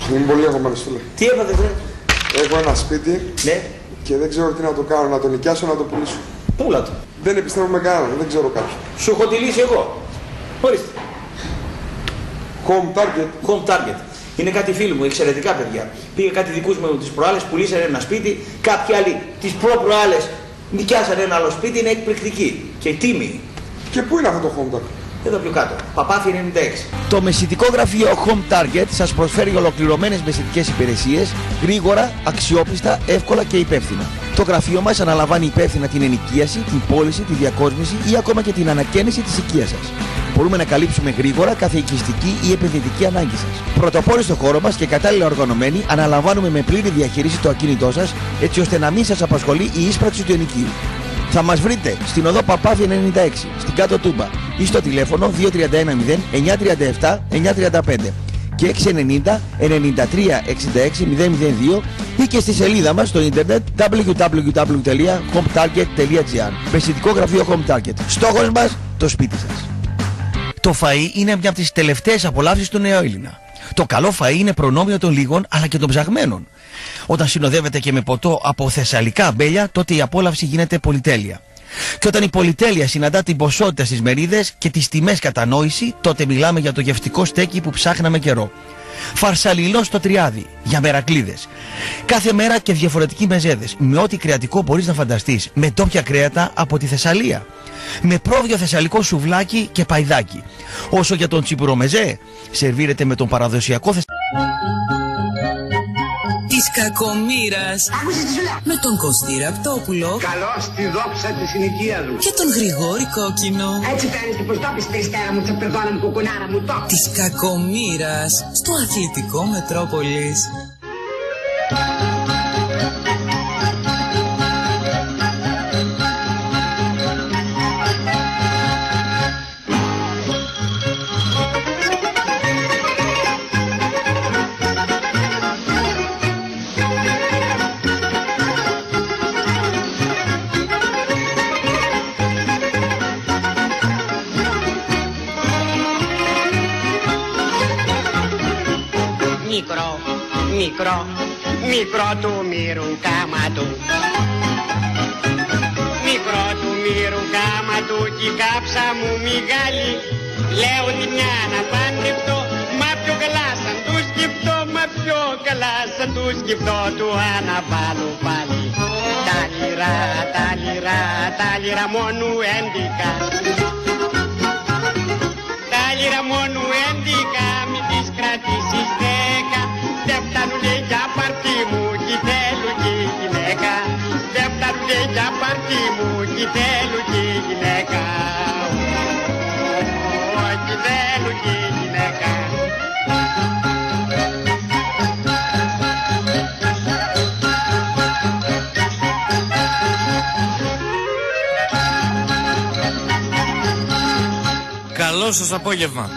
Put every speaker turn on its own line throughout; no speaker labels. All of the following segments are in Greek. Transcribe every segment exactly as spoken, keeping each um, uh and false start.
Είμαι πολύ αγχωμένος, φίλε.
Τι έπατε, βρε?
Έχω ένα σπίτι, ναι, και δεν ξέρω τι να το κάνω, να το νοικιάσω, να το πουλήσω.
Πούλα το.
Δεν επιστρέφω με κανέναν, δεν ξέρω κάποιον.
Σου έχω τη λύση εγώ. Ορίστε.
Home Target.
Home Target. Είναι κάτι φίλοι μου, εξαιρετικά παιδιά. Πήγε κάτι δικούς μου τις προάλλες, πουλήσανε ένα σπίτι, κάποιοι άλλοι τις προ-προάλλες νοικιάσανε ένα άλλο σπίτι, είναι εκπληκτική και τίμη.
Και πού είναι αυτό το Home Target?
Εδώ πιο κάτω, Παπάθη ενενήντα έξι.
Το μεσητικό γραφείο Home Target σας προσφέρει ολοκληρωμένες μεσητικές υπηρεσίες, γρήγορα, αξιόπιστα, εύκολα και υπεύθυνα. Το γραφείο μας αναλαμβάνει υπεύθυνα την ενοικίαση, την πώληση, τη διακόσμηση ή ακόμα και την ανακαίνιση της οικίας σας. Μπορούμε να καλύψουμε γρήγορα κάθε οικιστική ή επενδυτική ανάγκη σας. Πρωτοπόροι στο χώρο μας και κατάλληλα οργανωμένοι, αναλαμβάνουμε με πλήρη διαχείριση το ακίνητό σας, έτσι ώστε να μην σας απασχολεί η ίσπραξη του ενοικίου. Θα μας βρείτε στην οδό Παπάθη ενενήντα έξι, στην Κάτω Τούμπα ή στο τηλέφωνο δύο τρία ένα μηδέν εννιά τρία επτά εννιά τρία πέντε και έξι ενενήντα ενενήντα τρία εξήντα έξι μηδέν μηδέν δύο ή και στη σελίδα μας στο ίντερνετ double-u double-u double-u τελεία home target τελεία gr. Μεσητικό γραφείο Home Target. Στόχος μας, το σπίτι σας. Το φαΐ είναι μια από τις τελευταίες απολαύσεις του νεοέλληνα. Το καλό φαΐ είναι προνόμιο των λίγων αλλά και των ψαγμένων. Όταν συνοδεύεται και με ποτό από θεσσαλικά αμπέλια, τότε η απόλαυση γίνεται πολυτέλεια. Και όταν η πολυτέλεια συναντά την ποσότητα στις μερίδες και τις τιμές κατανόηση, τότε μιλάμε για το γευτικό στέκι που ψάχναμε καιρό. Φαρσαλινό στο τριάδι, για μερακλίδες. Κάθε μέρα και διαφορετικοί μεζέδες, με ό,τι κρεατικό μπορείς να φανταστείς, με ντόπια κρέατα από τη Θεσσαλία. Με πρόβιο θεσσαλικό σουβλάκι και παϊδάκι. Όσο για τον τσιπουρομεζέ, σερβίρεται με τον παραδοσιακό θεσσαλικό.
Της κακομοίρας.
Άκουσες τι σου λέω?
Με τον Κωστή Ραπτόπουλο.
Καλώς τη δόξα της συνοικίας μου.
Και τον Γρηγόρη Κόκκινο.
Έτσι κάνεις και πως το πεις τριστέρα μου, τσαπερδόνα μου, κουκουνάρα μου, το.
Της κακομοίρας στο αθλητικό Μετρόπολης.
Μικρό, μικρό, μικρό του μύρου κάμα του. Μικρό του μύρου κάμα του κι η κάψα μου μεγάλη. Λέω τη μια να παντρευτώ, μα πιο καλά σαν του σκεφτώ, μα πιο καλά σαν του σκεφτώ, του αναβάλω πάλι. Τα λιρά, τα λιρά, τα λιρά μόνου έντικα. Τα λιρά μόνου έντικα, μην τις κρατήσεις δέκα. Δεν φτάνουνε για πάρτι μου κι θέλουν κι γυναίκα. Δεν φτάνουνε για πάρτι μου κι θέλουν κι γυναίκα. Κι θέλουν κι γυναίκα.
Καλό σας απόγευμα.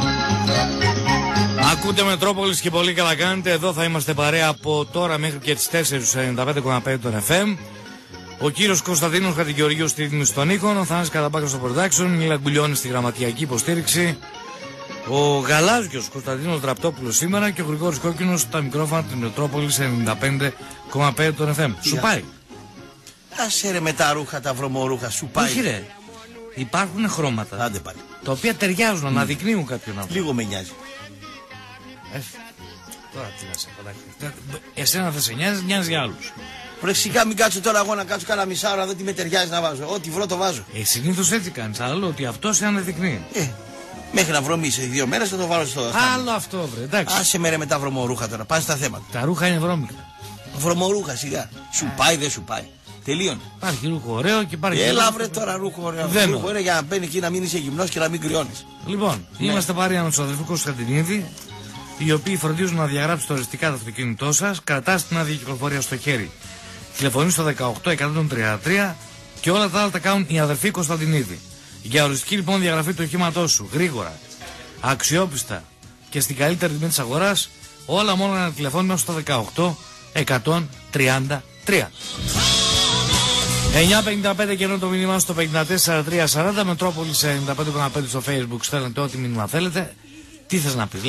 Ακούτε Μετρόπολης και πολύ καλά κάνετε. Εδώ θα είμαστε παρέα από τώρα μέχρι και τις τέσσερις ενενήντα πέντε κόμμα πέντε των εφ εμ. Ο κύριος Κωνσταντίνος Χατζηγεωργίου στη ρύθμιση των ήχων, ο Θανάσης Καταπάκος στο production, Μίλα Γκουλιώνη στη γραμματιακή υποστήριξη, ο γαλάζιος Κωνσταντίνος Δραπτόπουλος σήμερα και ο Γρηγόρης Κόκκινος στα μικρόφωνα της Μετρόπολης ενενήντα πέντε κόμμα πέντε των εφ εμ. Σου πάει?
Άσε ρε με τα ρούχα, τα βρωμορούχα, σου πάει.
Όχι ρε. Υπάρχουν χρώματα.
Άντε πάλι.
Τα οποία ταιριάζουν, mm. αναδεικνύουν κάποιον άνθρωπο.
Λίγο με νοιάζει.
Ε, τώρα τι να σε παρακολουθεί. Εσένα θα σε νοιάζει, νοιάζει για άλλους.
Πρεξικά μην κάτσω τώρα εγώ να κάτσω κάνα μισά ώρα, δεν τι με ταιριάζει να βάζω. Ό,τι βρω το βάζω.
Ε, συνήθως έτσι κάνεις, άλλο ότι αυτό σε αναδεικνύει.
Ε, μέχρι να βρωμίσει δύο μέρες θα το βάλω στο δάχτυλο.
Άλλο αυτό, βρε, εντάξει.
Άσε με ρε με τα βρωμορούχα τώρα, πάνε στα θέματα.
Τα ρούχα είναι βρώμικα.
Βρωμορούχα σιγά. Σου πάει, δεν σου πάει. Τελείωνε.
Υπάρχει ρούχο ωραίο και υπάρχει.
Έλα βρε τώρα ρούχο ωραίο.
Δεν
ρούχο ωραίο για να μπαίνει εκεί να μην είσαι γυμνός και να μην κρυώνεις.
Λοιπόν, ναι. Είμαστε παρέα με τους αδερφούς Κωνσταντινίδη, οι οποίοι φροντίζουν να διαγράψετε οριστικά το αυτοκίνητό σας, κρατάστε την άδεια κυκλοφορία στο χέρι. Τηλεφωνήστε στο δεκαοκτώ εκατόν τριάντα τρία και όλα τα άλλα τα κάνουν οι αδερφοί Κωνσταντινίδη. Για οριστική λοιπόν διαγραφή του οχήματός σου, γρήγορα, αξιόπιστα και στην καλύτερη τιμή της αγοράς, όλα μόνο ένα τηλεφώνημα στο δεκαοκτώ εκατόν τριάντα τρία. εννιά πενήντα πέντε και ενώ το μήνυμα στο πενήντα τέσσερα τριακόσια σαράντα, Μετρόπολης ενενήντα πέντε κόμμα πέντε στο Facebook, στέλνετε ό,τι μήνυμα θέλετε. Τι θες να πεις, λέγε.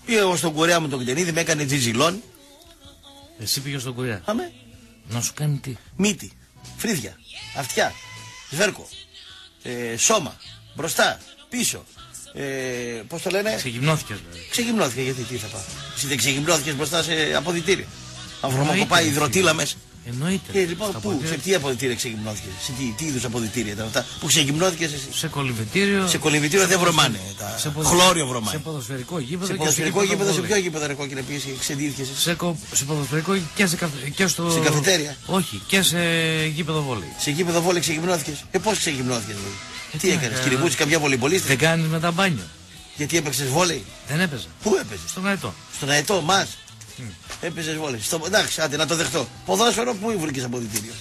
Πήγα εγώ στον κουρέα μου τον Κτενίδη, με έκανε τζιτζιλόν.
Εσύ πήγες στον κουρέα.
Αμέ.
Να σου κάνει τι?
Μύτη, φρύδια, αυτιά, σβέρκο, ε, σώμα, μπροστά, πίσω. Ε, πώς το λένε?
Ξεγυμνώθηκες δηλαδή.
Ξεγυμνώθηκα, γιατί τι θα πάω. Εσύ δεν ξεγυμνώθηκες μπροστά σε αποδυτήριο? Αφρομοκοπάει υδροτήλα μέσα.
Εννοείται.
Ε, λοιπόν, πού, σε τι αποδυτήρια ξεγυμνώθηκες? Σε τι, τι είδους αποδυτήρια ήταν αυτά που ξεγυμνώθηκες εσύ?
Σε κολυμβητήριο.
Σε κολυμβητήριο δεν βρωμάνε. Τα...
Σε ποδοσ...
Χλώριο βρωμάνε.
Σε ποδοσφαιρικό γήπεδο.
Σε ποδοσφαιρικό γήπεδο, σε ποιο γήπεδο ρε κόκκινε πήγες και ξεντήθηκες εσύ?
Σε, κο... σε ποδοσφαιρικό και, σε... και στο.
Σε καφετέρια.
Όχι, και σε γήπεδο βόλεϊ.
Σε γήπεδο βόλεϊ ξεγυμνώθηκες? Ε, πώς ξεγυμνώθηκες δηλαδή? Ε, τι έκανες, ε... κυνηγούσες καμιά βολεϊμπολίστη?
Δεν κάνεις μετά μπάνιο.
Γιατί έπαιξες βόλεϊ?
Δεν έπαιζα.
Πού έπαιζες?
Στον Αετό.
Στον Αετό, μας.
Mm.
Έπαιζες βόλεϊ. Στο... Εντάξει, άντε να το δεχτώ. Ποδόσφαιρο, πού βρήκες αποδυτήριο?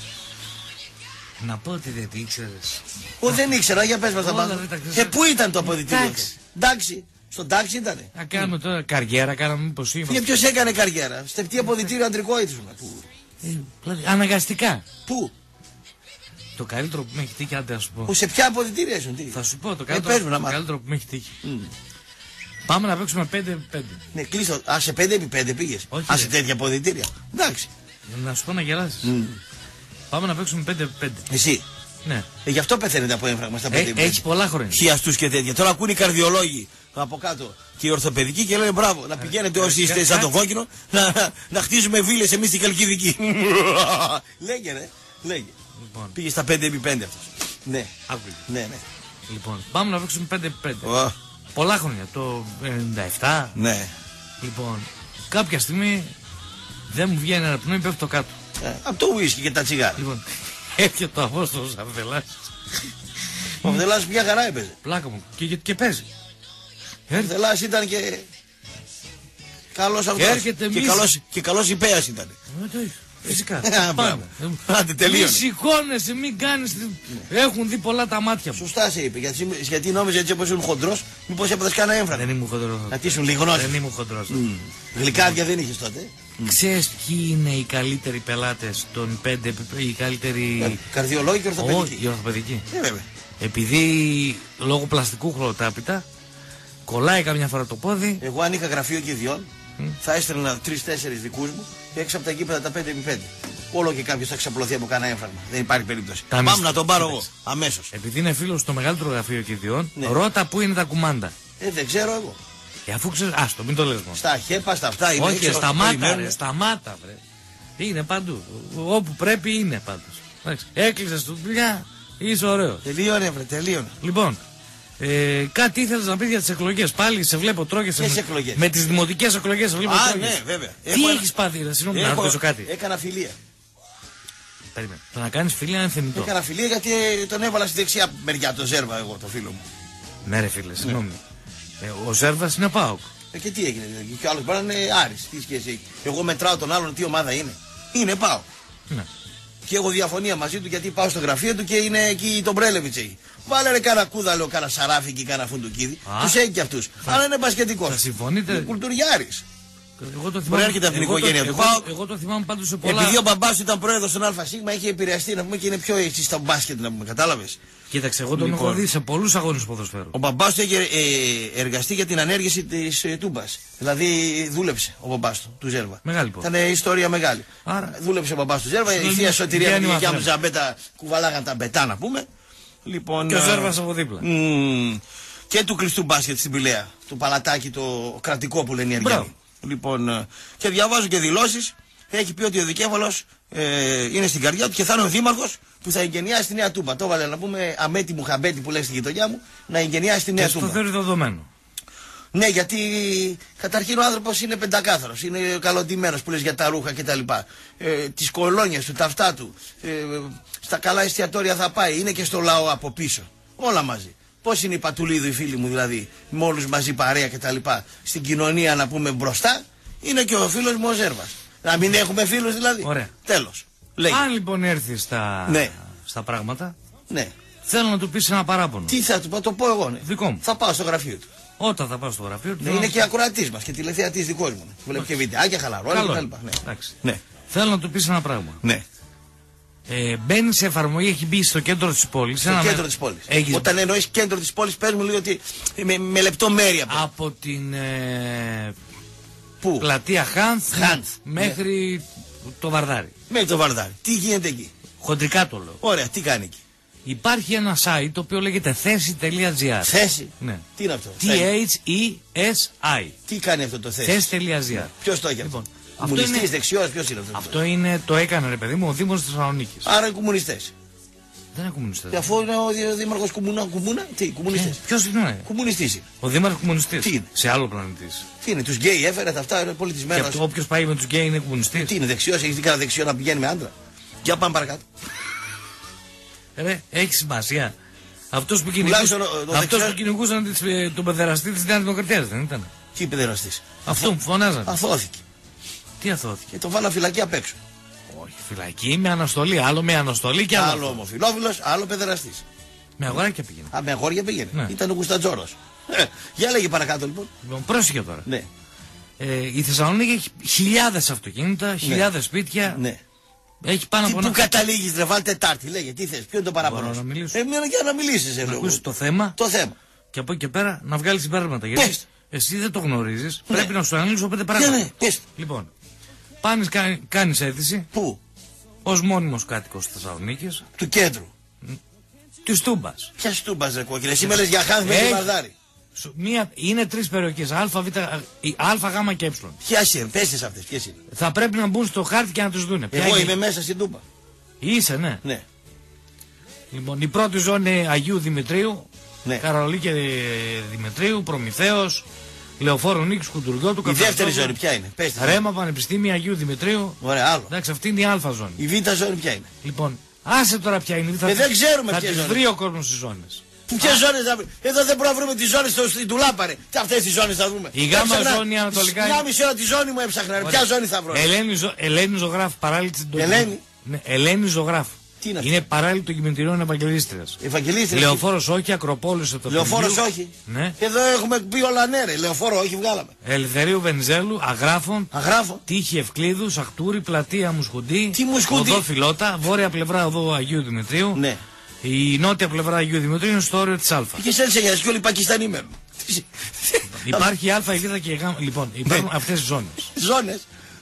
Να πω ότι δεν το ήξερες.
Εγώ δεν ήξερα, για πες μας τα πάντα. Ε, πού ήταν το αποδυτήριο?
Εντάξει.
Εντάξει. Στον τάξη ήτανε.
Να κάνουμε mm. τώρα καριέρα, κάναμε μήπως είμαστε.
Για ποιος έκανε καριέρα? Στεπτή αποδυτήριο αντρικό ήσουν.
Ε, δηλαδή, αναγκαστικά.
Πού?
Το καλύτερο που με έχει τύχει, άντε να σου πω.
Που σε ποια αποδυτήρια ήσουν, τι?
Θα σου πω το
ε,
καλύτερο,
το
καλύτερο που με έχει τύχει. Mm. Πάμε να παίξουμε πέντε επί πέντε.
Ναι, κλείστο. Α, σε πέντε επί πέντε πήγες?
Όχι,
Α, σε τέτοια αποδυτήρια. Εντάξει.
Να σου πω να γελάσεις.
Mm.
Πάμε να παίξουμε πέντε επί πέντε.
Εσύ?
Ναι.
Ε, γι' αυτό πεθαίνετε από έμφραγμα στα πέντε επί πέντε.
Έχει πολλά χρόνια.
Χιαστούς και τέτοια. Τώρα ακούνε οι καρδιολόγοι από κάτω και οι ορθοπαιδικοί και λένε μπράβο. Να πηγαίνετε όσοι είστε σαν τον κόκκινο να, να χτίζουμε βίλες εμείς στην Καλκιδική. Λέγε ρε. Λέγε.
Λοιπόν.
Πήγε στα πέντε επί πέντε αυτός. Ναι.
Άκουγε.
Ναι, ναι.
Λοιπόν, πάμε να παίξουμε πέντε επί πέντε.
Oh.
Πολλά χρόνια. Το ενενήντα επτά.
Ναι.
Λοιπόν, κάποια στιγμή δεν μου βγαίνει ένα πνεύμα, πέφτω κάτω.
Ε, από το ουίσκι και τα τσιγάρα.
Λοιπόν, έρχεται το Απόστολος Αρδελάς.
Ο Αρδελάς μια χαρά έπαιζε.
Πλάκα μου. Και, και, και παίζει.
Ο Αρδελάς ήταν και καλός αυτός.
Έρχεται
και,
μη...
καλός, και καλός υπέας ήταν.
Ε, φυσικά.
Πάμε. Άντε τελείωνε.
Μη σηκώνεσαι, μην κάνεις. Έχουν δει πολλά τα μάτια μου.
Σωστά σε είπε. Γιατί, γιατί νόμιζε έτσι όπως ήσουν χοντρός, μήπως έπαθες κάνα έμφραγμα.
Δεν ήμουν χοντρός.
Να τίσουν λιγνός.
Δεν ήμουν χοντρός.
Mm. Γλυκάδια δεν είχες τότε.
Ξέρεις ποιοι είναι οι καλύτεροι πελάτες των πέντε, οι καλύτεροι.
Καρδιολόγοι και ορθοπαιδικοί.
Όχι, οι ορθοπαιδικοί.
Ε, βέβαια.
Επειδή λόγω πλαστικού χλωροτάπητα κολλάει καμιά φορά το πόδι.
Εγώ αν είχα γραφείο και ιδιών,
mm.
θα έστελνα τρεις-τέσσερις δικούς μου και έξω από τα γήπεδα τα πέντε επί πέντε. Όλο και κάποιος θα ξαπλωθεί από κάνα έμφραγμα. Δεν υπάρχει περίπτωση. Τα Πάμε μισ... να τον πάρω εγώ αμέσως.
Επειδή είναι φίλος στο μεγαλύτερο γραφείο και ιδιών,
ναι.
Ρώτα πού είναι τα κουμάντα.
Ε, δεν ξέρω εγώ.
Και αφού ξέρεις, άστο, μην το λες μόνο.
Στα χέπα, στα αυτά είναι.
Όχι, σταμάτα, ρε, σταμάτα, βρε. Είναι παντού. Όπου πρέπει είναι πάντως. Έκλεισες τη δουλειά, είσαι ωραίος.
Τελείωνε, βρε, τελείωνε.
Λοιπόν, ε, κάτι ήθελες να πεις για τις εκλογές. Πάλι σε βλέπω τρώγεσαι με,
εκλογές?
με τις δημοτικές εκλογές. Σε βλέπω
Α,
τρώγεσαι.
ναι, βέβαια.
Τι
Έχω
έχεις πάθει, ρε, συγγνώμη, να ρωτήσω κάτι.
Έκανα φιλία.
Περίμενε. Το να κάνεις φιλία είναι θεμιτό.
Έκανα φιλία γιατί τον έβαλα στη δεξιά μεριά το Ζέρβα, εγώ, το φίλο μου.
Ναι, ρε φίλε, συγγνώμη. Ναι. Ε, ο Ζέρβας είναι ΠΑΟΚ.
Ε, και τι έγινε, δηλαδή. Και ο άλλος μπορεί να είναι Άρης. Τι σχέση. Εγώ μετράω τον άλλον τι ομάδα είναι. Είναι ΠΑΟΚ. Ναι. Και έχω διαφωνία μαζί του γιατί πάω στο γραφείο του και είναι εκεί τον Μπρέλεβιτς έχει. Βάλε ρε κάνα κούδαλο, κάνα σαράφι και κάνα φουντουκίδι. Τους έχει και αυτούς. Θα... Αλλά είναι μπασκετικός.
Θα συμφωνείτε.
Είναι κουλτουριάρης.
Εγώ το θυμάμαι.
Προέρχεται από την οικογένεια του
ΠΑΟΚ. Εγώ το θυμάμαι πάντως σε πολλά.
Επειδή ο μπαμπάς του ήταν πρόεδρος των ΑΣ, έχει επηρεαστεί να πούμε και είναι πιο έτσι στα μπάσκετ να πούμε. Κατάλαβες.
Κοίταξε, εγώ τον λοιπόν, έχω δει σε πολλούς αγώνες ποδοσφαίρου.
Ο μπαμπάς του είχε ε, εργαστεί για την ανέργηση της ε, Τούμπας. Δηλαδή δούλεψε ο μπαμπάς του, του Ζέρβα.
Μεγάλη πόλη.
Ήταν ιστορία μεγάλη. Άρα... Δούλεψε ο μπαμπάς του Ζέρβα. Η θεία Σωτηρία με τη γιαγιά μου Ζαμπέτα κουβαλάγαν τα μπετά να πούμε. Λοιπόν,
και ο Ζέρβας από δίπλα.
Μ, και του κλειστού μπάσκετ στην Πηλαία. Του παλατάκι το κρατικό που λένε οι Αργιανοί. Λοιπόν, και διαβάζω και δηλώσεις. Έχει πει ότι ο δικέφαλος ε, είναι στην καρδιά του και θα είναι ο δήμαρχος που θα εγκαινιάσει τη Νέα Τούμπα. Το έβαλε να πούμε αμέτη μου χαμπέτη που λέει στη γειτονιά μου να εγκαινιάσει τη Νέα
και
Τούμπα.
Το θεωρεί δεδομένο.
Ναι, γιατί καταρχήν ο άνθρωπος είναι πεντακάθαρος, είναι καλοντημένος που λες για τα ρούχα κτλ. Ε, τις κολόνιες του, τα αυτά του, ε, στα καλά εστιατόρια θα πάει, είναι και στο λαό από πίσω. Όλα μαζί. Πώς είναι η Πατουλίδου οι φίλοι μου δηλαδή, με όλους μαζί παρέα κτλ. Στην κοινωνία να πούμε μπροστά, είναι και ο φίλος μου ο Ζέρβας. Να μην έχουμε φίλους δηλαδή.
Ωραία.
Τέλος.
Αν λοιπόν έρθει στα,
ναι.
στα πράγματα,
ναι.
θέλω να του πεις ένα παράπονο.
Τι θα του πω, το πω εγώ. Ναι.
Δικό μου.
Θα πάω στο γραφείο του.
Όταν θα πάω στο γραφείο του.
Ναι, είναι και ακροατής μας και τηλεθεατής δικός μου. Ναι. Βλέπει και βιντεάκια, χαλαρώνει κτλ.
Ναι. Ναι. Θέλω να του πεις ένα πράγμα.
Ναι.
Ε, μπαίνει σε εφαρμογή, έχει μπει στο κέντρο της πόλης.
Στο κέντρο με... της πόλης. Έχεις... Όταν εννοείς κέντρο της πόλης, πες μου λίγο ότι με, με λεπτομέρεια.
Από την. Ε... Πού? Πλατεία Χάνθ,
Χάνθ.
μέχρι ναι. το Βαρδάρι.
Μέχρι το Βαρδάρι. Τι γίνεται εκεί?
Χοντρικά το λέω.
Ωραία, τι κάνει εκεί?
Υπάρχει ένα site το οποίο λέγεται θέση.gr.
Θέση?
Ναι.
Τι είναι αυτό?
T-H-E-S-I.
Τι κάνει αυτό το θέση?
Θέση.gr.
Ποιος το έχει?
Λοιπόν,
κομμουνιστής,
είναι...
δεξιός, ποιος είναι αυτό?
Αυτό είναι, το έκανε ρε παιδί μου ο Δήμος της Θεσσαλονίκης.
Άρα είναι κομμουνιστές.
Δεν είναι κομμουνιστές.
Και αφού είναι ο δήμαρχος κομμούνα, κομμούνα, τι, κομμουνιστές.
Ποιος είναι?
Κομμουνιστής είναι.
Ο δήμαρχος κομμουνιστής.
Τι είναι?
Σε άλλο πλανήτη.
Τι είναι, τους γκέι έφερε τα αυτά, είναι πολιτισμένος.
Και όποιος πάει με τους γκέι είναι κομμουνιστής.
Τι είναι, δεξιός, έχει δει κανένα δεξιό να πηγαίνει με άντρα? Για πάμε παρακάτω.
Ρε, έχει σημασία. Αυτός που κυνηγούσαν δεξιός... τον παιδεραστή της Νέας Δημοκρατίας δεν ήταν?
Τι παιδεραστής?
Αυτό που φωνάζανε.
Αθώθηκε.
Τι αθώθηκε?
Και το βάλα φυλακή απ' έξω.
Όχι, φυλακή με αναστολή. Άλλο με αναστολή και άλλο.
Άλλο ομοφυλόφιλος, άλλο παιδεραστής.
Με αγοράκια πήγαινε.
Α, με αγόρια πήγαινε.
Ναι.
Ήταν ο Κουστατζόρος. Ε, για λέγε παρακάτω λοιπόν.
Λοιπόν, πρόσεχε τώρα.
Ναι.
Ε, η Θεσσαλονίκη έχει χιλιάδες αυτοκίνητα, χιλιάδες ναι. σπίτια.
Ναι.
Έχει πάνω
τι,
από
πού
ένα...
καταλήγεις ρε, βάλ Τετάρτη, λέγε, τι θες, ποιο είναι το παράπονο?
Μπορώ να μιλήσω.
Ε, μια για να μιλήσεις, ε,
να
λόγω.
ακούσεις το θέμα.
Το θέμα.
Και από εκεί και πέρα να βγάλεις συμπέρασματα. Γιατί
πες.
Εσύ δεν το γνωρίζεις,
ναι.
πρέπει να σου αναλύσω πέντε πράγματα.
Ναι, ναι, πες.
Λοιπόν, πάνεις, κάνει, κάνεις αίτηση.
Πού?
Ως μόνιμος κάτοικος της Θεσσαλονίκης.
Του κέντρου.
Της Τούμπας.
Ποια Τούμπας ρε κόκκινε, εσύ με λες για Χάνθ με τη Βαρδάρι.
Μία, είναι τρεις περιοχές, α, β, α, γ και ε.
Ποιες είναι, πες αυτές, ποιες είναι?
Θα πρέπει να μπουν στο χάρτη και να τους δούνε.
Εγώ είμαι μέσα στην Τούμπα.
Είσαι, ναι.
Ναι.
Λοιπόν, η πρώτη ζώνη είναι Αγίου Δημητρίου,
ναι.
Καρολή και Δημητρίου, Προμηθέως, Λεωφόρου Νίκης, Κουντουριώτου.
Η δεύτερη ζώνη ποια είναι? Πες τη.
Ρέμα, Πανεπιστήμια, Αγίου Δημητρίου.
Ωραία, άλλο.
Εντάξει, αυτή είναι η α ζώνη.
Η β ζώνη ποια είναι?
Λοιπόν, άσε τώρα ποια είναι. Θα
ε, δεν ξέρουμε
θα
ποια
ζώνη. Θα βρει ο κόσμος στις ζώνες.
Ποιες ζώνες θα βρει? Εδώ δεν μπορούμε να βρούμε τις ζώνες στην Τουλάπαρε. Και αυτές τις ζώνες θα βρούμε.
Η γάμα ζώνη ανατολικά.
Μια μισή ώρα τη ζώνη μου έψαχνα. Ποια ζώνη θα βρω?
Ελένη, ζω... Ελένη Ζωγράφου, παράλληλη στην
Ελένη.
Ναι, Ελένη Ζωγράφου.
Τι είναι,
είναι παράλληλο των κημητηρίων Ευαγγελίστριας.
Ευαγγελίστριας.
Λεωφόρος όχι, Ακροπόλης το
Λεωφόρος όχι.
Ναι.
Εδώ έχουμε πει όλα ναι, ρε. Λεωφόρο όχι, βγάλαμε.
Ελευθερίου Βενιζέλου, Αγράφων.
Αγράφων.
Τύχη Ευκλήδου, Σαχτούρη, Πλατεία Μουσχουντή.
Τι Μουσχουντή?
Οδό Φιλότα, βόρεια πλευρά οδό Αγίου Δημητρίου.
Ναι.
Η νότια πλευρά Αγίου Δημητρίου είναι στο όριο της Α.
Και σε έλεγε και όλοι οι Πακιστανοί μένουν.
Υπάρχει η Α, η Β και η Γ. Λοιπόν, υπάρχουν αυτές οι ζώνες.
Ζώνες.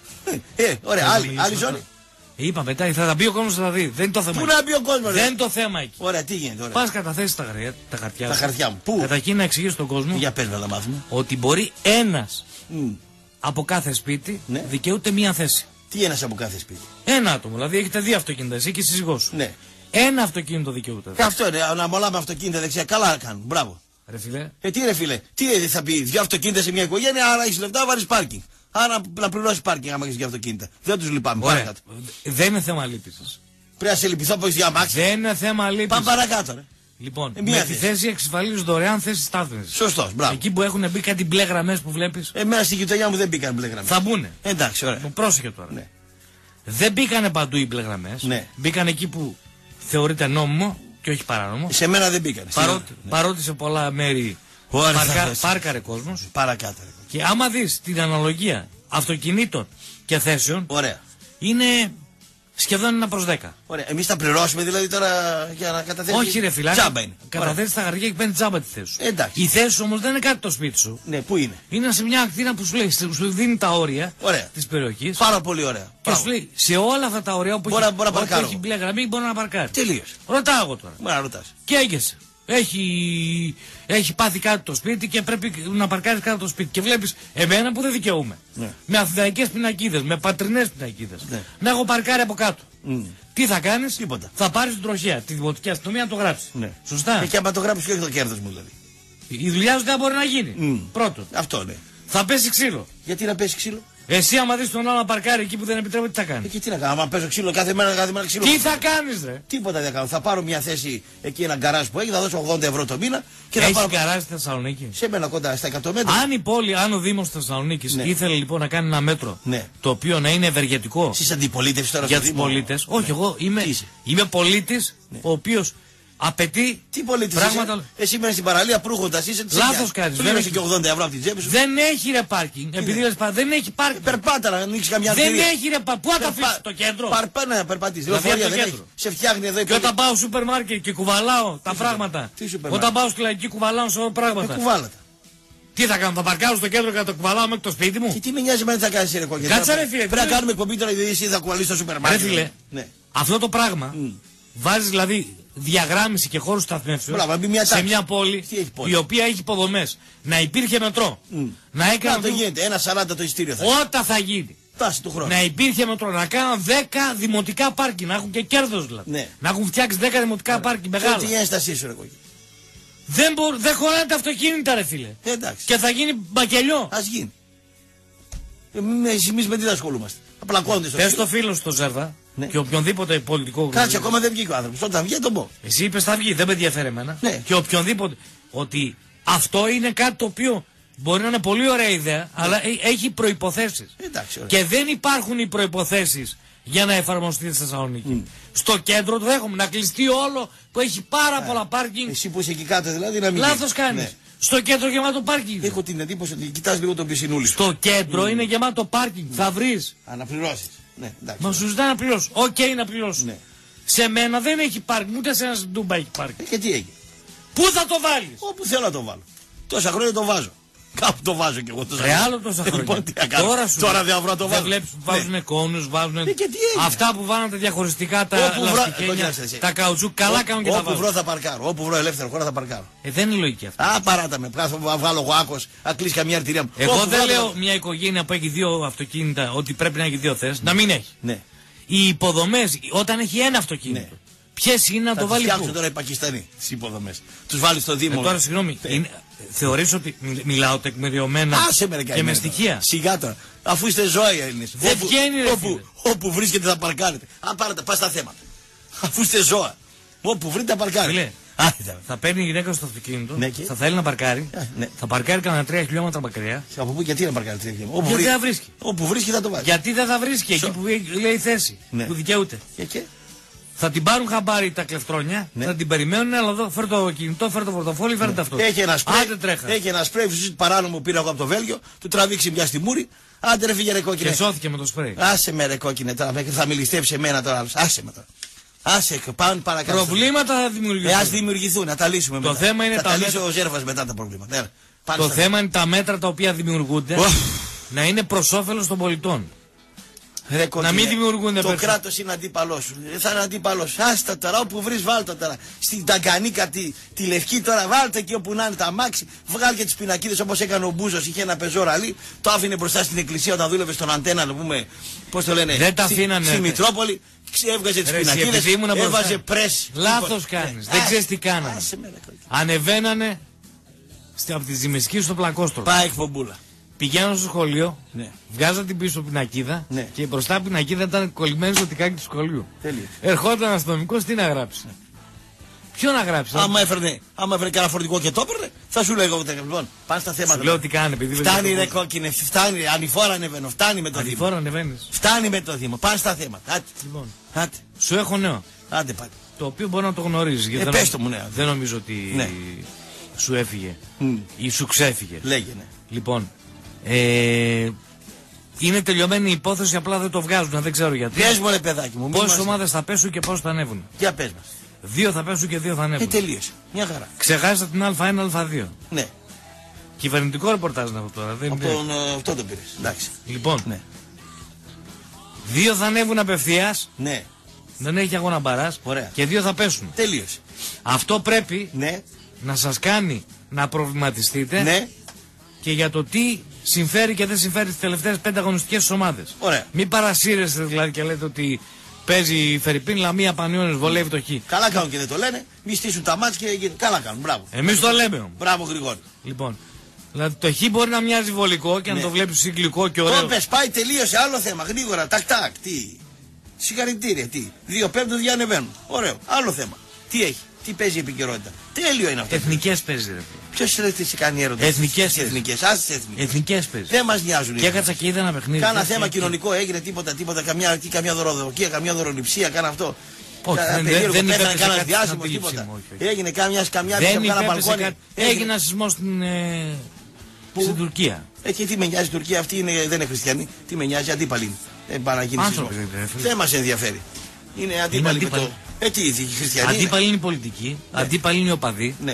Ε, ωραία, άλλη, άλλη ζώνη.
Είπα μετά, θα τα μπει ο κόσμος, θα τα δει. Δεν είναι το θέμα.
Πού να μπει ο κόσμος,
δεν είναι το θέμα εκεί.
Ωραία, τι γίνεται.
Πας καταθέσεις τα, χαριά, τα χαρτιά.
Τα χαρτιά μου. Πού?
Καταρχήν να εξηγήσεις στον κόσμο.
Για πες να τα μάθουμε.
Ότι μπορεί ένας
mm.
από κάθε σπίτι
ναι.
δικαιούται μία θέση.
Τι ένας από κάθε σπίτι?
Ένα άτομο. Δηλαδή έχετε δύο αυτοκίνητα, εσύ και η σύζυγός σου.
Ναι.
Ένα αυτοκίνητο δικαιούται.
Και αυτό είναι, να μολάμε αυτοκίνητα δεξιά. Καλά κάνουν. Μπράβο.
Ρε φίλε.
Ε, τι ρε φίλε, τι θα πει, δύο αυτοκίνητα σε μια οικογένεια, άρα έχει λεφτά, βάλει πάρκινγκ. Άρα να πληρώσει πάρκινγκ άμα έχει δύο αυτοκίνητα. Δεν του λυπάμαι. Παρακάτω.
Δεν είναι θέμα λύπησης.
Πρέπει να σε λυπηθώ που έχει δύο αμάξι.
Δεν είναι θέμα λύπησης.
Πάμε παρακάτω, ρε.
Λοιπόν,
ε,
με
θέση.
τη θέση εξασφαλίζει δωρεάν θέση στάθμισης.
Σωστός, μπράβο.
Εκεί που έχουν μπει κάτι μπλε γραμμές που βλέπεις.
Εμένα στη γειτονιά μου δεν μπήκαν μπλε γραμμές.
Θα μπουνε.
Εντάξει, ωραία.
Λοιπόν, πρόσεχε τώρα.
Ναι.
Δεν μπήκανε παντού οι μπλε γραμμές.
Ναι.
Μπήκαν εκεί που θεωρείται νόμιμο και όχι παράνομο.
Σε μένα δεν μπήκαν.
Παρότι, ναι. παρότι σε πολλά μέρη παρκα, πάρκαρε κόσμος.
Παρακάτω.
Και άμα δεις την αναλογία αυτοκινήτων και θέσεων,
ωραία.
Είναι σχεδόν ένα προς δέκα.
Ωραία. Εμείς θα πληρώσουμε δηλαδή τώρα για να καταθέσουμε.
Όχι ρε φιλάκι.
Τζάμπα είναι.
Καταθέσεις τα χαρτιά και παίρνει τζάμπα τη θέση σου.
Εντάξει.
Η θέση σου όμως δεν είναι κάτι το σπίτι σου.
Ναι, πού είναι?
Είναι σε μια ακτίνα που σου λέει, σου δίνει τα όρια της περιοχής.
Πάρα πολύ ωραία.
Και σου λέει σε όλα αυτά τα όρια όπου
μπορεί,
έχει,
μπορεί
όπου έχει μπλε γραμμή μπορεί να παρκάρει.
Τελείως.
Ρωτάω εγώ τώρα.
Μπορεί να ρωτάς.
Και έγκαισε. Έχει, έχει πάθει κάτι το σπίτι και πρέπει να παρκάρεις κάτω το σπίτι. Και βλέπεις εμένα που δεν δικαιούμαι. Ναι. Με αθηναϊκές πινακίδες, με πατρινές πινακίδες. Ναι. Να έχω παρκάρει από κάτω. Mm. Τι θα κάνεις?
Τίποτα.
Θα πάρεις την τροχέα, τη δημοτική αστυνομία να το γράψεις. Ναι. Σωστά.
Και, και άμα το γράψεις και όχι το κέρδος μου δηλαδή.
Η δουλειά σου δεν μπορεί να γίνει. Mm. Πρώτον.
Αυτό ναι.
Θα πέσει ξύλο.
Γιατί να πέσει ξύλο?
Εσύ άμα δεις τον άλλο να παρκάρει εκεί που δεν επιτρέπεται, τι θα κάνεις?
Ε, και τι να κάνω, άμα παίζω ξύλο κάθε μέρα, κάθε μέρα ξύλο.
Τι θα κάνεις ρε?
Τίποτα δεν κάνω. Θα πάρω μια θέση εκεί, ένα γκαράζ που έχει, θα δώσω ογδόντα ευρώ το μήνα και
έχει
θα πάρω.
γκαράζ στη Θεσσαλονίκη?
Σε μένα κοντά στα εκατό μέτρα.
Αν η πόλη, αν ο Δήμος της Θεσσαλονίκης ναι. ήθελε λοιπόν να κάνει ένα μέτρο
ναι.
το οποίο να είναι ευεργετικό
στις αντιπολίτευση τώρα
για τους πολίτες. Ναι. Όχι, εγώ είμαι, είμαι πολίτης ναι. ο οποίος απαιτεί.
Τι πολίτης
πράγματα...
είσαι? Εσύ μένεις στην παραλία προύχοντας, είσαι της
λάθος κάνεις.
Δεν έχει και ογδόντα ευρώ από την τσέπη σου.
Δεν έχει ρε πάρκινγκ. Επειδή λες, δεν έχει πάρκινγκ.
Περπάτα να ανοίξεις καμιά
δεν ευκαιρία. Έχει ρε πάρκινγκ. Πού θα τα αφήσεις το κέντρο?
Παρπάνα να περπατήσεις. Λεωφορεία δεν έχει. Σε φτιάχνει εδώ.
Και όταν πάω στο σούπερ μάρκετ και κουβαλάω τα πράγματα. Όταν πάω στη λαϊκή κουβαλάω σε όλα πράγματα.
Κουβάλατα.
Τι θα κάνω, θα παρκάρω στο κέντρο και θα το κουβαλάω μέχρι το σπίτι μου.
Και τι με νοιάζει με τι θα κάνει, ρε κόκκινε.
Κάτσε, ρε φίλε.
Πρέπει να κάνουμε εκπομπή τώρα, γιατί εσύ θα κουβαλείς στο σούπερ μάρκετ.
Ρε φίλε,
ναι.
αυτό το πράγμα
Mm.
βάζει δηλαδή διαγράμμιση και χώρου σταθμεύσεως
μια
σε μια πόλη,
πόλη
η οποία έχει υποδομές. Να υπήρχε μετρό.
Mm.
Να έκανε.
Να το γίνεται, ένα σαράντα το ειστήριο θα
Όταν θα γίνει.
Τάση του χρόνου.
Να υπήρχε μετρό, να κάνουν δέκα δημοτικά πάρκι, να έχουν και κέρδος δηλαδή.
Ναι.
Να έχουν φτιάξει δέκα δημοτικά πάρκι μεγάλα.
Τι ένστασή σου, ρε κόκκινε.
Δεν, μπο... δεν χωράνε τα αυτοκίνητα, ρε φίλε.
Ε, εντάξει.
Και θα γίνει μπακελιό.
Ας γίνει. Εμείς με τι θα ασχολούμαστε. Απλακώνονται στο
Πες το φίλο στο Ζέρβα, ναι, και οποιονδήποτε πολιτικό.
Κάτσε, ακόμα δεν βγήκε ο άνθρωπος. Όταν βγει, τον πω.
Εσύ είπες θα βγει, δεν με ενδιαφέρει εμένα.
Ναι.
Και οποιονδήποτε. Ότι αυτό είναι κάτι το οποίο μπορεί να είναι πολύ ωραία ιδέα, ναι, αλλά έχει προϋποθέσεις.
Εντάξει,
και δεν υπάρχουν οι προϋποθέσεις για να εφαρμοστεί στη Θεσσαλονίκη. Mm. Στο κέντρο το έχουμε να κλειστεί όλο που έχει πάρα yeah. πολλά πάρκινγκ.
Εσύ που είσαι εκεί κάτω δηλαδή να μην.
Λάθος κάνεις. Ναι. Στο κέντρο γεμάτο πάρκινγκ.
Έχω την εντύπωση ότι κοιτάς λίγο τον πισινούλη.
Στο κέντρο mm. είναι γεμάτο πάρκινγκ. Mm. Θα βρεις.
Αναπληρώσεις. Ναι, εντάξει.
Μα σου ζητά να πληρώσω. Οκ, okay, να πληρώσω. Ναι. Σε μένα δεν έχει πάρκινγκ, ούτε σε ένα Ντούμπα έχει πάρκινγκ.
Ε, και τι έγινε.
Πού θα το βάλεις?
Όπου θέλω να το βάλω. Τόσα χρόνια το βάζω. Κάπου το βάζω κι εγώ.
Ρε άλλο τόσα χρόνια.
Λοιπόν,
τώρα σου
τώρα δεν βρω το βάζω.
Δεν βλέπεις που βάζουν ναι. κόνους, βάζουν.
Ε,
αυτά που βάλανε διαχωριστικά τα λαστικένια, τα καουτσού, καλά κάνουν και τα βάζουν.
Όπου βρω θα παρκάρω. Όπου βρω ελεύθερο χώρο θα παρκάρω.
Ε, δεν είναι λογική αυτό.
Α, παράτα με. Κάθομαι να βγάλω εγώ άκος, να κλείσει καμιά αρτηρία μου.
Εγώ δεν λέω μια οικογένεια που έχει δύο αυτοκίνητα ότι πρέπει να έχει δύο θέσεις. Να μην έχει. Οι υποδομές όταν έχει ένα αυτοκίνητο. Ποιες είναι να το βάλει πού? Θα
φτιάξουν τώρα οι Πακιστανοί τις υποδομές. Τους βάλει στο Δήμο.
Ε, τώρα συγγνώμη, είναι, θεωρείς ότι μιλάω τεκμηριωμένα και με στοιχεία?
Σιγά τώρα, αφού είστε ζώα οι Έλληνες.
Δεν
όπου,
βγαίνει ρε
όπου, όπου βρίσκεται θα παρκάρετε. Αν πάρετε, πας στα θέματα. Αφού είστε ζώα. Όπου βρείτε θα παρκάρετε.
Θα παίρνει η γυναίκα στο αυτοκίνητο,
ναι,
θα θέλει να παρκάρει,
Α, ναι.
θα παρκάρει κανένα τρία χιλιόμετρα μακριά.
Από πού, γιατί να παρκάρει τρία χιλιόμετρα?
Γιατί δεν θα βρίσκει.
Όπου βρίσκει θα το βάλει.
Γιατί δεν θα βρίσκει εκεί που λέει θέση, ναι, που δικαιούται.
Και, και.
Θα την πάρουν χαμπάρι τα κλεφτρόνια, ναι, θα την περιμένουν, αλλά εδώ φέρ το κινητό, φέρ το πορτοφόλι, φέρ το αυτό.
Έχει ένα σπρέι, έχει ένα σπρέι παράνομο που πήρα εγώ από το Βέλγιο, του τραβήξει μια στη μούρη. Άντε ρε φύγε ρε κόκκινε.
Και σώθηκε με το σπρέι.
Άσε με ρε κόκκινε τώρα, θα μιλιστεύσει εμένα τώρα άλλος. Άσε με τώρα. Άσε, πάνε παρακάτω.
Προβλήματα θα δημιουργηθούν.
Ε, ας δημιουργηθούν, να τα λύσουμε
το
μετά.
Θέμα είναι
θα
τα
τα
μέτρα...
λύσει ο Ζέρβας μετά τα προβλήματα. Ναι,
το θέμα θέμα είναι τα μέτρα τα οποία δημιουργούνται oh. να είναι προς όφελος των πολιτών.
Ρε,
να μην δημιουργούνται.
Το κράτος είναι αντίπαλός σου. Θα είναι αντίπαλος. Άστα τώρα, όπου βρεις βάλτε τώρα. Στην Ταγκανίκα, τη, τη Λευκή τώρα, βάλτε εκεί όπου να είναι τα αμάξι. Βγάλει και τις πινακίδες όπως έκανε ο Μπούζος. Είχε ένα πεζό ραλί. Το άφηνε μπροστά στην εκκλησία όταν δούλευε στον αντένα, να πούμε. Πώς το λένε.
Δεν τα
στη,
αφήνανε.
Στη Μητρόπολη. Έβγαζε τις πινακίδες. Έβαζε πρέσ.
Λάθος κάνεις. Δεν ξέρεις τι κάνανε. Ανεβαίνανε από τη Ζημισκή στο Πλακόστρο.
Πάει εκπομπούλα.
Πηγαίνω στο σχολείο,
ναι,
βγάζα την πίσω πινακίδα,
ναι,
και μπροστά πινακίδα ήταν κολλημένη στο τικάκι του σχολείου.
Τέλειο.
Ερχόταν ένα αστυνομικός, τι να γράψει. Ναι. Ποιο να γράψει.
Άμα έφερνε, άμα έφερνε κανένα φορτηγό και το έπαιρνε, θα σου λέγω. Λοιπόν, πάνε στα θέματα.
Σου λέω τι κάνει, επειδή
φτάνει ρε κόκκινε, φτάνει, ανηφόρα ανεβαίνω, φτάνει με το Δήμο.
Ανηφόρα ανεβαίνεις.
Φτάνει με το Δήμο, πάνε στα θέματα. Άτε.
Λοιπόν,
άτε.
Σου έχω νέο.
Άντε πάτε.
Το οποίο μπορεί να το γνωρίζει.
Ε, πες το μου νέο.
Δεν νομίζω ότι
ναι,
σου έφυγε mm. ή σου ξέφυγε.
Λέγε, ναι.
Λοιπόν, ε, είναι τελειωμένη η υπόθεση, απλά δεν το βγάζουν, δεν ξέρω γιατί.
Πες μου ρε παιδάκι μου.
Πόσες ομάδες θα πέσουν και πόσες θα ανέβουν.
Για πες μας.
Δύο θα πέσουν και δύο θα ανέβουν.
Ε, τελείωσε. Μια χαρά.
Ξεχάσατε την Α1, Α2.
Ναι.
Κυβερνητικό ρεπορτάζ είναι αυτό τώρα. Δεν
από τον, ε, αυτό το πήρες. Εντάξει.
Λοιπόν,
ναι,
δύο θα ανέβουν απευθείας.
Ναι.
Δεν έχει αγώνα μπαράς.
Ωραία.
Και δύο θα πέσουν.
Τελείωσε.
Αυτό πρέπει,
ναι,
να σας κάνει να προβληματιστείτε,
ναι,
και για το τι συμφέρει και δεν συμφέρει τις τελευταίες πέντε αγωνιστικές ομάδες.
Ωραία.
Μην παρασύρεστε δηλαδή και λέτε ότι παίζει η Φερρυπίν, Λαμία, Πανιώνιος, βολεύει το Χ.
Καλά κάνουν και δεν το λένε. Μη στήσουν τα μάτια και γίνεται. Καλά κάνουν. Μπράβο.
Εμείς το λέμε όμως.
Μπράβο, Γρηγόρη.
Λοιπόν, δηλαδή το Χ μπορεί να μοιάζει βολικό και ναι, να το βλέπεις συγκλικό και ωραίο.
Το πες, πάει, τελείωσε. Άλλο θέμα. Γρήγορα. Τακ, τακ. Τι. Συγχαρητήρια. Τι. Δύο πέμπτο διανεβαίνουν. Ωραίο. Άλλο θέμα. Τι έχει. Τι παίζει η επικαιρότητα. Τέλειο είναι αυτό.
Εθνικές παίζει, ρε.
Ποιος θέλει τι κάνει έρωτα.
Εθνικές.
Εθνικές. Άσε εθνικές.
Εθνικές παίζει.
Δεν μας νοιάζουν.
Και έκατσα και είδα ένα παιχνίδι.
Κάνα θέμα και... κοινωνικό έγινε τίποτα, τίποτα. Καμιά, τι, καμιά δωροδοκία, καμιά δωροληψία, κάνα αυτό.
Όχι, δεν, δεν, δεν
πέθανε κανένα διάσημο τίποτα. Έγινε καμιά καμιά καμιά μπαλκόνι.
Έγινε ένα σεισμό στην, ε, στην Τουρκία.
Ε, και τι με νοιάζει η Τουρκία, αυτή είναι, δεν είναι χριστιανή. Τι με νοιάζει, αντίπαλη είναι. Δεν πάει να γίνει σεισμός. Δεν μας ενδιαφέρει. Είναι αντίπαλη με το. Ε, τι, οι χριστιανοί.
Αντίπαλοι είναι οι πολιτικοί, ναι, αντίπαλοι είναι οι οπαδοί.
Ναι.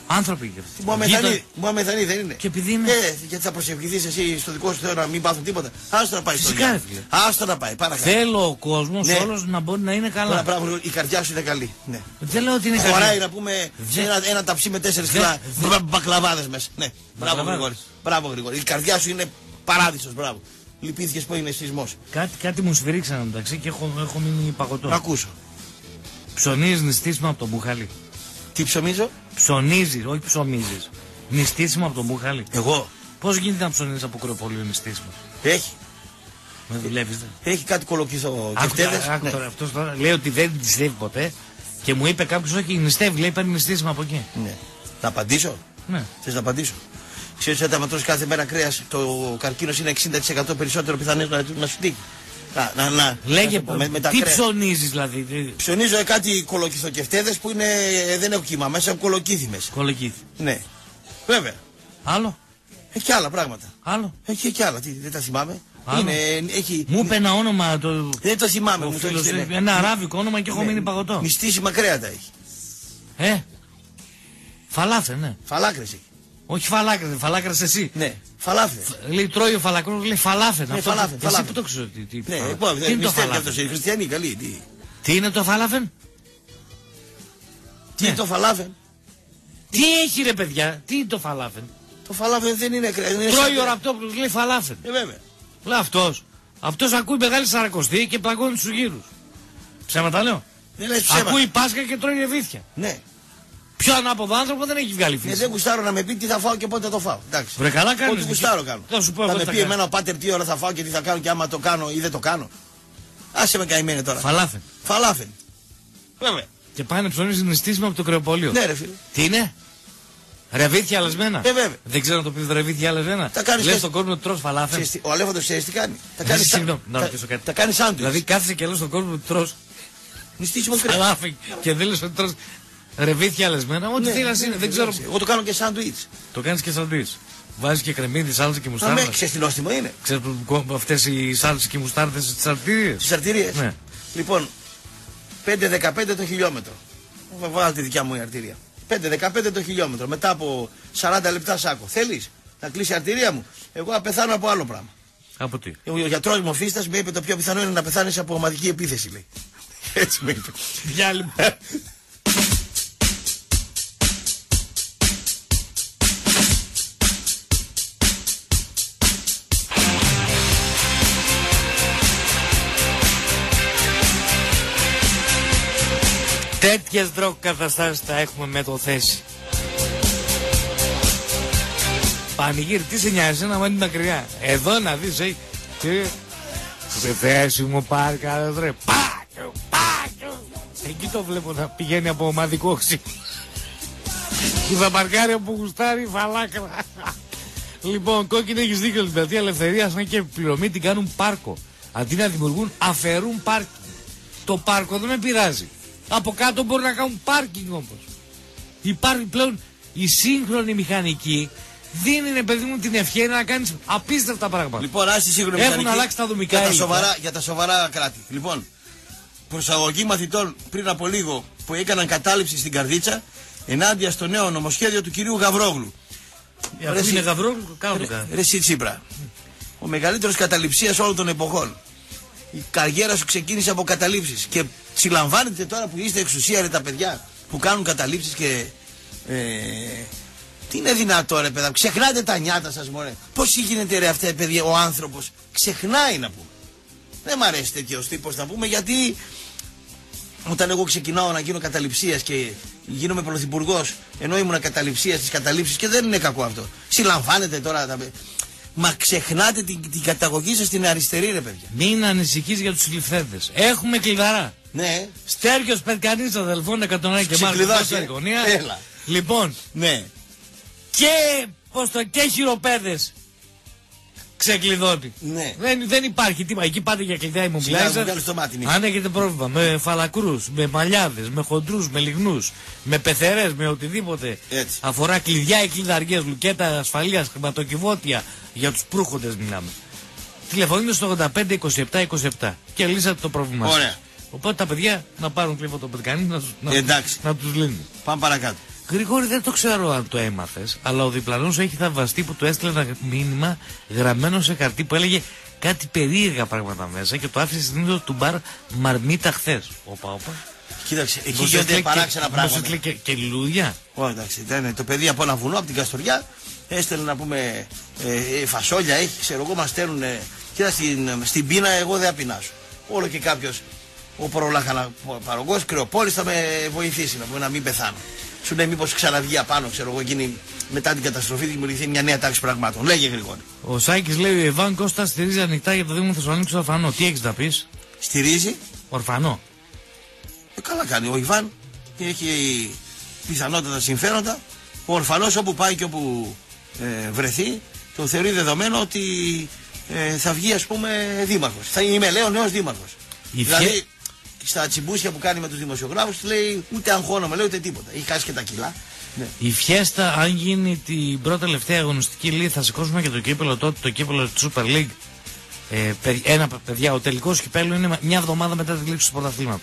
Άνθρωποι.
Μωαμεθανή, Μωαμεθανή δεν είναι.
Και επειδή είναι.
Ε, γιατί θα προσευχηθείς εσύ στο δικό σου Θεό να μην πάθουν τίποτα. Άστο να πάει στο
Φυσικά,
διάλογο.
φίλε.
Άστο να πάει, παρακαλώ.
Θέλω ο κόσμος
Ναι.
όλος να μπορεί να είναι καλά.
Μπράβο, η καρδιά σου είναι καλή. Ναι.
Δεν λέω ότι είναι
Χωράει
καλή.
να πούμε
Δε-
ένα, ένα ταψί με τέσσερις
Δε-
κιλά
δε-
μπα- μπακλαβάδες μέσα. Ναι, μπράβο
Μπακλαβάδες.
Γρηγόρη. Μπράβο Γρηγόρη. Η καρδιά σου είναι παράδεισος, μπράβο. Λυπήθηκες που είναι σεισμός.
Κάτι, κάτι μου σφυρίξαν μεταξύ και έχω, έχω μείνει παγωτό.
Να ακούσω.
Ψωνίζεις νηστίσιμο από το μπουχαλί.
Τι ψωμίζω,
Ψωνίζεις, όχι ψωμίζεις. Νηστίσιμο από το μπουχαλί.
εγώ.
Πώς γίνεται να ψωνίζεις από κρεοπολείο νηστίσιμο.
Έχει.
Με δουλεύεις δε.
Έχει κάτι κολοκυθό
Άκου,
κεφτέδες.
άκου
Ναι.
τώρα, αυτός τώρα λέει ότι δεν νηστεύει ποτέ και μου είπε κάποιος όχι νηστεύει, λέει παίρνει νηστίσιμο από εκεί.
Ναι. Να απαντήσω.
Ναι.
Θες να απαντήσω. Ξέρεις ότι άμα τρως κάθε μέρα κρέας, το καρκίνος είναι εξήντα τοις εκατό περισσότερο πιθανές να, να σου τύχει. Να, να, να.
Λέγε,
με, με τα
τι
κρέα.
ψωνίζεις δηλαδή. τι-
Ψωνίζω κάτι κολοκυθοκεφτέδες που είναι, ε, δεν έχω κύμα μέσα, έχουν κολοκύθι μέσα.
Κολοκύθι.
Ναι. Βέβαια.
Άλλο,
Έχει και άλλα πράγματα.
άλλο.
Έχει και άλλα. Τι, δεν τα θυμάμαι.
Άλλο.
Είναι, έχει...
Μου είπε ένα όνομα το.
Δεν το θυμάμαι.
Ο
μου το
φίλος,
έχεις, ναι.
ένα αράβικο όνομα και έχω
Ναι.
μείνει παγωτό.
Νηστίσιμα κρέατα έχει.
Ε, φαλάφε, ναι.
Φαλάκρες έχει.
Όχι φαλάκρε, φαλάκρες εσύ.
Ναι. Φαλάφε.
Λέει τρώει ο φαλακρός, λέει φαλάφε.
Ναι,
Αυτό-
φαλάφε,
Εσύ
φαλάφε.
που το ξέρω. Τι, τι,
Ναι,
φαλάφε.
πω,
Τι
δεν
είναι το
νηστεύει
φαλάφε.
αυτός. Οι χριστιανοί καλοί. Τι,
Τι είναι το φαλάφεν.
τι είναι το φαλάφε.
Τι έχει ρε παιδιά, τι είναι το φαλάφεν.
Το φαλάφε δεν είναι κρέας. είναι
Τρώει
σαν-
ο Ραπτόπουλος, λέει φαλάφεν.
Ε, βέβαια.
Λέει αυτός. Αυτός ακούει μεγάλη σαρακοστή και πλαγώνει τους γύρους. Ψέματα λέω.
Δεν λες ψέματα.
Ακούει Πάσχα και τρώει ρεβίθια.
Ναι.
Πιο ανάποδο άνθρωπο δεν έχει βγάλει
Ναι,
φύση.
δεν γουστάρω να με πει τι θα φάω και πότε θα το φάω. Εντάξει.
Βρε καλά κάνεις.
Ό,τι γουστάρω κάνω.
Θα σου πω
θα
εγώ
με
τι θα
πει
κάνω.
εμένα ο πάτερ τι ώρα θα φάω και τι θα κάνω και άμα το κάνω ή δεν το κάνω. Άσε με καημένη τώρα.
Φαλάφεν.
Φαλάφεν. Βέβαια.
Και πάνε ψωνίζει νηστίσιμο από το κρεοπολείο.
Ναι, ρε φίλε.
Τι είναι? Ρεβίθια αλεσμένα.
Ε, βέβαια.
Δεν ξέρω να το πει ρεβίθια αλεσμένα.
Τα κάνεις
Λες
και-
στον κόσμο ότι τρως φαλάφεν.
Ξέρεις τι, ο Αλέφαντος ξέρεις τι κάνει. Τα
Ε,
κάνει σαν-
συγγνώμη, να
τα-
ρωτήσω κάτι.
Τα κάνει σάντουιτς.
Δηλαδή κάθεσαι και λες στον κόσμο ότι τρως
Νηστίσιμο κρέας.
φαλάφεν και δεν λες ότι τρως ρεβίθια αλεσμένα. Ό,τι
Ναι,
θέλει να
ναι,
είναι.
ναι,
Δεν ξέρω.
ναι. Εγώ το κάνω και σάντουιτς.
Το κάνεις και σαντουίτς. Βάζεις και κρεμμύδι, σάλτσα και
Να με
μουστάρδα.
ξέρεις τι νόστιμο είναι.
Ξέρεις που αυτές οι σάλτσες και οι μουστάρδες στις αρτηρίες.
Στις αρτηρίες.
Ναι.
Λοιπόν, πέντε δεκαπέντε το χιλιόμετρο. Βάλτε τη δικιά μου η αρτηρία. πέντε δεκαπέντε το χιλιόμετρο. Μετά από σαράντα λεπτά σάκο. Θέλεις να κλείσει η αρτηρία μου. Εγώ θα πεθάνω από άλλο πράγμα.
Από τι.
Ο γιατρός μου ο Φίστας μου είπε το πιο πιθανό είναι να πεθάνεις από ομαδική επίθεση, λέει. Έτσι μου είπε.
Διάλειμμα. Τέτοιες ντροκαταστάσεις θα έχουμε με το θέση. Πανηγύρι, τι σε νοιάζει να μένει μακριά. Εδώ να δεις, ε, τι, σε θέση μου πάρει κάθε ρε. Πάκιο, πάκιο. Εκεί το βλέπω να πηγαίνει από ομαδικό οξύ. Που θα παρκάρει από γουστάρει φαλάκρα. Λοιπόν, κόκκινο έχεις δίκιο, την πλατεία Ελευθερίας, αν και επιπληρωμή την κάνουν πάρκο. Αντί να δημιουργούν, αφαιρούν πάρκινγκ. Το πάρκο δεν με πειράζει. Από κάτω μπορεί να κάνουν πάρκινγκ όμως. Υπάρχει πλέον η σύγχρονη μηχανική, δίνει ρε παιδί μου την ευκαιρία να κάνεις απίστευτα πράγματα.
Λοιπόν, άστη σύγχρονη
Έχουν
μηχανική
αλλάξει τα δομικά
για τα,
υλικά.
σοβαρά, για τα σοβαρά κράτη. Λοιπόν, προσαγωγή μαθητών πριν από λίγο που έκαναν κατάληψη στην Καρδίτσα ενάντια στο νέο νομοσχέδιο του κυρίου Γαβρόγλου.
Ε, Αφού
Ρε,
είναι
εσύ-
γαβρό, κάνω το
Ρε,
κάνω.
ρε εσύ Τσίπρα, ο μεγαλύτερος καταληψίας όλων των εποχών. Η καριέρα σου ξεκίνησε από καταλήψεις και συλλαμβάνετε τώρα που είστε εξουσία ρε τα παιδιά που κάνουν καταλήψεις και... Ε, τι είναι δυνατό ρε παιδά, ξεχνάτε τα νιάτα σας μωρέ. Πώς γίνεται ρε αυτά παιδιά ο άνθρωπος, ξεχνάει να πούμε. Δεν μ' αρέσει τέτοιος τύπος να πούμε γιατί όταν εγώ ξεκινάω να γίνω καταληψίας και γίνομαι πρωθυπουργός ενώ ήμουν καταληψίας στις καταλήψεις και δεν είναι κακό αυτό. Συλλαμβάνετε τώρα τα παιδιά. Μα ξεχνάτε την, την καταγωγή σας στην αριστερή ρε παιδιά.
Μην ανησυχείς για τους συλληφθέντες. Έχουμε κλειδαρά.
Ναι,
Στέργιος Περκανής αδελφών εκατόν ένα και Μάρκος
Ξεκλειδώσει,
στην
ε.
γωνία.
Έλα.
Λοιπόν,
ναι.
και, πώς το, και χειροπέδες ξεκλειδώνει.
Ναι.
Δεν, δεν υπάρχει τίποτα. Εκεί πάτε για κλειδιά
Σιγά, μου
immobilizer.
βγάλεις το μάτι, Νίκο.
Αν έχετε πρόβλημα με φαλακρούς, με μαλλιάδες, με χοντρούς, με λιγνούς, με πεθερές, με οτιδήποτε
Έτσι.
αφορά κλειδιά ή κλειδαριές, λουκέτα ασφαλείας, χρηματοκιβώτια, για τους προύχοντες μιλάμε. Τηλεφωνείτε στο ογδόντα πέντε είκοσι επτά είκοσι επτά και λύσατε το πρόβλημά σας.
Ωραία.
Οπότε τα παιδιά να πάρουν κλίμα το Περκανή να, τους- να,
Εντάξει.
να τους λύνει.
Πάμε παρακάτω.
Γρηγόρη, δεν το ξέρω αν το έμαθες, αλλά ο διπλανός έχει θαυμαστεί που του έστειλε ένα μήνυμα γραμμένο σε χαρτί που έλεγε κάτι περίεργα πράγματα μέσα και το άφησε στην ίδια του μπαρ Μαρμίτα χθες. Όπα, όπα.
Κοίταξε, εκεί γίνονται παράξενα πράγματα.
Μήπως έστειλε και, και λουλούδια.
Όχι, εντάξει, ήταν το παιδί από ένα βουνό, από την Καστοριά, έστελνε να πούμε ε, φασόλια, έχει, ξέρω εγώ, μας στέλνουν. Κοίτα, στην, στην πείνα εγώ δεν απεινάσω. Όλο και κάποιος, ο προλάχανα παρογκός, Κρεοπόλης, θα με βοηθήσει να, πούμε, να μην πεθάνω. Σου λέει μήπως ξαναβγεί απάνω, ξέρω εγώ, γίνει μετά την καταστροφή δημιουργηθεί μια νέα τάξη πραγμάτων. Λέγε Γρηγόρη.
Ο Σάκης λέει: ο Ιβάν Κώστα στηρίζει ανοιχτά για το Δήμο Θεσσαλονίκη στο Ορφανό. Τι έχεις να πεις?
Στηρίζει.
Ορφανό.
Ε, καλά κάνει. Ο Ιβάν έχει πιθανότατα συμφέροντα. Ο ορφανός όπου πάει και όπου ε, βρεθεί, το θεωρεί δεδομένο ότι ε, θα βγει, ας πούμε, δήμαρχος. Θα είμαι, λέω, νέος δήμαρχος. Η δηλαδή, φιέ... στα τσιμπούσια που κάνει με τους δημοσιογράφους, λέει ούτε αγχώνομαι, λέει ούτε τίποτα. Έχει χάσει και τα κιλά. Ναι.
Η Φιέστα, αν γίνει την πρώτη τελευταία αγωνιστική λίγη, θα σηκώσουμε και το κύπελο τότε, το κύπελο της Super League. Ε, ένα, παιδιά, ο τελικός κυπέλου είναι μια εβδομάδα μετά τη λήξη του πρωταθλήματος.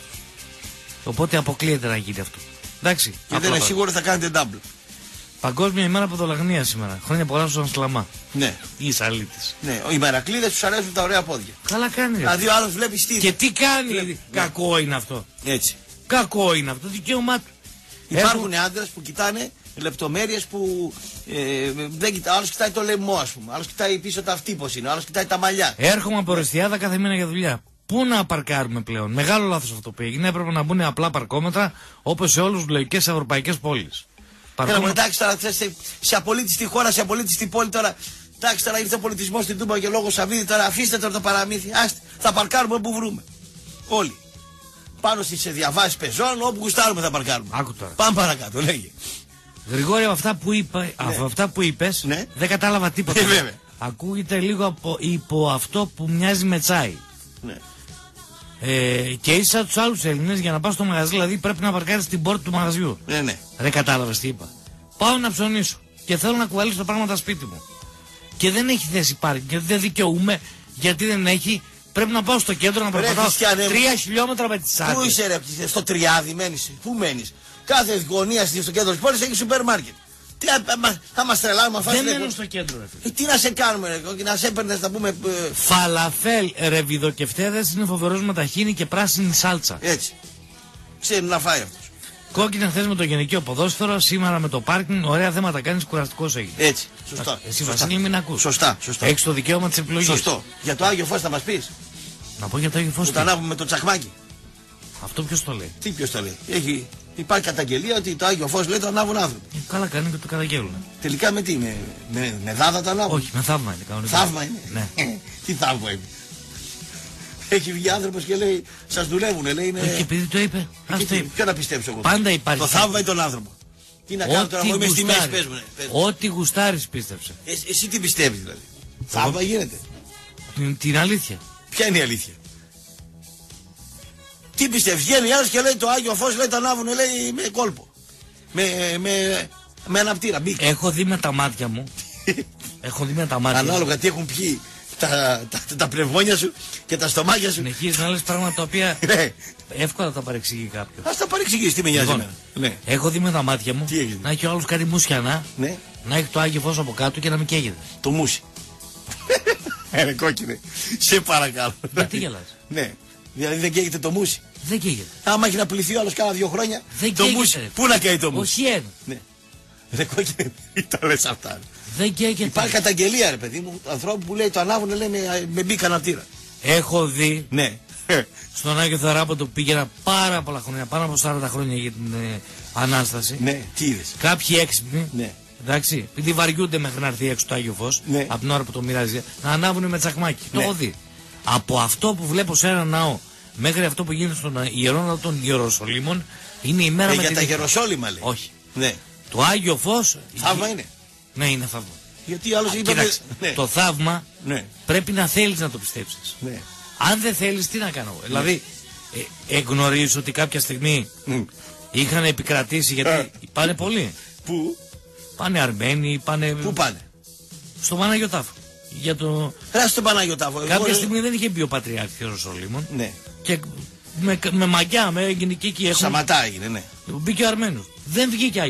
Οπότε αποκλείεται να γίνει αυτό. Εντάξει.
Και δεν είναι σίγουρο θα κάνετε double.
Παγκόσμια ημέρα ποδολαγνία σήμερα. Χρόνια πολλά στον Σλαμά.
Ναι.
Ή Σαλίτης.
Ναι. Οι μερακλείδες τους αρέσουν τα ωραία πόδια.
Καλά κάνει.
Δηλαδή ο άλλος βλέπει στήθη.
Και τι κάνει.
Βλέπει.
Κακό ναι. είναι αυτό.
Έτσι.
Κακό είναι αυτό. Δικαίωμά του.
Υπάρχουν Έχω... άντρες που κοιτάνε λεπτομέρειες που ε, δεν κοιτά. Άλλος κοιτάει το λαιμό, ας πούμε. Άλλος κοιτάει πίσω τα αυτή πως είναι. Άλλος κοιτάει τα μαλλιά.
Έρχομαι από Ρεστιάδα κάθε μήνα για δουλειά. Πού να παρκάρουμε πλέον? Μεγάλο λάθος αυτό που έγινε. Έπρεπε να μπουν απλά παρκόμετρα όπως σε όλους τους λογικές ευρωπαϊκές πόλεις.
Παρκόμα... Έλα, εντάξει τώρα σε, σε απολύτιστη χώρα, σε απολύτιστη πόλη τώρα. Εντάξει τώρα ήρθε ο πολιτισμός στην Τούμπα και λόγω Σαββίδη τώρα αφήστε τώρα το παραμύθι. Άστε, θα παρκάρουμε όπου βρούμε. Όλοι. Πάνω στις διαβάσεις πεζών, όπου γουστάρουμε θα παρκάρουμε.
Άκου τώρα.
Πάμε παρακάτω, λέγε.
Γρηγόρη, από αυτά που, είπα, ναι. από αυτά που είπες, ναι. δεν κατάλαβα τίποτα.
Ε,
Ακούγεται λίγο από, υπό αυτό που μοιάζει με τσάι.
Ναι.
Ε, και είσαι σαν τους άλλους Έλληνες για να πας στο μαγαζί, δηλαδή πρέπει να παρκάρεις στην πόρτα του μαγαζιού.
Ναι, ναι.
Δεν κατάλαβες τι είπα. Πάω να ψωνίσω και θέλω να κουβαλήσω τα πράγματα σπίτι μου. Και δεν έχει θέση πάρκινγκ, γιατί δεν δικαιούμαι, γιατί δεν έχει. Πρέπει να πάω στο κέντρο να περπατάω τρία χιλιόμετρα με τις άδειες.
Πού είσαι ρε, στο Τριάδι μένεις, πού μένεις? Κάθε γωνία στο κέντρο της πόλης έχει σούπερ μάρκετ. Τι, θα μας τρελάμε αυτά.
Δεν μένω στο κέντρο, ρε φίλε.
Ε, τι να σε κάνουμε, ρε, να σε έπαιρνες να πούμε. Ε...
Φαλαφέλ, ρεβιδοκεφτέδες είναι φοβερός με ταχίνι και πράσινη σάλτσα.
Έτσι. Ξέρει να φάει αυτός.
Κόκκινα χθες με το γενικείο ποδόσφαιρο, σήμερα με το πάρκινγκ. Ωραία θέματα κάνεις, κουραστικός έγινε.
Έτσι. Σωστά.
Εσύ Βασίλη μην ακούς.
Σωστά, σωστά.
Έχεις το δικαίωμα της επιλογής.
Σωστό. Για το Άγιο Φως θα μας πεις?
Να πω για το Άγιο Φως.
Που τα ανάβουμε με το τσακμάκι.
Αυτό ποιος το λέει?
Τι ποιος το λέει? Έχει... Υπάρχει καταγγελία ότι το Άγιο Φως λέει το ανάβουν άνθρωποι.
Ε, καλά κάνει και το καταγγέλουν.
Τελικά με τι, με, με, με δάδα το ανάβουν?
Όχι, με θαύμα είναι. Κανονικά.
Θαύμα είναι.
Ναι.
Τι θαύμα είναι? Έχει βγει άνθρωπος και λέει σας δουλεύουνε, λέει είναι...
Ε, και επειδή το είπε, ας το είπε.
Ποιο να πιστέψω εγώ?
Πάντα υπάρχει.
Το θαύμα ή τον άνθρωπο? Τι να κάνω τώρα, εγώ είμαι στη μέση, πες μου. Ναι,
ό,τι γουστάρεις πίστεψε.
Ε, εσύ τι πιστεύεις δηλαδή? Θαύμα γίνεται?
Την, την αλήθεια.
Ποια είναι η αλήθεια? Τι πιστεύεις? Βγαίνει άλλος και λέει το Άγιο Φως, λέει το ανάβουνε, λέει με κόλπο. Με, με, με αναπτήρα. Μπήκε.
Έχω δει με τα μάτια μου. Έχω δει με τα μάτια μου.
Ανάλογα τι έχουν πιει τα, τα, τα, τα πνευμόνια σου και τα στομάκια σου.
Συνεχίζεις να λες πράγματα τα οποία εύκολα τα παρεξηγεί κάποιος.
Ας τα παρεξηγείς, τι με νοιάζει.
Λοιπόν, ναι. Έχω δει με τα μάτια μου να έχει ο άλλος κάτι μουσιανά,
ναι.
να έχει το Άγιο Φως από κάτω και να μην καίγεται.
Το μουσι. Έρε κόκκινε. Σε παρακαλώ.
Γιατί γελάς?
Ναι. Δηλαδή δεν καίγεται το μουσι.
Δεν καίγεται.
Άμα έχει να πληθεί ο άλλος κάνα δύο χρόνια.
Δεν
το μουσι. Πού να καίγεται το μουσι?
Όχι ένα.
Ναι. Ρε κόκκινε. Τα λες αυτά.
Δεν καίγεται.
Υπάρχει καταγγελία ρε παιδί μου. Ανθρώπου που λέει το ανάβουνε λέει με, με μπήκα αναπτήρα.
Έχω δει.
Ναι.
Στον Άγιο Θεράποντο που πήγαινα πάρα πολλά χρόνια, πάνω από σαράντα χρόνια για την ε, Ανάσταση.
Ναι, τι είδες?
Κάποιοι έξυπνοι.
Ναι.
Εντάξει, επειδή βαριούνται μέχρι να έρθει έξω το Άγιο Φως,
ναι.
από την ώρα που το μοιράζει, να ανάβουν με τσακμάκι.
Ναι.
Το έχω δει. Από αυτό που βλέπω σε ένα ναό μέχρι αυτό που γίνεται στον ιερό ναό των Ιεροσολύμων είναι η μέρα
ε,
με
για
την
τα Ιεροσόλυμα λέει.
Όχι.
Ναι.
Το Άγιο Φως.
Θαύμα είναι.
Ναι, είναι θαύμα.
Γιατί άλλος είπε.
Κοίταξε, ναι. Το θαύμα
ναι.
πρέπει να θέλεις να το πιστέψεις.
Ναι.
Αν δεν θέλεις, τι να κάνω. Ναι. Δηλαδή, ε, εγνωρίζεις ότι κάποια στιγμή mm. είχαν επικρατήσει γιατί ε. πάνε πολλοί.
Πού?
Πάνε Αρμένοι, πάνε.
Πού πάνε?
Στο Πανάγιο Τάφο. Για το...
Ρε στο Πανάγιο Τάφο.
Κάποια Εγώ... στιγμή δεν είχε μπει ο Πατριάρχης Ιεροσολύμων.
Ναι.
Και με, με μαγιά, με έγινε και εκεί.
Σαματά έγινε, ναι.
Μπήκε ο Αρμένος. Δεν βγήκε Άγιο Φως.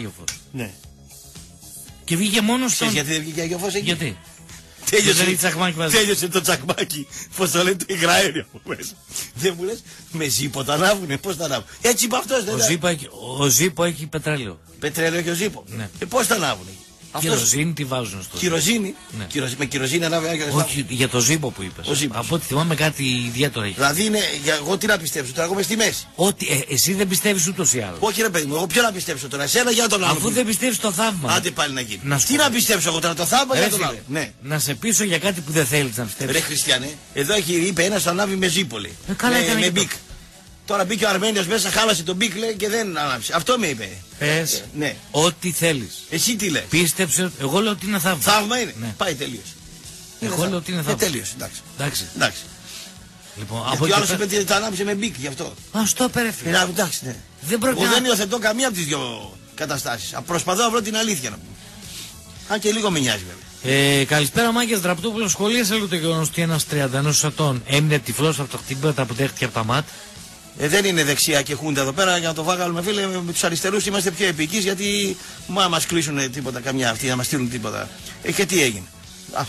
Ναι.
Και βγήκε μόνο στον.
Γιατί δεν βγήκε Άγιο Φως εκεί.
Γιατί.
Τέλειωσε,
τσακμάκι μαζί.
τέλειωσε το τσακμάκι. Πώς το λένε, το υγραέρι από μέσα. Δεν μου λες, με ζύπο τα ανάβουνε, πώς τα ανάβουν. Έτσι είπε αυτός, δεν
Ο Ζήπο έχει, ο Ζήπο έχει πετρέλαιο.
Πετρέλαιο και ο ζύπο.
Ναι.
Ε, πώς τα ανάβουνε.
Κυροζίνη τι βάζουν στο.
Κυροζίνη.
Ναι.
Κυροζ... Με κυροζίνη ανάβει Άγιο Φως.
Όχι, για το Ζήπο που είπες.
Ο Ζήπος.
Από ό,τι θυμάμαι κάτι ιδιαίτερο έχει.
Δηλαδή είναι, για, εγώ τι να πιστέψω, τώρα εγώ είμαι στη μέση.
Ότι ε, εσύ δεν πιστεύεις ούτως ή άλλως.
Όχι ρε παιδί μου, εγώ ποιο να πιστέψω τώρα, εσένα για τον άλλο.
Αφού δεν πιστεύεις το θαύμα.
Άντε πάλι να γίνει.
Να σου
Τι
πω.
να πιστέψω εγώ τώρα, το θαύμα
Ρε
για τον
φίλε,
άλλο. Ναι.
Να σε πείσω για κάτι που δεν θέλεις να
Ρε
πιστέψεις.
Χριστιανέ, εδώ έχει, είπε ένας το ανάβει με ζύπολη.
Ε, καλά
με,
έκανε
με
και το.
μπικ. Τώρα μπήκε ο Αρμένιος μέσα, χάλασε τον μπικ λέει και δεν ανάψει. Αυτό με είπε.
Πες
Ναι.
ό,τι θέλεις.
Εσύ τι λες.
Πίστεψε, εγώ λέω ότι είναι θαύμα.
Θαύμα είναι.
Ναι.
Πάει τελείως.
Εγώ λέω ότι είναι
Ε,
θαύμα.
τελείως, εντάξει.
Εντάξει.
Εντάξει.
Λοιπόν, από
Γιατί ο
εκεί
άλλος
πέρα-
είπε ότι το ανάψε με μπικ γι' αυτό.
Α, στο περέφερε.
Ε, να, εντάξει, ναι.
Δεν πρόκειται
Εγώ
να-
δεν υιοθετώ καμία από τις δύο καταστάσεις. Α, προσπαθώ να βρω την αλήθεια να πούμε. Αν και λίγο με νοιάζει βέβαια.
Ε, καλησπέρα, Μάγκες Δραπτόπουλο. Σχολίασε λίγο το γεγονός ότι ένας τριάντα ενός ετών έμεινε τυφλός από το χτύπημα που δέχτηκε από τα ΜΑΤ.
Ε, δεν είναι δεξιά και χούντα εδώ πέρα για να το βάγαλουμε φίλε. Με τους αριστερούς είμαστε πιο επικείς γιατί μα μας κλείσουν τίποτα καμιά αυτοί να μας στείλουν τίποτα. Ε, και τι έγινε. Α,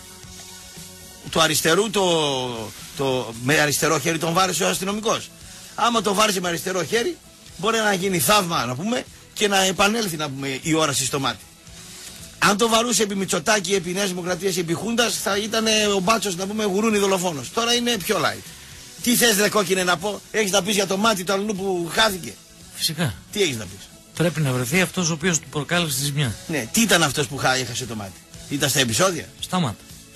του αριστερού το, το, με αριστερό χέρι τον βάρεσε ο αστυνομικός. Άμα το βάρεσε με αριστερό χέρι μπορεί να γίνει θαύμα να πούμε και να επανέλθει να πούμε η όραση στο μάτι. Αν το βαρούσε επί Μητσοτάκη, επί Νέας Δημοκρατίας, επί Χούντας θα ήταν ο Μπάτσος να πούμε γουρούνι δολοφόνος. Τώρα είναι πιο light. Τι θες ρε κόκκινε να πω, έχεις να πεις για το μάτι του αλλού που χάθηκε.
Φυσικά.
Τι έχεις να πεις.
Πρέπει να βρεθεί αυτός ο οποίος του προκάλεσε τη ζημιά.
Ναι, τι ήταν αυτός που χά- έχασε το μάτι. Ήταν στα επεισόδια.
Σταμάτα.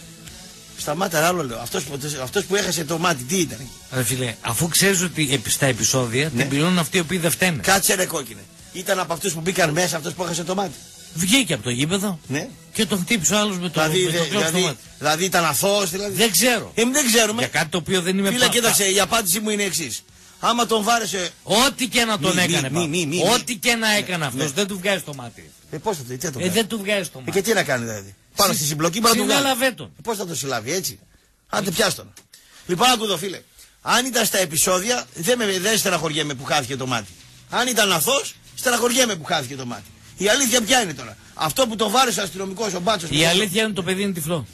Σταμάτα, άλλο λέω. Αυτός, που- αυτός που έχασε το μάτι, τι ήταν εκεί.
Ρε φίλε, αφού ξέρεις ότι επί- στα επεισόδια
Ναι.
την πληρώνουν αυτοί οι οποίοι δεν φταίνε.
Κάτσε ρε κόκκινε. Ήταν από αυτούς που μπήκαν μέσα αυτός που έχασε το μάτι.
Βγήκε από το γήπεδο
Ναι.
και τον χτύπησε ο άλλος με το,
Δηλαδή,
με το
δε-
κλώτσο στο
δηλαδή,
μάτι.
δηλαδή ήταν αθώος δηλαδή.
Δεν ξέρω.
Ε, δεν ξέρουμε.
Για κάτι το οποίο δεν είμαι
Φίλε,
πα-
κοίταξε, η απάντησή μου είναι εξή. Άμα τον βάρεσε.
Ό,τι και να τον
Μη,
έκανε.
μη,
πα-
μη, μη, μη.
Ό,τι και να έκανε αυτός
ναι.
δεν του βγάζει το μάτι.
Ε, πώς θα το, τι θα το
Ε,
κάνει.
δεν του βγάζει το
Ε,
μάτι.
και τι να κάνει δηλαδή. Πάνω στη συμπλοκή μπορεί να του βγάλει.
Συνέλαβε τον.
Ε, πώς θα το συλλάβει έτσι. Άντε πιάσ' τον. Λοιπόν, άκου εδώ φίλε. Αν ήταν στα επεισόδια, δεν, με, δεν στεναχωριέμαι που χάθηκε το μάτι. Αν ήταν αθώος, στεναχωριέμαι που χάθηκε το μάτι. Η αλήθεια ποια είναι τώρα. Αυτό που τον βάρεσε ο αστυνομικός, ο Μπάτσος.
Η αλήθεια είναι το παιδί είναι τυφλό.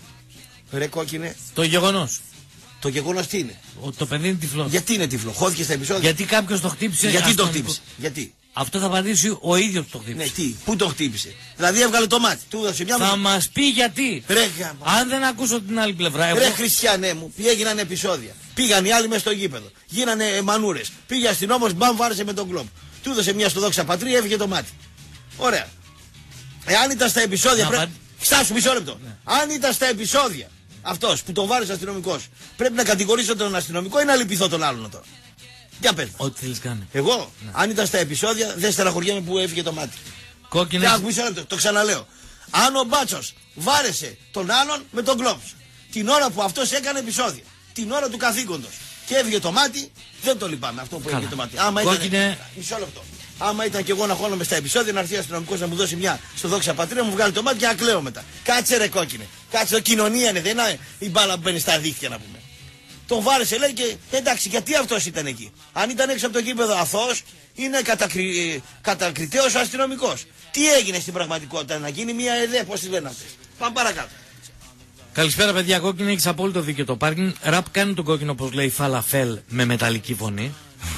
Ρε κόκκινε,
Το γεγονός.
το γεγονός τι είναι.
Ο- Το παιδί είναι τυφλό.
Γιατί είναι τυφλό, χώθηκε στα επεισόδια.
Γιατί κάποιος το χτύπησε.
Γιατί το
αστυνομικό.
χτύπησε. Γιατί.
Αυτό θα απαντήσει ο ίδιος που το χτύπησε.
Ναι, τι, πού το χτύπησε. Δηλαδή έβγαλε το μάτι. Του έδωσε μια
Θα
μου.
μας πει γιατί.
Ρε, γάμα.
Αν δεν ακούσω την άλλη πλευρά, εγώ.
Ρε Χριστιανέ μου, έγιναν επεισόδια. Πήγαν οι άλλοι μέσα στο γήπεδο. Γίνανε ε, μανούρες. Πήγε αστυνόμος, μπαμ, βάρεσε με τον κλόμπ. Του έδωσε μια στο δόξα πατρία, έβγε το μάτι. Ωραία. Εάν ήταν στα επεισόδια.
Να
Πρέπει...
απαν-
Στάσου μισό λεπτό. Αν ήταν στα επεισόδια αυτός που τον βάρεσε αστυνομικός, πρέπει να κατηγορήσω τον αστυνομικό ή να λυπηθώ τον άλλον τώρα. Για πες μου.
Ό,τι θέλεις κάνει.
Εγώ, αν ήταν στα επεισόδια, δεν στεναχωριέμαι που έφυγε το μάτι. Και
Κόκκινες.
άκου μισό λεπτό, το ξαναλέω. Αν ο Μπάτσος βάρεσε τον άλλον με τον κλόμπ την ώρα που αυτός έκανε επεισόδια, την ώρα του καθήκοντος και έβγε το μάτι, δεν το λυπάμαι αυτό που
Καλά.
έβγε το μάτι. Άμα ήταν.
Κόκκινε.
Μισό λεπτό. Άμα ήταν και εγώ να χώνομαι στα επεισόδια, να έρθει ο αστυνομικός να μου δώσει μια στο δόξα πατρίδα, μου βγάλει το μάτι και να κλαίω μετά. Κάτσε ρε κόκκινε. Κάτσε, το κοινωνία είναι, δεν είναι η μπάλα που μπαίνει στα δίχτυα να πούμε. Τον βάρεσε λέει και εντάξει, γιατί αυτός ήταν εκεί. Αν ήταν έξω από το γήπεδο αθώος, είναι κατακρι... κατακριτέος ο αστυνομικός. Τι έγινε στην πραγματικότητα, να γίνει μια ΕΔΕ, πώς τη λένε αυτές. Πάμε παρακάτω.
Καλησπέρα, παιδιά. Κόκκινη, έχεις απόλυτο δίκιο το πάρκινγκ. Ραπ κάνει τον κόκκινο όπως λέει φαλαφέλ με μεταλλική φωνή.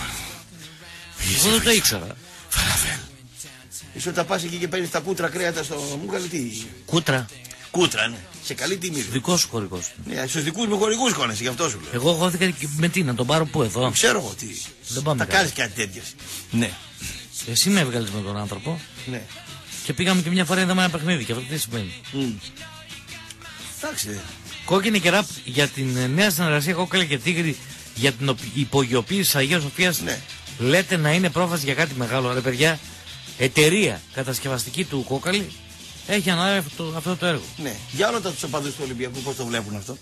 Εγώ δεν το ήξερα.
Φαλαφέλ. Εσύ όταν πας εκεί και παίρνεις τα κούτρα κρέατα στο μούγκαλι, τι.
Κούτρα.
Κούτρα, ναι. Σε καλή τιμή. ρε.
Δικό σου χωρικός.
Ναι, στους δικούς μου χωρικούς κόνεσαι, γι' αυτό σου λέω.
Εγώ χώθηκα και με τι, να τον πάρω πού εδώ.
Ξέρω εγώ τι.
Δεν πάμε
Θα
καλά.
κάνεις κάτι τέτοιες. Ναι.
Εσύ με έβγαλες με τον άνθρωπο
Ναι.
και πήγαμε και μια φορά είδαμε ένα παιχνίδι. Και αυτό τι σημαίνει.
Μμ. Εντάξει. δε.
Κόκκινη και ραπ για την ε, νέα συνεργασία Κόκκαλη και Τίγρη για την οπ- υπογειοποίηση της Αγίας Σοφίας.
Ναι.
Λέτε να είναι πρόφαση για κάτι μεγάλο. Ρε παιδιά, εταιρεία κατασκευαστική του Κόκκαλη έχει αναλάβει αυτό, αυτό το έργο.
Ναι. Για όλα τα τους οπαδούς του Ολυμπιακού πώς το βλέπουν αυτό.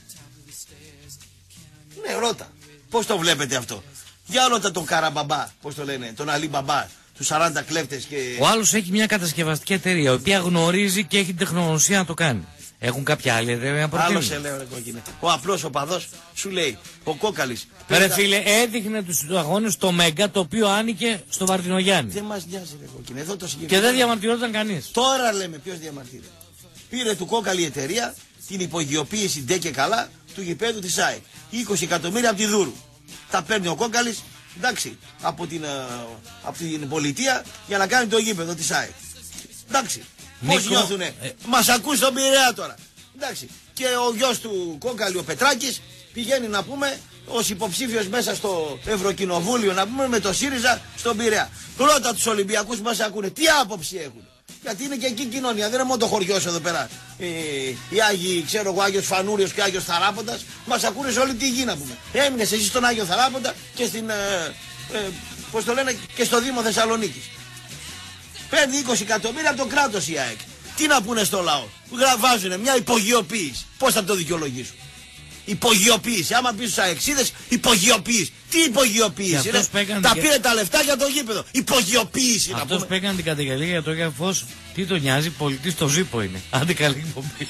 Ναι, ρώτα. Πώς το βλέπετε αυτό. Για όλα τα τον Καραμπαμπά, πώς το λένε, τον Αλή Μπαμπά, τους σαράντα κλέφτες και...
Ο άλλος έχει μια κατασκευαστική εταιρεία η οποία γνωρίζει και έχει την τεχνογνωσία να το κάνει. Έχουν κάποια άλλη ιδέα να προτείνουν.
Άλλο σε λέω, ρε κόκκινε. Ο απλός οπαδός σου λέει, ο Κόκαλης.
Ρε φίλε, έδειχνε τους αγώνες στο Μέγκα, το οποίο άνοιγε στο Βαρτινογιάννη.
Δεν μας νοιάζει, ρε κόκκινε. Εδώ το
Και δεν διαμαρτυρόταν κανείς.
Τώρα λέμε ποιος διαμαρτύρεται. Πήρε του Κόκαλη η εταιρεία την υπογειοποίηση ντε και καλά του γηπέδου της ΑΕΚ. είκοσι εκατομμύρια από τη Δούρου. Τα παίρνει ο Κόκαλης, εντάξει, από την, από την πολιτεία για να κάνει το γήπεδο της ΑΕΚ. Εντάξει. Πώς νιώθουνε. Ε... Μας ακούς στον Πειραιά τώρα. Εντάξει. Και ο γιος του Κόκαλη, ο Πετράκης, πηγαίνει να πούμε ως υποψήφιος μέσα στο Ευρωκοινοβούλιο, να πούμε με το ΣΥΡΙΖΑ στον Πειραιά. Ρώτα τους Ολυμπιακούς που μας ακούνε. Τι άποψη έχουν. Γιατί είναι και εκεί κοινωνία, δεν είναι μόνο το χωριό εδώ πέρα. Ε, οι Άγιοι, ξέρω εγώ, Άγιος Φανούριος και Άγιος Θαράποντας, μας ακούνε σε όλη τη γη να πούμε. Έμεινες εσύ στον Άγιο Θαράποντα και στην, ε, ε, πώς το λένε, και στο Δήμο Θεσσαλονίκης. Παίρνει είκοσι εκατομμύρια από το κράτος η ΑΕΚ. Τι να πούνε στο λαό. Βάζουνε μια υπογειοποίηση. Πώς θα το δικαιολογήσουν. Υπογειοποίηση. Άμα πεις στους αεξίδες, υπογειοποίηση. Τι υπογειοποίηση. Τα πήρε τα λεφτά για το γήπεδο. Υπογειοποίηση.
Αυτός που έκανε την καταγγελία για το Γεφός, τι τον νοιάζει, πολιτής στο Ζήπο είναι. Άντε καλή εκπομπή.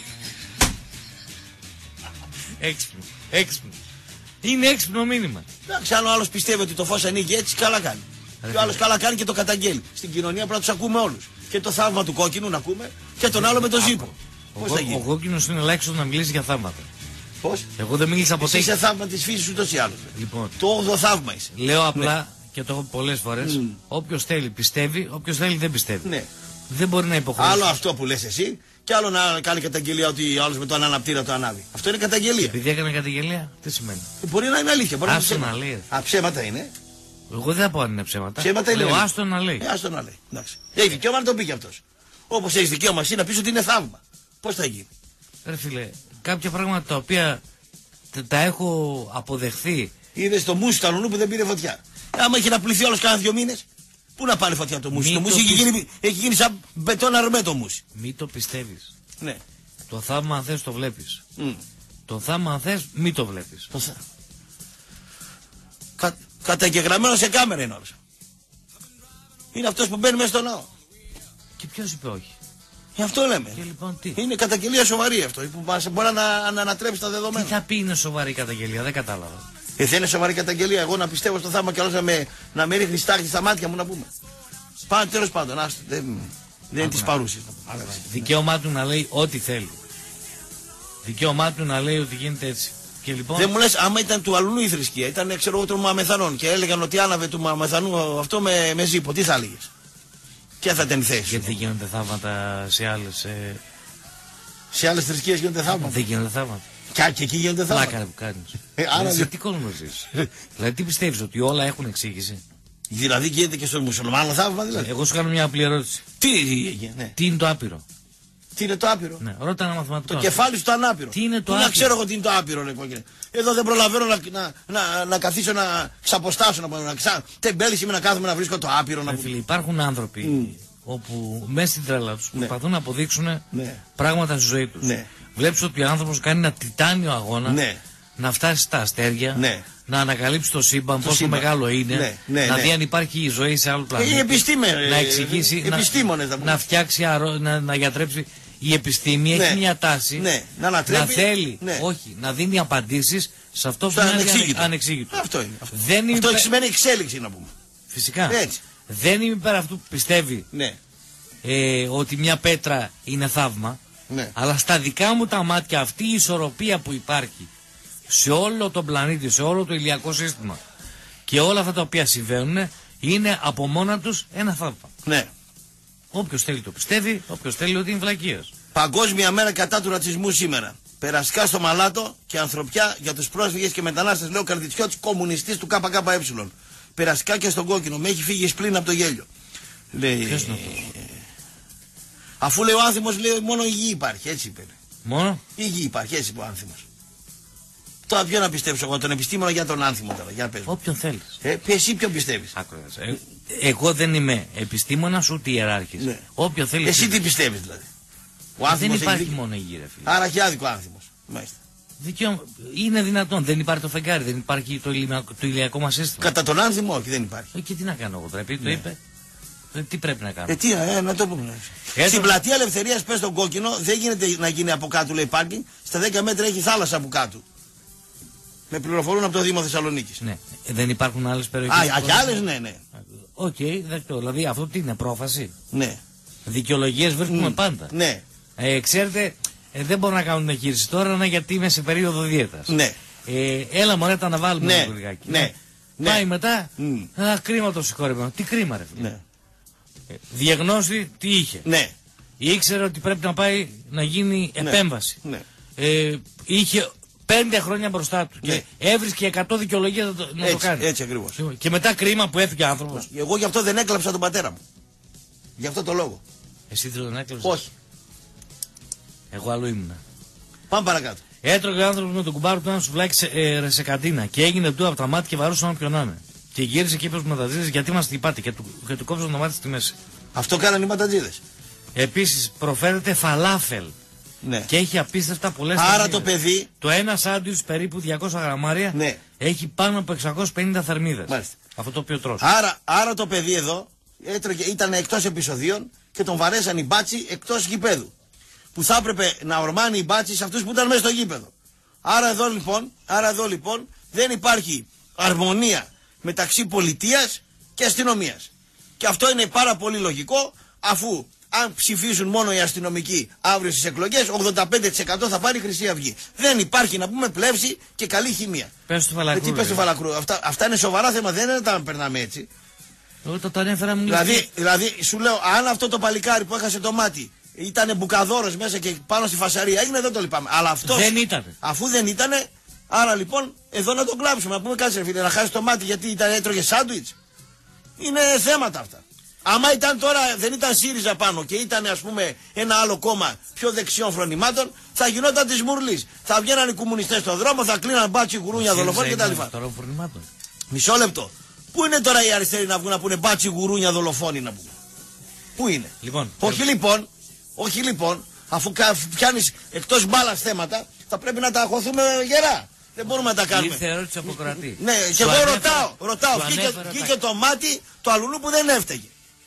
Έξυπνο. Έξυπνο. Είναι έξυπνο μήνυμα.
Εντάξει, αν ο άλλος πιστεύει ότι το φως ανοίγει έτσι, καλά κάνει. Και ο άλλος καλά κάνει και το καταγγέλει. Στην κοινωνία πρέπει να τους ακούμε όλους. Και το θαύμα του κόκκινου να ακούμε και τον άλλο με το Ζήπο.
Πώς θα γίνει. Ο κόκκινος είναι ελάχιστο να μιλήσει για θαύματα.
Πώς?
Εγώ δεν μίλησα ποτέ.
Εσύ είσαι θαύμα της φύσης ούτως ή άλλως.
Λοιπόν,
το όγδοο θαύμα είσαι.
Λέω απλά, ναι, και το έχω πολλές φορές, mm. όποιος θέλει πιστεύει, όποιος θέλει δεν πιστεύει.
Ναι.
Δεν μπορεί να υποχρεώσει.
Άλλο αυτό που λες εσύ, και άλλο να κάνει καταγγελία ότι ο άλλος με τον αναπτήρα το ανάβει. Αυτό είναι καταγγελία.
Επειδή έκανε καταγγελία, τι σημαίνει.
Μπορεί να είναι αλήθεια. Μπορεί
άστο να λέει.
Α, ψέματα είναι.
Εγώ δεν θα πω αν είναι ψέματα.
Ψέματα είναι.
Λέω άστο να λέει.
Ε, άστο να λέει. Εντάξει. Έχει δικαίωμα να το πει κι αυτός. Όπως έχει δικαίωμα εσύ να πεις ότι είναι θαύμα. Πώς θα γίνει.
Ρε φίλε, κάποια πράγματα τα οποία τα έχω αποδεχθεί.
Είδες το μουσι του αλουνού που δεν πήρε φωτιά. Άμα έχει να πληθεί όλος κάνα δύο μήνες, πού να πάρει φωτιά το μουσι. Το μουσι έχει, γίνει, έχει γίνει σαν μπετόν αρμέ το μουσι.
Μη το πιστεύεις.
Ναι.
Το θαύμα αν θες το βλέπεις.
Mm.
Το θαύμα αν θες μη το βλέπεις.
Το θα... Κα... Καταγεγραμμένο σε κάμερα είναι όλος. Είναι αυτός που μπαίνει μέσα στο ναό.
Και ποιος είπε όχι.
Γι' αυτό λέμε.
Και λοιπόν, τι?
Είναι καταγγελία σοβαρή αυτό που μας μπορεί να, να ανατρέψει τα δεδομένα.
Τι θα πει είναι σοβαρή καταγγελία, δεν κατάλαβα.
Ε, δεν είναι σοβαρή καταγγελία. Εγώ να πιστεύω στο θαύμα και άλλο να με, να με ρίχνει στάχτη στα μάτια μου να πούμε. Πάμε τέλος πάντων. Άστο, δεν δεν είναι τη παρούση.
Δικαίωμά του να λέει ό,τι θέλει. Δικαίωμά του να λέει ότι γίνεται έτσι. Και λοιπόν...
Δεν μου λες, άμα ήταν του αλουνού η θρησκεία, ήταν ξέρω εγώ του Μαμεθανών και έλεγαν ότι άναβε του Μαμεθανού αυτό με, με Ζήπο, τι θα έλεγες. Ποια θα ήταν η θέση.
Γιατί δεν γίνονται θαύματα σε άλλες. Ε...
Σε άλλες θρησκείες γίνονται θαύματα.
Δεν γίνονται θαύματα.
Και, και εκεί γίνονται θαύματα.
Πλάκα που κάνεις.
Ε, άρα
δηλαδή, τι κόσμο ζεις. Δηλαδή τι πιστεύεις, ότι όλα έχουν εξήγηση.
Δηλαδή γίνεται και στον μουσουλμάνο θαύμα δηλαδή.
Εγώ σου κάνω μια απλή ερώτηση.
Τι, ναι.
Τι είναι το άπειρο.
Τι είναι το άπειρο.
Ναι, ρώτα ένα μαθηματικό.
Το κεφάλι σου το ανάπηρο.
Τι είναι το
τι
άπειρο.
Να ξέρω εγώ τι είναι το άπειρο, λέει κόκκινε. Εδώ δεν προλαβαίνω να, να, να, να καθίσω να ξαποστάσω, να, να ξα... τεμπέλης είμαι να κάθομαι να βρίσκω το άπειρο. Να...
Φίλοι, υπάρχουν άνθρωποι mm. όπου μέσα στην τρέλα τους
ναι.
προσπαθούν να αποδείξουν
ναι.
πράγματα στη ζωή τους.
Ναι.
Βλέπεις ότι ο άνθρωπος κάνει ένα τιτάνιο αγώνα
ναι.
να φτάσει στα αστέρια,
ναι.
να ανακαλύψει το σύμπαν, το πόσο σύμπαν. μεγάλο είναι,
ναι. Ναι.
να
ναι.
δει αν υπάρχει ζωή σε άλλο πλανήτη.
Οι επιστήμονες,
να εξηγήσει,
επιστήμονες,
να, να φτιάξει, αρώ, να, να γιατρέψει. Η επιστήμη
ναι.
έχει μια τάση
ναι. να, να
θέλει,
ναι.
όχι, να δίνει απαντήσεις σε αυτό που είναι ανεξήγητο. ανεξήγητο.
Αυτό είναι. Αυτό,
δεν
αυτό
υπε...
σημαίνει εξέλιξη να πούμε.
Φυσικά.
Έτσι.
Δεν είμαι υπέρ αυτού που πιστεύει
ναι.
ε, ότι μια πέτρα είναι θαύμα.
Ναι.
Αλλά στα δικά μου τα μάτια αυτή η ισορροπία που υπάρχει σε όλο τον πλανήτη, σε όλο το ηλιακό σύστημα και όλα αυτά τα οποία συμβαίνουν είναι από μόνα τους ένα θαύμα.
Ναι.
Όποιος θέλει το πιστεύει, όποιος θέλει ότι είναι βλακίας.
Παγκόσμια μέρα κατά του ρατσισμού σήμερα. Περαστικά στο Μαλάτο και ανθρωπιά για τους πρόσφυγες και μετανάστες, λέω Καρδιτσιώτης, κομμουνιστής του ΚΚΕ. Περαστικά και στον κόκκινο, με έχει φύγει σπλήν από το γέλιο. Λέει...
Ποιος είναι αυτό?
Αφού λέει ο άνθιμος, λέει μόνο η γη υπάρχει, έτσι είπε.
Μόνο?
Η γη υπάρχει, έτσι είπε ο άνθιμος. Τώρα ποιο να πιστέψω εγώ, τον επιστήμονα για τον άνθιμο τώρα, για να πες.
Όποιον θέλεις.
Ε, εσύ ποιον πιστεύεις.
Άκουρας. Ε, εγώ δεν είμαι επιστήμονας ούτε ιεράρχης.
Ναι.
Όποιον θέλεις.
Εσύ τι πιστεύεις δηλαδή. Ο
δεν υπάρχει
έχει...
μόνο η γη, ρε φίλε.
Άρα έχει άδικο άνθιμος. Μάλιστα.
Δικαίω... Είναι δυνατόν, δεν υπάρχει το φεγγάρι, δεν υπάρχει το, ηλιακό, το ηλιακό μας σύστημα.
Κατά τον άνθιμο, όχι, δεν υπάρχει.
Ε, και τι να κάνω εγώ, πρέπει, ναι. Το είπε. Ε, τι πρέπει να κάνουμε.
Ε, τι, ε, να το πούμε.
Έτω...
Στην πλατεία Ελευθερίας, πες τον Κόκκινο, δεν γίνεται να γίνει από κάτω, λέει πάρκινγκ. Στα δέκα μέτρα έχει θάλασσα από κάτω. Με πληροφορούν από το Δήμο Θεσσαλονίκης.
Ναι. Ε, δεν υπάρχουν άλλες περιοχές.
Α, και άλλες, ναι, ναι.
Οκ, okay, δεκτό. Δηλαδή αυτό τι είναι, πρόφαση.
Ναι.
Δικαιολογίες βρίσκουμε mm. πάντα.
Ναι.
Ε, ξέρετε, ε, δεν μπορώ να κάνω την εγχείρηση τώρα να, γιατί είμαι σε περίοδο δίαιτας.
Ναι.
Ε, έλα μωρέ τα να βάλουμε
ναι.
λίγο λιγάκι.
Ναι. Ναι.
Πάει μετά,
Mm.
α, κρίμα το συγχωρεμένο. Τι κρίμα ρε φίλε.
Ναι.
Ε, διαγνώστη τι είχε.
Ναι.
Ήξερε ότι πρέπει να πάει να γίνει
ναι.
επέμβαση.
Ναι.
Ε, είχε πέντε χρόνια μπροστά του
ναι.
και έβρισκε εκατό δικαιολογίες να το, να
έτσι,
το κάνει.
Έτσι ακριβώς.
Και μετά κρίμα που έφυγε ο άνθρωπος.
Εγώ γι' αυτό δεν έκλαψα τον πατέρα μου. Γι' αυτό το λόγο.
Εσύ δεν τον έκλαψες.
Όχι.
Εγώ αλλού ήμουνα.
Πάμε παρακάτω.
Έτρωγε ο άνθρωπος με τον κουμπάρο του ένα σουβλάκι σε, ε, σε καντίνα και έγινε του από τα μάτια και βαρούσε όποιον να είναι. Και γύρισε και είπε στους μετατζίδες γιατί μας χτυπάτε και του, και του κόψαν το μάτι στη μέση.
Αυτό κάνανε οι ματατζίδες.
Επίσης προφέρεται φαλάφελ.
Ναι.
Και έχει απίστευτα πολλές
Άρα
θερμίδες.
το παιδί.
Το ένα σάντουιτς περίπου διακόσια γραμμάρια
ναι.
έχει πάνω από εξακόσιες πενήντα θερμίδες.
Μάλιστα.
Αυτό το οποίο τρως.
Άρα, άρα το παιδί εδώ έτρωγε, ήταν εκτός επεισοδίων και τον βαρέσαν οι μπάτσοι εκτός γηπέδου. Που θα έπρεπε να ορμάνει οι μπάτσοι σε αυτούς που ήταν μέσα στο γήπεδο. Άρα εδώ λοιπόν, άρα εδώ λοιπόν δεν υπάρχει αρμονία μεταξύ πολιτείας και αστυνομίας. Και αυτό είναι πάρα πολύ λογικό, αφού αν ψηφίσουν μόνο οι αστυνομικοί αύριο στις εκλογές, ογδόντα πέντε τοις εκατό θα πάρει η Χρυσή Αυγή. Δεν υπάρχει να πούμε πλεύση και καλή χημεία.
Πες του Φαλακρού.
Τι πες του Φαλακρού. Αυτά, αυτά είναι σοβαρά θέματα, δεν είναι να τα περνάμε έτσι.
Εγώ το τα ανέφερα μου.
Δηλαδή, δηλαδή, σου λέω, αν αυτό το παλικάρι που έχασε το μάτι ήταν μπουκαδόρος μέσα και πάνω στη φασαρία, έγινε, δεν το λυπάμαι. Αλλά αυτός,
δεν ήταν.
Αφού δεν ήτανε, άρα λοιπόν εδώ να τον κλάψουμε. Να πούμε κάτι, ρε φίλε, να χάσει το μάτι γιατί ήταν, έτρωγε σάντουιτς. Είναι θέματα αυτά. Άμα ήταν τώρα, δεν ήταν ΣΥΡΙΖΑ πάνω και ήταν ας πούμε ένα άλλο κόμμα πιο δεξιών φρονημάτων, θα γινόταν τη Μουρλής. Θα βγαίναν οι κομμουνιστές στον δρόμο, θα κλείναν μπάτσι, γουρούνια, δολοφόνοι κτλ. Μισό λεπτό. Πού είναι τώρα οι αριστεροί να βγουν να πούνε μπάτσι, γουρούνια, δολοφόνοι να πούμε. Πού είναι.
Λοιπόν,
όχι λοιπόν, όχι λοιπόν, αφού πιάνεις εκτός μπάλας θέματα, θα πρέπει να τα αχωθούμε γερά. Δεν μπορούμε να τα κάνουμε.
Ήρθε ερώτηση από κρατή.
Ναι, και εγώ ρωτάω, ρωτάω, βγήκε το μάτι το αλουνού που δεν έφταιγε.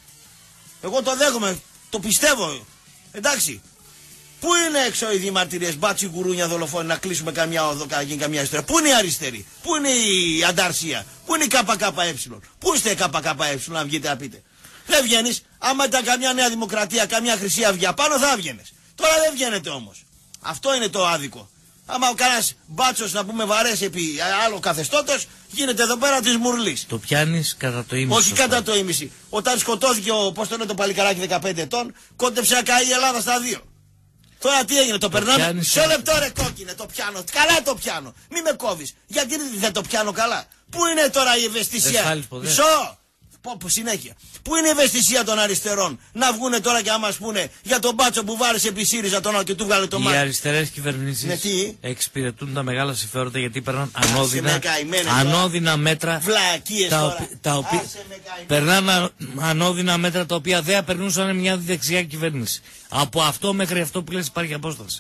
Εγώ το δέχομαι, το πιστεύω. Εντάξει. Πού είναι έξω οι διαμαρτυρίες, μπάτσι, γουρούνια, δολοφόνοι, να κλείσουμε καμιά οδό, να γίνει καμιά ιστορία. Πού είναι οι αριστεροί, πού είναι η ανταρσία, πού είναι η ΚΚΕ, πού είστε η ΚΚΕ να βγείτε να πείτε. Δεν βγαίνεις, άμα ήταν καμιά Νέα Δημοκρατία, καμιά Χρυσή Αυγή απάνω θα βγαίνεις. Τώρα δεν βγαίνετε όμως. Αυτό είναι το άδικο. Άμα ο κανένας μπάτσος να πούμε βαρέσει επί άλλο καθεστώτος, γίνεται εδώ πέρα της Μουρλής.
Το πιάνεις κατά το ίμιση.
Όχι κατά το ίμιση. Όταν σκοτώθηκε ο, πώς το είναι το παλικαράκι δεκαπέντε ετών, κόντεψε να καεί η Ελλάδα στα δύο. Τώρα τι έγινε, το, το περνάμε. Σε λεπτό ρε κόκκινε, το πιάνω. Καλά το πιάνω. Μη με κόβεις. Γιατί δεν το πιάνω καλά. Πού είναι τώρα η ευαισθησία. Μισό. Πω, πω, συνέχεια. Πού είναι η ευαισθησία των αριστερών να βγούνε τώρα και να μας πούνε για τον μπάτσο που βάρεσε επί ΣΥΡΙΖΑ τον άλλο και του βγάλε το μάτι.
Οι αριστερές κυβερνήσεις ναι, εξυπηρετούν τα μεγάλα συμφέροντα γιατί περνάνε ανώδυνα, ανώδυνα μέτρα.
Βλακίες
τα,
τώρα.
Τα οποία περνάνε ανώδυνα μέτρα τα οποία δεν περνούσαν μια δεξιά κυβέρνηση. Από αυτό μέχρι αυτό που λες υπάρχει απόσταση.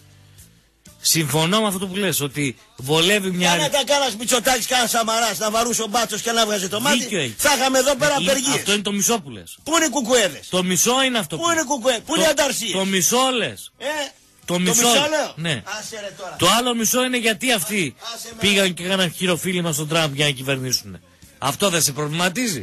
Συμφωνώ με αυτό που λες, ότι βολεύει μια.
Αν ήταν κανένα Μητσοτάκης, κανένα Σαμαράς να βαρούσε ο μπάτσος και να βγάζει το μάτι, θα είχαμε εδώ πέρα απεργίες.
Αυτό είναι το μισό που λες.
Πού είναι οι κουκουέδες.
Το μισό είναι αυτό.
Πού είναι οι κουκουέδες, πού είναι οι ανταρσίες.
Το μισό λες.
Ε,
το μισό,
το μισό λέω.
Ναι.
Άσε ρε τώρα.
Το άλλο μισό είναι γιατί αυτοί Άσε πήγαν με. Και έκαναν χειροφίλημα στον Τραμπ για να κυβερνήσουν. Αυτό δεν σε προβληματίζει.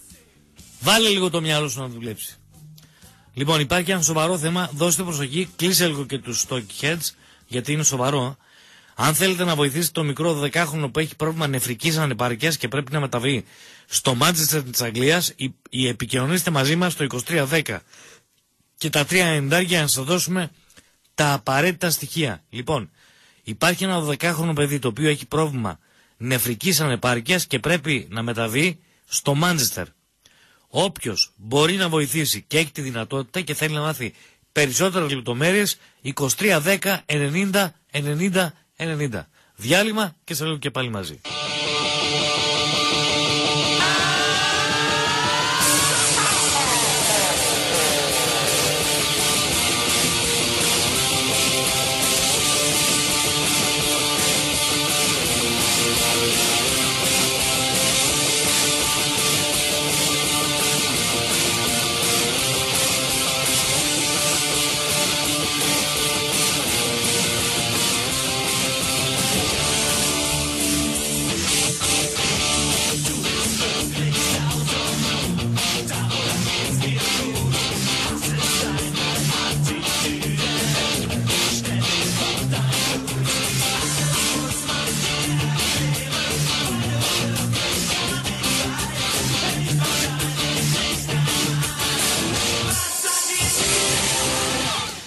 Βάλε λίγο το μυαλό σου να δουλέψει. Λοιπόν, υπάρχει ένα σοβαρό θέμα. Δώστε προσοχή, κλείσε λίγο και τους stock heads. Γιατί είναι σοβαρό. Αν θέλετε να βοηθήσετε το μικρό δωδεκάχρονο που έχει πρόβλημα νεφρικής ανεπαρκείας και πρέπει να μεταβεί στο Μάντσεστερ της Αγγλίας, η, η επικοινωνήστε μαζί μας στο είκοσι τρία δέκα και τα τρία ενενήντα για να σας δώσουμε τα απαραίτητα στοιχεία. Λοιπόν, υπάρχει ένα δωδεκάχρονο παιδί το οποίο έχει πρόβλημα νεφρικής ανεπάρκειας και πρέπει να μεταβεί στο Μάντσεστερ. Όποιος μπορεί να βοηθήσει και έχει τη δυνατότητα και θέλει να μάθει περισσότερες λεπτομέρειες, είκοσι τρία δέκα ενενήντα ενενήντα ενενήντα. Διάλειμμα και σε λίγο και πάλι μαζί.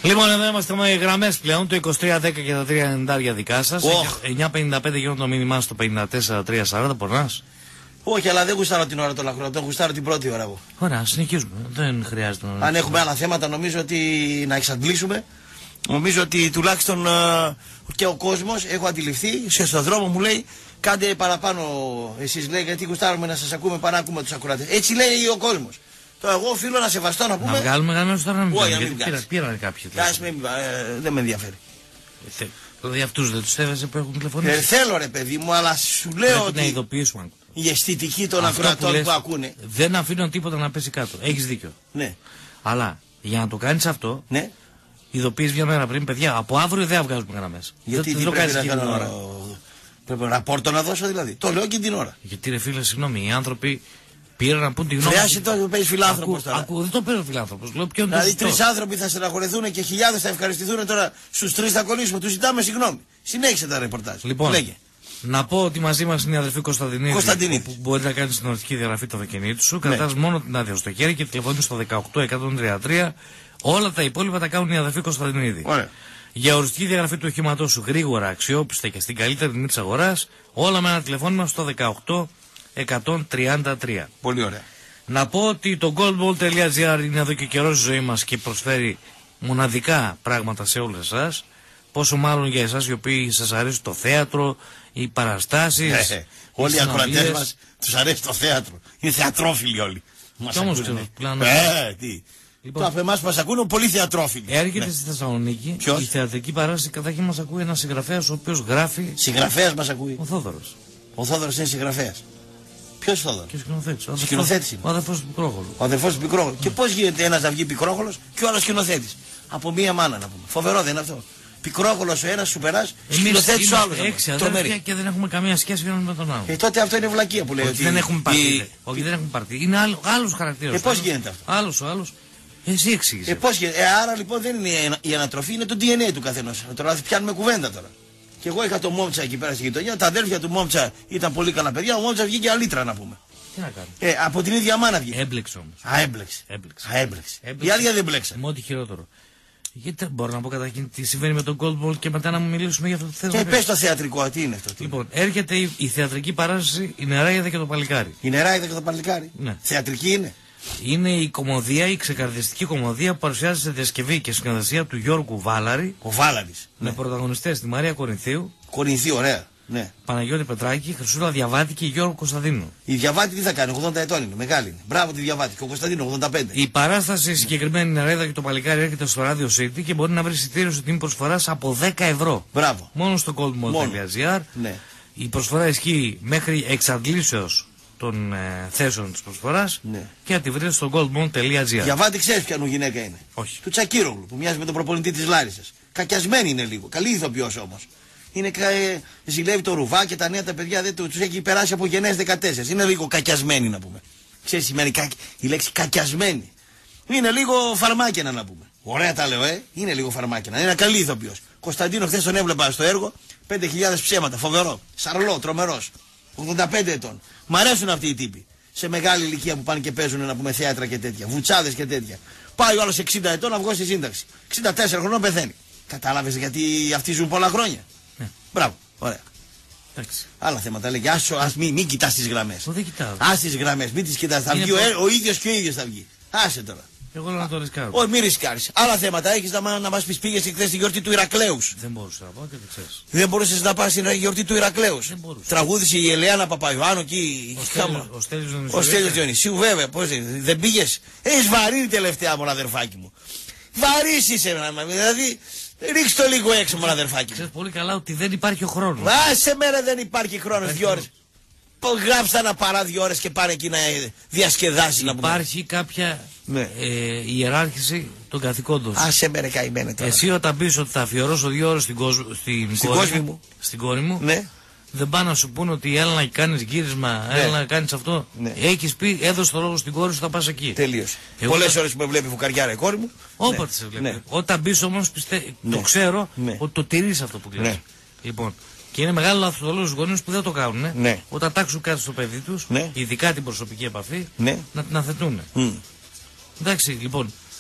Λοιπόν, εδώ είμαστε με γραμμές πλέον, το είκοσι τρία δέκα και τα τρία ενενήντα δικά σας.
Oh.
εννιά πενήντα πέντε γίνονται το μήνυμά στο πενήντα τέσσερα τρία σαράντα, πονάς.
Όχι, αλλά δεν γουστάρω την ώρα των λαχρών, τον γουστάρω την πρώτη ώρα εγώ.
Ωραία, συνεχίζουμε. Δεν χρειάζεται να.
Αν έχουμε άλλα θέματα, νομίζω ότι να εξαντλήσουμε. Νομίζω ότι τουλάχιστον uh, και ο κόσμος, έχω αντιληφθεί, σε στον δρόμο μου λέει, κάντε παραπάνω εσείς, λέει, γιατί γουστάρουμε να σας ακούμε παρά να ακούμε τους ακροατές. Έτσι λέει ο κόσμος. Τώρα εγώ οφείλω να σεβαστώ να πούμε.
Να βγάλουμε γραμμές τώρα να μην
Όχι,
βγάλουμε.
να μην
Γιατί πήραν κάποιοι.
Κάτσε με, ε, δεν με ενδιαφέρει.
Ε, δηλαδή αυτούς δεν τους σέβεσαι που έχουν τηλεφωνήσει.
Ε, θέλω ρε παιδί μου, αλλά σου λέω
Πρέπει
ότι
να ειδοποιήσουμε.
η αισθητική των ακροατών που, που ακούνε.
Δεν αφήνουν τίποτα να πέσει κάτω. Έχεις δίκιο.
Ναι.
Αλλά για να το κάνεις αυτό,
Ναι.
ειδοποιείς μια μέρα πριν, παιδιά, από αύριο δεν βγάζουμε γραμμές.
Γιατί
δεν,
τι
δεν
πρέπει
το
να
κάνεις εκείνη την ώρα.
κάνω. Πρέπει να ραπόρτο να δώσω δηλαδή. Το λέω και την ώρα.
Γιατί ρε φίλε, συγγνώμη, οι άνθρωποι πήραν να πούν τη γνώμη.
Χρειάζεται το παίζει φιλάνθρωπος τώρα.
Ακού, δεν το παίρνω φιλάνθρωπος. Λέω ποιον
Δηλαδή
το
τρεις άνθρωποι θα στεναχωρεθούν και χιλιάδες θα ευχαριστηθούν τώρα. Στους τρεις θα κολλήσουμε. Τους ζητάμε συγγνώμη. Συνέχισε τα ρεπορτάζ.
Λοιπόν,
λέγε.
να πω ότι μαζί μας είναι η αδερφή Κωνσταντινίδη.
Κωνσταντινίδη.
Που μπορεί να κάνει την ορτική διαγραφή του αυτοκινήτου σου.
Ναι.
Κρατάς μόνο την άδεια στο χέρι και τηλεφωνείς στο δεκαοκτώ εκατόν τριάντα τρία. Όλα τα υπόλοιπα τα κάνουν η αδερφή Κωνσταντινίδη.
Ωραία.
Για οριστική διαγραφή του οχήματός σου γρήγορα, αξιόπιστα και στην καλύτερη τιμή της αγοράς, όλα με ένα τηλεφώνημα στο δεκαοκτώ εκατόν τριάντα τρία.
Πολύ ωραία.
Να πω ότι το goldball.gr είναι εδώ και καιρό στη ζωή μας και προσφέρει μοναδικά πράγματα σε όλους εσάς. Πόσο μάλλον για εσάς οι οποίοι σας αρέσει το θέατρο, οι παραστάσεις.
Ε, όλοι οι ακροατές μας τους αρέσει το θέατρο. Είναι θεατρόφιλοι όλοι.
Κι όμως ξέρω, πλάνο.
Ε, τι.
Λοιπόν,
το από εμάς που μας ακούνε πολύ θεατρόφιλοι.
έρχεται
Ναι.
στη Θεσσαλονίκη.
Ποιος?
Η θεατρική παράσταση καταρχήν μας ακούει ένας συγγραφέας ο οποίος γράφει.
Συγγραφέας μας ακούει.
Ο Θόδωρος.
Ο Θόδωρος είναι συγγραφέας. Ποιος Θόδωρος?
Και ο σκηνοθέτης. Ο
Σκηνοθέτης είναι.
Ο αδερφός του Πικρόχολου.
Ο αδερφός του Πικρόχολου. Και πώς γίνεται ένας να βγει Πικρόχολος και ο άλλος σκηνοθέτης? Από μία μάνα να πούμε. Φοβερό δεν είναι αυτό? Πικρόχολος ο ένας σου περάς, σκηνοθέτης ο άλλος.
Έξι αδέρφια και δεν έχουμε καμία σχέση με τον άλλον.
Ε, τότε αυτό είναι βλακεία που λέει.
Όχι,
ότι
δεν έχουμε παρτί.
η-
Όχι, δεν έχουμε παρτί. Είναι άλλο, άλλος χαρακτήρας.
Ε, πώς γίνεται αυτό?
Άλλος ο άλλος. Εσύ εξήγησε.
Ε, πώς γίνεται? Ε, άρα λοιπόν δεν είναι η ανα- η ανατροφή, είναι το ντι εν έι του καθενός. Τώρα πιάνουμε κουβέντα τώρα. Και εγώ είχα το Μόμτσα εκεί πέρα στη γειτονιά. Τα αδέρφια του Μόμτσα ήταν πολύ καλά παιδιά. Ο Μόμτσα βγήκε αλήτρα να πούμε.
Τι να κάνω.
Ε, από την ίδια μάνα βγήκε.
Έμπλεξε όμως.
Α, έμπλεξε.
Έμπλεξε.
Α, έμπλεξε.
Έμπλεξε.
Οι άλλοι δεν μπλέξαν.
Με ό,τι χειρότερο. Γιατί δεν μπορώ να πω καταρχήν τι συμβαίνει με τον Gold Ball και μετά να μου μιλήσουμε για αυτό το θέμα.
Και πες το θεατρικό, τι είναι αυτό? Τι?
Λοιπόν, έρχεται η, η θεατρική παράσταση Η Νεράιδα και το Παλικάρι.
Η νεράιδα και το παλικάρι.
Ναι.
Θεατρική είναι.
Είναι η κομμωδία, η ξεκαρδιστική κομμωδία που παρουσιάζεται σε διασκευή και σκηνοθεσία του Γιώργου Βάλαρη.
Ο Βάλαρης.
Με πρωταγωνιστές τη Μαρία Κορινθίου,
Κορινθή, ωραία. Ναι.
Παναγιώτη Πετράκη, Χρυσούλα Διαβάτη και Γιώργο Κωνσταντίνου.
Η Διαβάτη τι θα κάνει? ογδόντα ετών είναι. Μεγάλη είναι. Μπράβο τη Διαβάτη. Και ο Κωνσταντίνο ογδόντα πέντε.
Η παράσταση συγκεκριμένη Νεράιδα και το Παλικάρι έρχεται στο Radio City και μπορεί να βρει εισιτήριο σε τιμή προσφοράς από δέκα ευρώ.
Μπράβο.
Μόνο στο goldmall.gr.
Ναι.
Η προσφορά ισχύει μέχρι εξαντλήσεως των ε, θέσεων της προσφοράς
Ναι.
και να τη βρείτε στο goldmall.gr.
Διαβάτη ξέρει ποιανού γυναίκα είναι?
Όχι.
Του Τσακύρογλου που μοιάζει με τον προπονητή τη Λάρισα. Κακιασμένη είναι λίγο. Καλή ηθοποιό όμω. Είναι κα... ε, ζηλεύει το ρουβά και τα νέα τα παιδιά δεν του έχει περάσει από γενναίες δεκατέσσερα. Είναι λίγο κακιασμένη να πούμε. Ξέρει σημαίνει κα... η λέξη κακιασμένη. Είναι λίγο φαρμάκινα να πούμε. Ωραία τα λέω, ε. Είναι λίγο φαρμάκινα. Είναι ένα καλή ηθοποιό. Κωνσταντίνο χθε τον έβλεπα στο έργο. πέντε χιλιάδες ψέματα. Φοβερό. Σαρλό, τρομερό. ογδόντα πέντε ετών. Μ' αρέσουν αυτοί οι τύποι. Σε μεγάλη ηλικία που πάνε και παίζουν να πούμε θέατρα και τέτοια. Βουτσάδες και τέτοια. Πάει ο άλλος εξήντα ετών να βγω στη σύνταξη. εξήντα τέσσερα χρονών πεθαίνει. Κατάλαβες γιατί αυτοί ζουν πολλά χρόνια.
Ναι.
Μπράβο. Ωραία.
Εντάξει.
Άλλα θέματα λέγει. Άσο, ας μην, μην κοιτάς τις γραμμές.
Εγώ δεν κοιτάω.
Ας τις γραμμές, μην τις κοιτάς. Θα
Είναι
βγει ο,
προ-
ε, ο ίδιος και ο ίδιος θα βγει. Άσε τώρα.
Εγώ λέω να το ρισκάρω.
Όχι, μην ρισκάρεις. Άλλα θέματα έχεις να, μα- να μας πεις. Πήγες χθες στη γιορτή του Ηρακλέους.
Δεν μπορούσα να πω και δεν ξέρεις.
Δεν μπορούσες να πας στην γιορτή του Ηρακλέους.
Δεν μπορούσα.
Τραγούδισε η Ελεάνα Παπαϊωάννου εκεί.
Ο
χάμα.
Στέλιος- Ο Στέλιος
Ο
Διονυσίου.
Στέλιος Διονυσίου, βέβαια. Πώς είναι, δεν πήγες. Έχεις βαρύνει τελευταία, μωρά αδερφάκι μου. Βαρύς είσαι, να- δηλαδή. Ρίξ' το λίγο έξω, μωρά αδερφάκι μου.
Ξέρεις πολύ καλά ότι δεν υπάρχει ο χρόνος.
Άσε μέρα δεν υπάρχει χρόνος, δύο ώρες. Πώς γράψτε να παρά δύο ώρες και πάνε εκεί να ε, διασκεδάσει να πούμε.
Υπάρχει κάποια
Ναι.
ε, ιεράρχηση των καθηκόντων σου.
Άσε μέρα καημένε τώρα.
Εσύ όταν πεις ότι θα αφιερώσω δύο ώρες στην, κόσμ- στην,
Στην
κόρη
κόσμη
μου,
μου.
στην κόρη μου,
Ναι.
δεν πάνε να σου πούνε ότι έλα να κάνεις γύρισμα,
Ναι.
έλα να κάνεις αυτό.
Ναι.
Έχεις πει, έδωσε το λόγο στην κόρη σου, θα πας εκεί.
Τελείωσε.
Εγώ
Πολλές
δεν-
ώρες που με βλέπει φουκαριάρα η κόρη μου.
Όποτε σε βλέπει.
Ναι.
Όταν μπει όμως, πιστε...
Ναι.
το ξέρω
Ναι.
ότι το τηρείς αυτό που κλαίς.
Ναι.
Λοιπόν, και είναι μεγάλο λάθος το λόγο στους γονείς που δεν το κάνουν. Ε.
Ναι.
Όταν τάξουν κάτι στο παιδί τους,
Ναι.
ειδικά την προσωπική επαφή,
Ναι.
να την αθετούν.
Μμ.
Εντάξει, λοιπόν,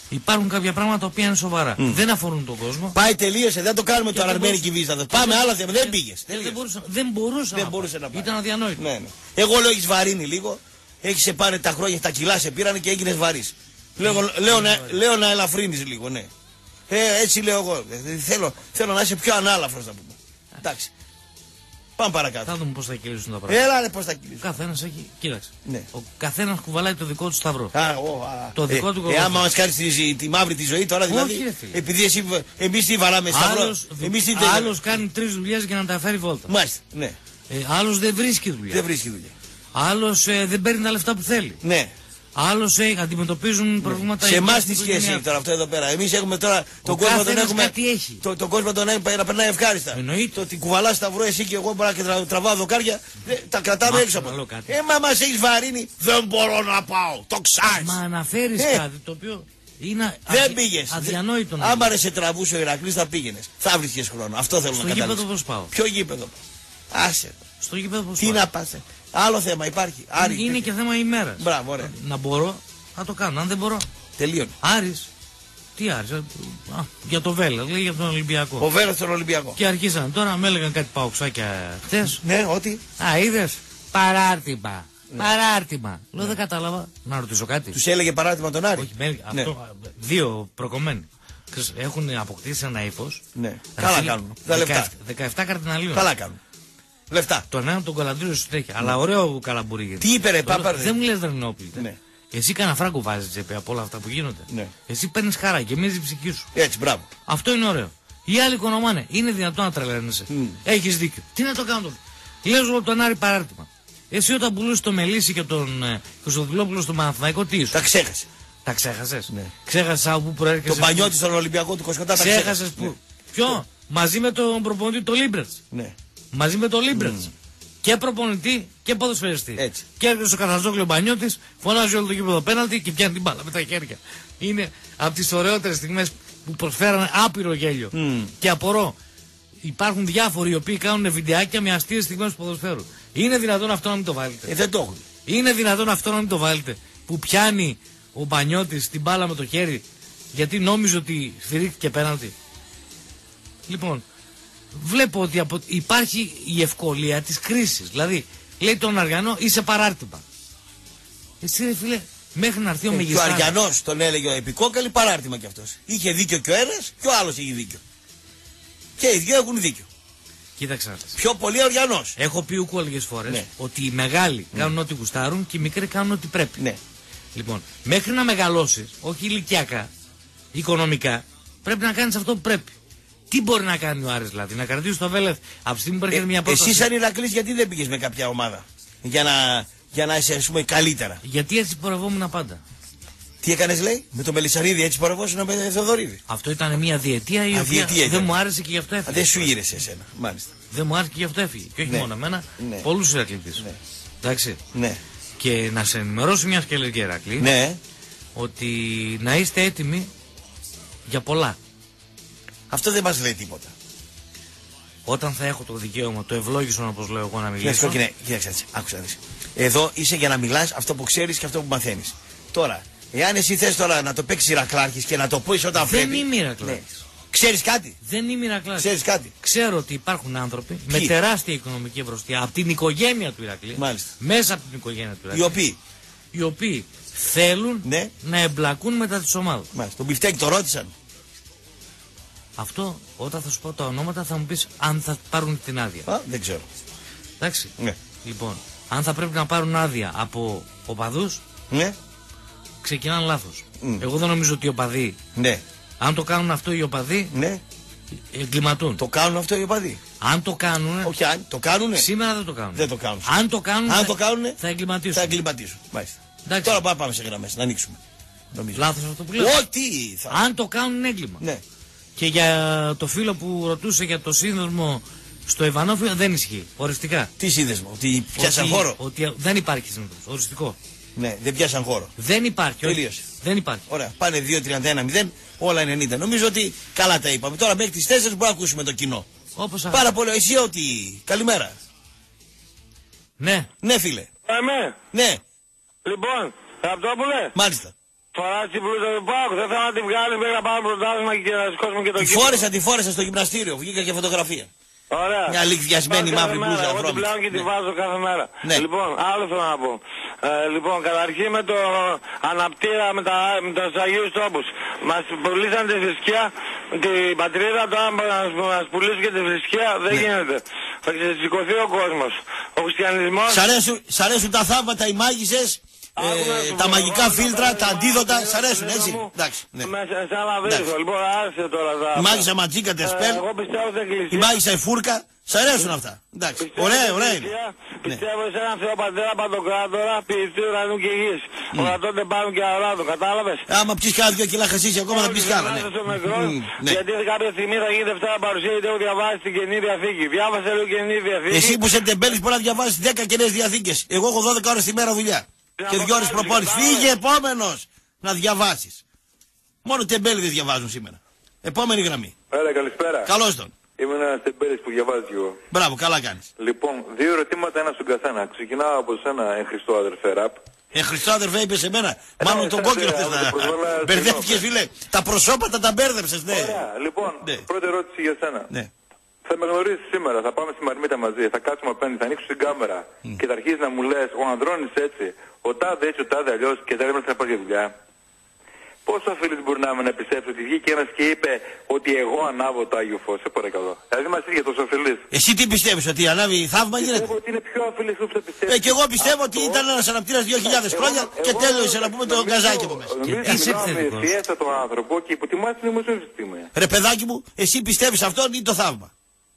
Υπάρχουν κάποια πράγματα τα οποία είναι σοβαρά. Mm. Δεν αφορούν τον κόσμο.
Πάει, τελείωσε. Δεν το κάνουμε το αρμένικη βίζα. Πάμε άλλα θέματα. Δεν πήγε.
Δεν μπορούσε, δεν μπορούσε,
δεν
να,
μπορούσε να πάει.
Ήταν αδιανόητο.
Ναι, ναι. Εγώ λέω έχει βαρύνει λίγο. Έχει σε πάρει τα χρόνια, τα κιλά σε πήραν και έγινε βαρύ. Λέω, λέω, λέω, να, λέω να ελαφρύνει λίγο, ναι. Ε, έτσι λέω εγώ. Θέλω, θέλω να είσαι πιο ανάλαφρο, να πούμε. Εντάξει. Πάμε παρακάτω.
Θα δούμε πώς θα κυλήσουν τα πράγματα.
Έλα, ναι, πώς θα κυλήσουν.
Ο καθένας έχει. Κοίταξε.
Ναι.
Ο καθένας κουβαλάει το δικό του σταυρό.
Α, ο, α,
το δικό
ε,
του
ε, άμα μας κάνεις τη, τη μαύρη τη ζωή τώρα, δηλαδή.
Όχι,
επειδή εσύ, εμείς τι βαράμε σταυρό.
Άλλος,
εμείς τι
άλλος κάνει τρεις δουλειές για να τα φέρει βόλτα.
Μάλιστα, ναι.
Ε, άλλος δεν βρίσκει δουλειά.
Δεν βρίσκει δουλειά.
Άλλος ε, δεν παίρνει τα λεφτά που θέλει.
Ναι.
Άλλος ε, αντιμετωπίζουν ναι. προβλήματα.
Σε εμάς τι σχέση έχει τώρα αυτό εδώ πέρα. Εμείς έχουμε τώρα τον κόσμο τον έχουμε.
Κάτι έχει.
Το, τον κόσμο τον έχουμε να περνάει ευχάριστα.
Εννοείται.
Το ότι κουβαλά σταυρό εσύ και εγώ μπορώ να τρα, τραβάω δοκάρια. Δε, τα κρατάμε έξω από εδώ. Ε, μα μας έχεις βαρύνει. Δεν μπορώ να πάω. Το ξέρεις.
Μα αναφέρεις ε. κάτι το οποίο. Είναι
δεν
αδι...
πήγες.
αδιανόητο.
Άμα ρε σε τραβούσε ο Ηρακλής θα πήγαινες. Θα βρίσκες χρόνο. Αυτό θέλω
στο
να καταλάβεις.
Στο γήπεδο πώς πάω.
Ποιο γήπεδο. Άσε.
Στο γήπεδο πώς
τι
πάω.
να πας. Άλλο θέμα υπάρχει. Άρη,
είναι
τέτοια.
Και θέμα ημέρας.
Μπράβο, ωραία.
Να μπορώ να το κάνω. Αν δεν μπορώ.
Τελείωνε.
Άρης. Τι Άρης. Α, για το Βέλα. Λέει για τον Ολυμπιακό.
Ο Βέλα στον Ολυμπιακό.
Και αρχίσαν τώρα με έλεγαν κάτι παοξάκια χτες.
Ναι, ότι.
Α, είδες. Παράρτημα. Ναι. Παράρτημα. Ναι. Λέω δεν κατάλαβα. Να ρωτήσω κάτι.
Τους έλεγε παράρτημα τον Άρη.
Όχι, με, ναι. αυτό, δύο προκομμένοι. Έχουν αποκτήσει ένα ύφος.
Ναι. Καλά κάνουν.
δεκαεπτά καρτιναλίων.
Καλά κάνουν. Λεφτά.
Τον έναν τον καλαντήριο σου τρέχει. Ναι. Αλλά ωραίο καλαμπούρι γίνεται.
Τι είπε ρε πάπα.
Δεν μου λες Δρενόπλητε.
Ναι.
Εσύ κανένα φράγκο βάζεις τσέπη από όλα αυτά που γίνονται.
Ναι.
Εσύ παίρνεις χαρά και μείνεις η ψυχή σου.
Έτσι, μπράβο.
Αυτό είναι ωραίο. Οι άλλοι οικονομάνε. Είναι δυνατόν να τρελαίνεσαι. Mm. Έχεις δίκιο. Τι να το κάνω τώρα. Λέω εγώ τον Άρη παράρτημα. Εσύ όταν πουλούσε το Μελίσι και τον ε, Χρυστοδουλόπουλο στο Παναθηναϊκό, τι ήσουν.
Τα ξέχασε.
Τα ξέχασες.
Ναι.
Ξέχασες από πού προέρχεσαι.
Τον Πανιώτη στον Ολυμπιακό του Κοσκοτά.
Ξέχασες πού. Ναι. Ποιο. Ναι. Μαζί με τον προπονητή το Λίμπρετς.
Ναι.
Μαζί με το Λίμπρετς. Mm. Και προπονητή και ποδοσφαιριστή.
Έτσι.
Και έρχεται στο Καθαρζόκλειο Μπανιώτης, φωνάζει όλο το γήπεδο πέναλτι και πιάνει την μπάλα με τα χέρια. Είναι από τις ωραιότερες στιγμές που προσφέρανε άπειρο γέλιο. Mm. Και απορώ. Υπάρχουν διάφοροι οι οποίοι κάνουν βιντεάκια με αστείες στιγμές του ποδοσφαίρου. Είναι δυνατόν αυτό να μην το βάλετε.
Ε, δεν το έχουν.
Είναι δυνατόν αυτό να μην το βάλετε. Που πιάνει ο Μπανιώτης την μπάλα με το χέρι γιατί νόμιζε ότι σφυρίχθηκε πέναλτι. Λοιπόν, βλέπω ότι απο... υπάρχει η ευκολία της κρίσης. Δηλαδή, λέει τον Αριανό, είσαι παράρτημα. Εσύ ρε φίλε, μέχρι να έρθει ο
ε,
Μεγιστάνης.
Και ο Αριανός τον έλεγε ο Επικόκαλη παράρτημα κι αυτός. Είχε δίκιο και ο ένας και ο άλλος είχε δίκιο. Και οι δύο έχουν δίκιο.
Κοίταξε να δεις.
Πιο πολύ ο Αριανός.
Έχω πει ούκου λίγες φορές
ναι.
ότι οι μεγάλοι
ναι.
κάνουν ό,τι γουστάρουν και οι μικροί κάνουν ό,τι πρέπει.
Ναι.
Λοιπόν, μέχρι να μεγαλώσεις, όχι ηλικιακά, οικονομικά, πρέπει να κάνεις αυτό που πρέπει. Τι μπορεί να κάνει ο Άρης δηλαδή, να κρατήσει το Βέλεθ από τη στιγμή που έρχεται ε, μια πρόταση.
Εσύ σαν Ηρακλής γιατί δεν πήγες με κάποια ομάδα για να, για να είσαι ας πούμε καλύτερα.
Γιατί έτσι πορευόμουν πάντα.
Τι έκανες λέει, με το Μελισσαρίδη έτσι πορευόσουν με τον Θεοδωρίδη.
Αυτό ήταν μια διετία η Α, οποία διετία δεν μου άρεσε και γι' αυτό έφυγε.
Δεν σου γύρεσε εσένα, μάλιστα.
Δεν μου άρεσε και γι' αυτό έφυγε. Και όχι ναι. μόνο εμένα, ναι. πολλούς Ηρακλήδες. Ναι. Εντάξει.
Ναι.
Και να σε ενημερώσω μια και λέγε Ηρακλή,
ναι.
ότι να είστε έτοιμοι για πολλά.
Αυτό δεν μας λέει τίποτα.
Όταν θα έχω το δικαίωμα, το ευλόγησον όπως λέω εγώ να μιλήσω.
Κοίταξε, κοίταξε, άκουσα δεις. Εδώ είσαι για να μιλάς αυτό που ξέρεις και αυτό που μαθαίνεις. Τώρα, εάν εσύ θες τώρα να το παίξεις Ηρακλάρχης και να το πεις όταν
δεν
πρέπει.
Δεν είμαι Ηρακλάρχης.
Ναι. Ξέρεις κάτι.
Δεν είμαι Ηρακλάρχης.
Ξέρεις κάτι.
Ξέρω ότι υπάρχουν άνθρωποι
Ποιοι?
με τεράστια οικονομική ευρωστία από την οικογένεια του Ηρακλή.
Μάλιστα.
Μέσα από την οικογένεια του Ηρακλή.
Οι οποίοι.
Οι οποίοι θέλουν
ναι.
να εμπλακούν μετά τις ομάδες.
Μάλιστα. Τον Μπιφτέκη το ρώτησαν.
Αυτό όταν θα σου πω τα ονόματα θα μου πεις αν θα πάρουν την άδεια.
Α, δεν ξέρω.
Εντάξει.
Ναι.
Λοιπόν, αν θα πρέπει να πάρουν άδεια από οπαδούς,
ναι.
ξεκινάνε λάθος.
Mm.
Εγώ δεν νομίζω ότι οι οπαδοί,
ναι.
αν το κάνουν αυτό οι οπαδοί,
ναι.
εγκληματούν.
Το κάνουν αυτό οι οπαδοί.
Αν το κάνουν.
Όχι, αν το κάνουν.
Σήμερα δεν το κάνουν.
Δεν το κάνουν.
Αν το κάνουν,
αν
θα,
το κάνουνε,
θα εγκληματίσουν.
Θα εγκληματίσουν. Μάλιστα.
Εντάξει.
Τώρα πάμε σε γραμμές, να ανοίξουμε.
Λάθος αυτό που λέω.
Ό,τι θα...
Αν το κάνουν έγκλημα.
Ναι.
Και για το φίλο που ρωτούσε για το σύνδεσμο στο Ιβανόφιο δεν ισχύει. Οριστικά.
Τι σύνδεσμο, ότι πιάσαν
ότι,
χώρο.
Ότι δεν υπάρχει σύνδεσμο. Οριστικό.
Ναι, δεν πιάσαν χώρο.
Δεν υπάρχει.
Τελείωσε.
Δεν υπάρχει.
Ωραία, πάνε δύο τριάντα ένα μηδέν, όλα ενενήντα. Νομίζω ότι καλά τα είπαμε. Τώρα μέχρι τις τέσσερις μπορούμε να ακούσουμε το κοινό.
Όπως
Πάρα πολύ. Εσύ ότι. Καλημέρα.
Ναι.
Ναι, φίλε.
Αμέ.
Ναι.
Λοιπόν, Ραπτόπουλε.
Μάλιστα.
Φοράς την πλούτα του ΠΑΟΚ, δεν θέλω να τη βγάλεις μέχρι να πάμε πρωτάθλημα και να σηκώσουμε και το
Τη φόρεσα, τη φόρεσα στο γυμναστήριο, βγήκα και φωτογραφία.
Ωραία.
Μια λυκδιασμένη μαύρη μπλούζα.
Εγώ την πλέον και τη βάζω κάθε μέρα.
Ναι.
Λοιπόν, άλλο θέλω να πω. Ε, λοιπόν, καταρχήν με το αναπτήρα με, τα, με τους Αγίους Τόπους. Μας πουλήσαν τη θρησκεία, την πατρίδα, τώρα μας, μας πουλήσουν και τη θρησκεία, δεν ναι. γίνεται. Θα ξεσηκωθεί ο κόσμος. Ο χριστιανισμός...
Σ' αρέσουν, σ' αρέσουν τα θαύματα, οι μάγισσες, ε, τα μαγικά φίλτρα, τα αντίδοτα, σ' αρέσουν έτσι. Εντάξει. Ναι.
Σαν να βρίσκω, λοιπόν, άρεσε τώρα.
Η μάγισσα ματσίκα, τεσπέλ, η μάγισσα η φούρκα, σ' αρέσουν αυτά. Εντάξει. Ωραία, ωραία είναι.
Πιστεύω σε έναν Θεό Πατέρα Παντοκράτορα, ποιητή ουρανού και γης. Ορατώνται πάνω και αοράτο, κατάλαβες.
Άμα πιεις κάνα δυο κιλά χασίσι ακόμα θα πιεις κάνα.
Γιατί κάποια στιγμή θα γίνει Δευτέρα παρουσία, γιατί έχω διαβάσει την Καινή Διαθήκη. Διάβασε λίγο Καινή Διαθήκη.
Εσύ που είσαι τεμπέλης μπορεί να διαβάσεις δέκα Καινές Διαθήκες. Εγώ έχω δώδεκα ώρες τη μέρα δουλειά. Και δύο ώρες προπόνηση. Φύγε επόμενος να διαβάσεις. Μόνο τεμπέλοι δεν διαβάζουν σήμερα. Επόμενη γραμμή.
Έλα, καλησπέρα.
Καλώς τον.
Είμαι ένας τεμπέλης που διαβάζει κι εγώ.
Μπράβο, καλά κάνεις.
Λοιπόν, δύο ερωτήματα, ένα στον καθένα. Ξεκινάω από σένα, εν Χριστώ αδερφέ ραπ.
Ε, Χριστό αδερφέ είπες εμένα. Μάλλον τον κόκκινο θες να... Μπερδεύτηκες φίλε. Τα προσώπατα τα μπέρδεψες, ναι.
Ωραία, λοιπόν, πρώτη ερώτηση για σένα.
Ναι.
Θα με γνωρίσεις σήμερα, θα πάμε στη Μαρμίτα μαζί, θα κάτσουμε απέναντι, θα ανοίξω την κάμερα mm. και θα αρχίσεις να μου λες, ο Ανδρώνης έτσι, ο τάδε έτσι, ο τάδε αλλιώς και δεν έμεινε να πάω για δουλειά. Πόσο αφιλής μπορεί να είμαι να πιστέψω ότι βγήκε ένας και είπε ότι εγώ ανάβω το Άγιο Φως, σε παρακαλώ. Δηλαδή μας είχε τόσο αφιλής.
Εσύ τι πιστεύεις, ότι ανάβει θαύμα γίνεται?
Πιστεύω ότι είναι πιο αφιλής που πιστεύω.
Ε, και εγώ πιστεύω ότι ήταν ένας αναπτήρας δύο χιλιάδες χρόνια και τέλειωσε να πούμε το γκαζάκι από μέσα.
Είσαι επιθετικός. Φιέστα τον άνθρωπο και υποτιμάς την δημοσιογραφική στιγμή.
Ρε παιδάκι μου, εσύ πιστεύεις αυτόν ή το θαύμα?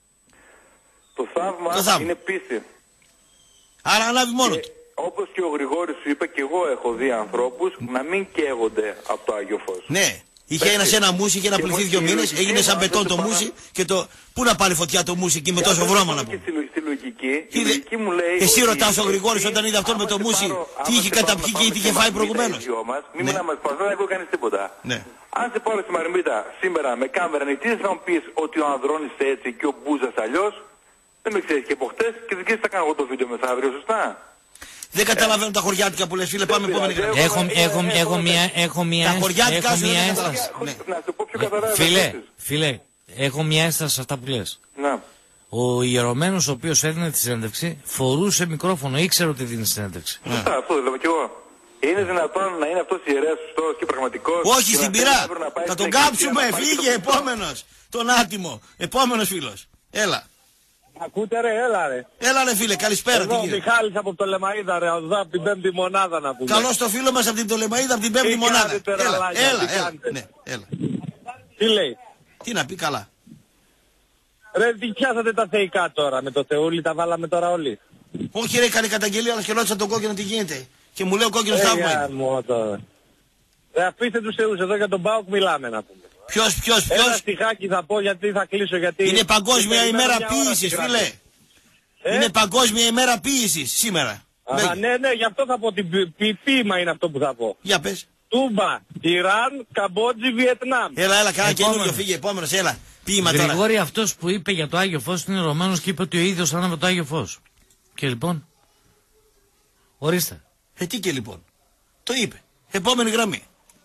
Το θαύμα, το θαύμα είναι πίστη.
Άρα ανάβει μόνο του.
Όπως και ο Γρηγόρης σου είπε, και εγώ έχω δει ανθρώπους να μην καίγονται από το Άγιο Φως.
Ναι. Είχε ένα σε ένα μουσι, είχε αναπληθεί δύο μήνες, έγινε σαν μπετόν το μουσι και το... Πού να πάρει φωτιά το μουσι εκεί με τόσο βρώμα να πούμε.
Στη λογική, η λογική μου λέει...
Εσύ ρωτάς ο Γρηγόρης όταν είδε αυτόν με το μουσι τι είχε καταπιεί και τι είχε φάει προηγουμένως.
Μην να μας πας, δεν έχω κάνει τίποτα. Αν σε πάρω στη Μαρμίτα σήμερα με κάμερα νητής θα μου πεις ότι ο Ανδρώνης έτσι και ο Μπούζας αλλιώς, δεν με ξέρεις και από χτες και δεν ξέρεις θα κάνω εγώ το βίντεο μεθαύριο, σωστά.
Δεν καταλαβαίνω τα χωριάτικα που λες, φίλε, πάμε επόμενη γραμμή.
Έχω, έχω, έχω μια, έχω μια,
τα χωριάτικα σου
μια
δεν
ένσταση.
Ναι. Να σου πω πιο καθαρά.
Φίλε, φίλε, έχω μια ένσταση σε αυτά που λες.
Να.
Ο ιερωμένος ο οποίος έδινε τη συνέντευξη φορούσε μικρόφωνο, ήξερε ότι δίνει συνέντευξη.
Σωστά, αυτό δεν λέω κι εγώ. Είναι δυνατόν να είναι αυτός ιερέας σωστός και πραγματικός?
Όχι στην πειρά. Θα τον κάψουμε, φύγε, επόμενος. Τον άτιμο. Επόμενος φίλος. Έλα.
Ακούτε ρε, έλα ρε.
Έλα ρε φίλε, καλησπέρα.
Εγώ, Μιχάλης από το Λεμαΐδα ρε, εδώ από την πέμπτη μονάδα να πούμε.
Καλώς το φίλο μας από την το Λεμαΐδα, από την πέμπτη μονάδα. Έλα, έλα, έλα, έλα. Ναι, έλα.
Τι λέει?
Τι να πει, καλά.
Ρε, τι πιάσατε τα θεϊκά τώρα, με το Θεούλη τα βάλαμε τώρα όλοι.
Όχι ρε, έκανε καταγγελία, αλλά και ρώτησα τον κόκκινο τι γίνεται. Και μου λέει ο κόκκινος θαύμα είναι.
Ρε, αφήστε τους θεούς, εδώ για τον ΠΑΟΚ μιλάμε να πούμε.
Ποιος, ποιος, ποιος.
Ένα στιχάκι θα πω γιατί θα κλείσω, γιατί...
Είναι παγκόσμια ημέρα ποίησης, φίλε. Ε? Είναι παγκόσμια ημέρα ποίησης σήμερα.
Α, ναι, ναι, γι' αυτό θα πω, την ποίημα είναι αυτό που θα πω.
Για πες.
Τούμπα, Ιράν, Καμπότζη, Βιετνάμ.
Έλα, έλα, κάνα καινούριο, φύγε, επόμενος, έλα. Ποίημα τώρα.
Γρηγόρη, αυτός που είπε για το Άγιο Φως είναι Ρωμάνος και είπε ότι ο ίδιος άναβε το Άγιο Φως. Και λοιπόν, ορίστε.
Ε, τι και λοιπόν. Το είπε. Επόμενη γραμμή.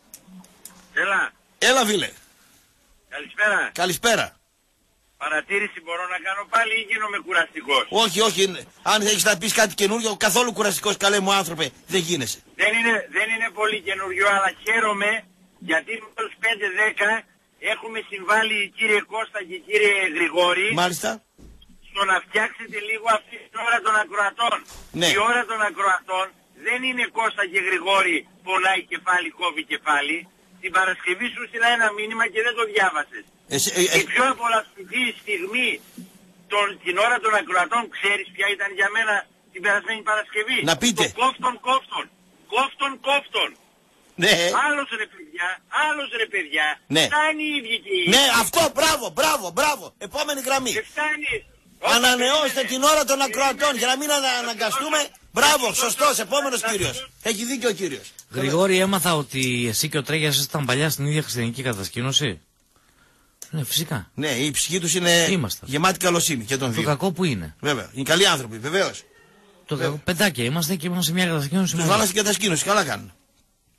Έλα.
Έλα, φίλε.
Καλησπέρα.
Καλησπέρα.
Παρατήρηση μπορώ να κάνω πάλι ή γίνομαι κουραστικός?
Όχι, όχι. Αν έχεις να πεις κάτι καινούριο, καθόλου κουραστικός, καλέ μου άνθρωπε, δεν γίνεσαι.
Δεν είναι, δεν είναι πολύ καινούριο, αλλά χαίρομαι γιατί στους πέντε δέκα έχουμε συμβάλει κύριε Κώστα και κύριε Γρηγόρη.
Μάλιστα.
Στο να φτιάξετε λίγο αυτή την ώρα των ακροατών.
Ναι.
Η ώρα των ακροατών δεν είναι Κώστα και Γρηγόρη, πονάει κεφάλι, κόβει κεφάλι. Την Παρασκευή σου στείλα ένα μήνυμα και δεν το διάβασες.
Εσύ, ε, ε,
η πιο απολαυστική στιγμή τον, την ώρα των ακροατών, ξέρεις ποια ήταν για μένα την περασμένη Παρασκευή?
Να πείτε.
Το κόφτον κόφτον. Κόφτον κόφτον.
Ναι.
Άλλος ρε παιδιά, άλλος ρε παιδιά.
Ναι.
Φτάνει η ίδια και η
Ναι, αυτό, μπράβο, μπράβο, μπράβο. Επόμενη γραμμή.
Και φτάνει.
Ανανεώστε την ώρα των ακροατών για να μην αναγκαστούμε. Μπράβο, σωστός, επόμενος κύριος. Έχει δίκιο ο κύριος.
Γρηγόρη, έμαθα ότι εσύ και ο Τρέγιας ήταν παλιά στην ίδια χριστιανική κατασκήνωση. Ναι, φυσικά.
Ναι, η ψυχή τους είναι
είμαστε.
Γεμάτη καλοσύνη και τον δύο.
Το κακό που είναι.
Βέβαια, είναι καλοί άνθρωποι, βεβαίως.
Το κακό, παιδάκια είμαστε και είμαστε σε μια κατασκήνωση.
Τους βάλα στην κατασκήνωση, καλά κάνουν.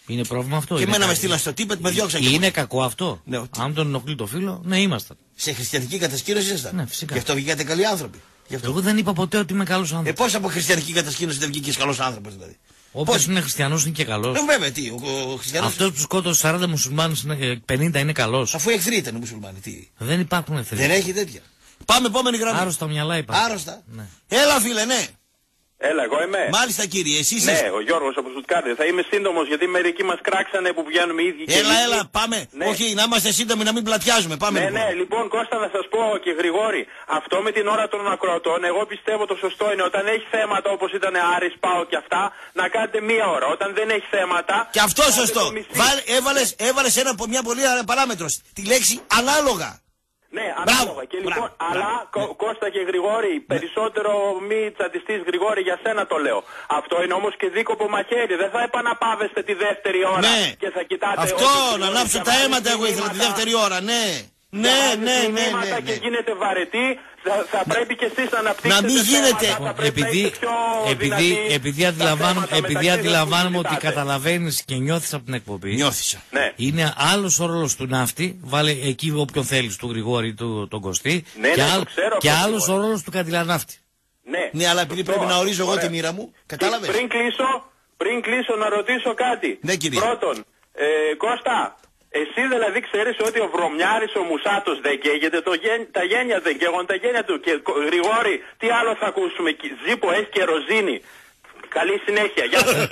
Είναι πρόβλημα αυτό.
Και
είναι
εμένα
κα...
με στείλαν στο τύπετ, με διώξαν.
Είναι κακό αυτό.
Ναι,
αν τον ενοχλεί το φίλο, ναι, ήμασταν.
Σε χριστιανική κατασκήνωση ήσασταν.
Ναι, φυσικά.
Γι' αυτό βγήκατε καλοί άνθρωποι. Αυτό.
Εγώ δεν είπα ποτέ ότι είμαι καλός άνθρωπος.
Ε, πώς από χριστιανική κατασκήνωση δεν βγήκες καλός άνθρωπος δηλαδή.
Όποιος είναι χριστιανός είναι και καλός.
Ε, βέβαια, τι, ο, ο χριστιανός.
Αυτός που σκότωσε σαράντα μουσουλμάνους, πενήντα είναι καλός.
Αφού εχθροί ήταν οι μουσουλμάνοι, τι.
Δεν υπάρχουν εχθροί.
Δεν έχει τέτοια. Πάμε επόμενη γραμμή.
Άρρωστα μυαλά υπάρχουν.
Άρρωστα.
Ναι.
Έλα, φίλε, ναι.
Έλα, εγώ είμαι.
Μάλιστα, κύριε, εσύ είσαι.
Ναι, ο Γιώργος από Στουτγκάρδη. Θα είμαι σύντομος γιατί μερικοί μας κράξανε που βγαίνουμε οι ίδιοι.
Έλα,
και
έλα,
ίδιοι.
πάμε.
Ναι.
Όχι, να είμαστε σύντομοι, να μην πλατιάζουμε. Πάμε.
Ναι,
λοιπόν.
ναι, λοιπόν, Κώστα, να σας πω και Γρηγόρη, αυτό με την ώρα των ακροατών, εγώ πιστεύω το σωστό είναι όταν έχει θέματα όπως ήταν Άρης, Πάο και αυτά, να κάνετε μία ώρα. Όταν δεν έχει θέματα.
Και αυτό σωστό. Βάλ, έβαλες, έβαλες ένα, μια πολύ ωραία παράμετρο. Τη λέξη ανάλογα.
Ναι, ανάλογα. Και λοιπόν, μπράβο, αλλά μπράβο. Κώστα και Γρηγόρη, περισσότερο μη τσατιστής Γρηγόρη, για σένα το λέω. Αυτό είναι όμως και δίκοπο μαχαίρι. Δεν θα επαναπάβεστε τη δεύτερη ώρα
ναι.
και θα κοιτάτε.
Αυτό, να ανάψω τα αίματα εγώ ήθελα τη δεύτερη ώρα, ναι. Ναι, ναι, ναι, ναι, ναι.
Και γίνετε βαρετοί, θα, θα πρέπει και εσείς να αναπτύξετε.
Να μην γίνετε.
Επειδή, επειδή, επειδή αντιλαμβάνομαι, επειδή αντιλαμβάνομαι ότι καταλαβαίνεις και νιώθεις από την εκπομπή.
Νιώθησα.
Ναι.
Είναι άλλος ο ρόλος του ναύτη, βάλε εκεί όποιον θέλεις, του Γρηγόρη ή του, τον Κωστή.
Ναι,
και
ναι,
άλλ,
ξέρω,
και άλλος ο ρόλος του καντιλαναύτη.
Ναι,
ναι, αλλά επειδή πρέπει να ορίζω εγώ τη μοίρα μου, κατάλαβες.
Πριν κλείσω, πριν κλείσω να ρωτήσω κάτι.
Ναι, κύριε.
Πρώτον, ε, Κώστα, εσύ δηλαδή ξέρεις ότι ο Βρωμιάρης, ο Μουσάτος δεν καίγεται, το γέν, τα γένια δεν καίγονται τα γένια του. Και Γρηγόρη, τι άλλο θα ακούσουμε, Ζήπο, έχει και ροζίνη. Καλή συνέχεια, γεια σας.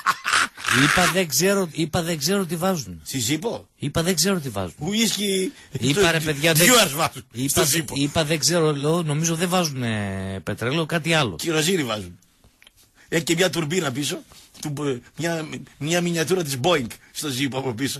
Είπα δεν ξέρω, είπα δεν ξέρω τι βάζουν.
Στη Ζήπο.
Είπα δεν ξέρω τι βάζουν.
Ουίσκι.
Είπα ρε παιδιά δεν
βάζουν.
Είπα, είπα δεν ξέρω, λέω, νομίζω δεν βάζουν πετρέλαιο, κάτι άλλο.
Κυροζίνη βάζουν. Έχει και μια τουρμπίνα πίσω. Του, μια, μια μινιατούρα της Boeing στο Ζήπο από πίσω.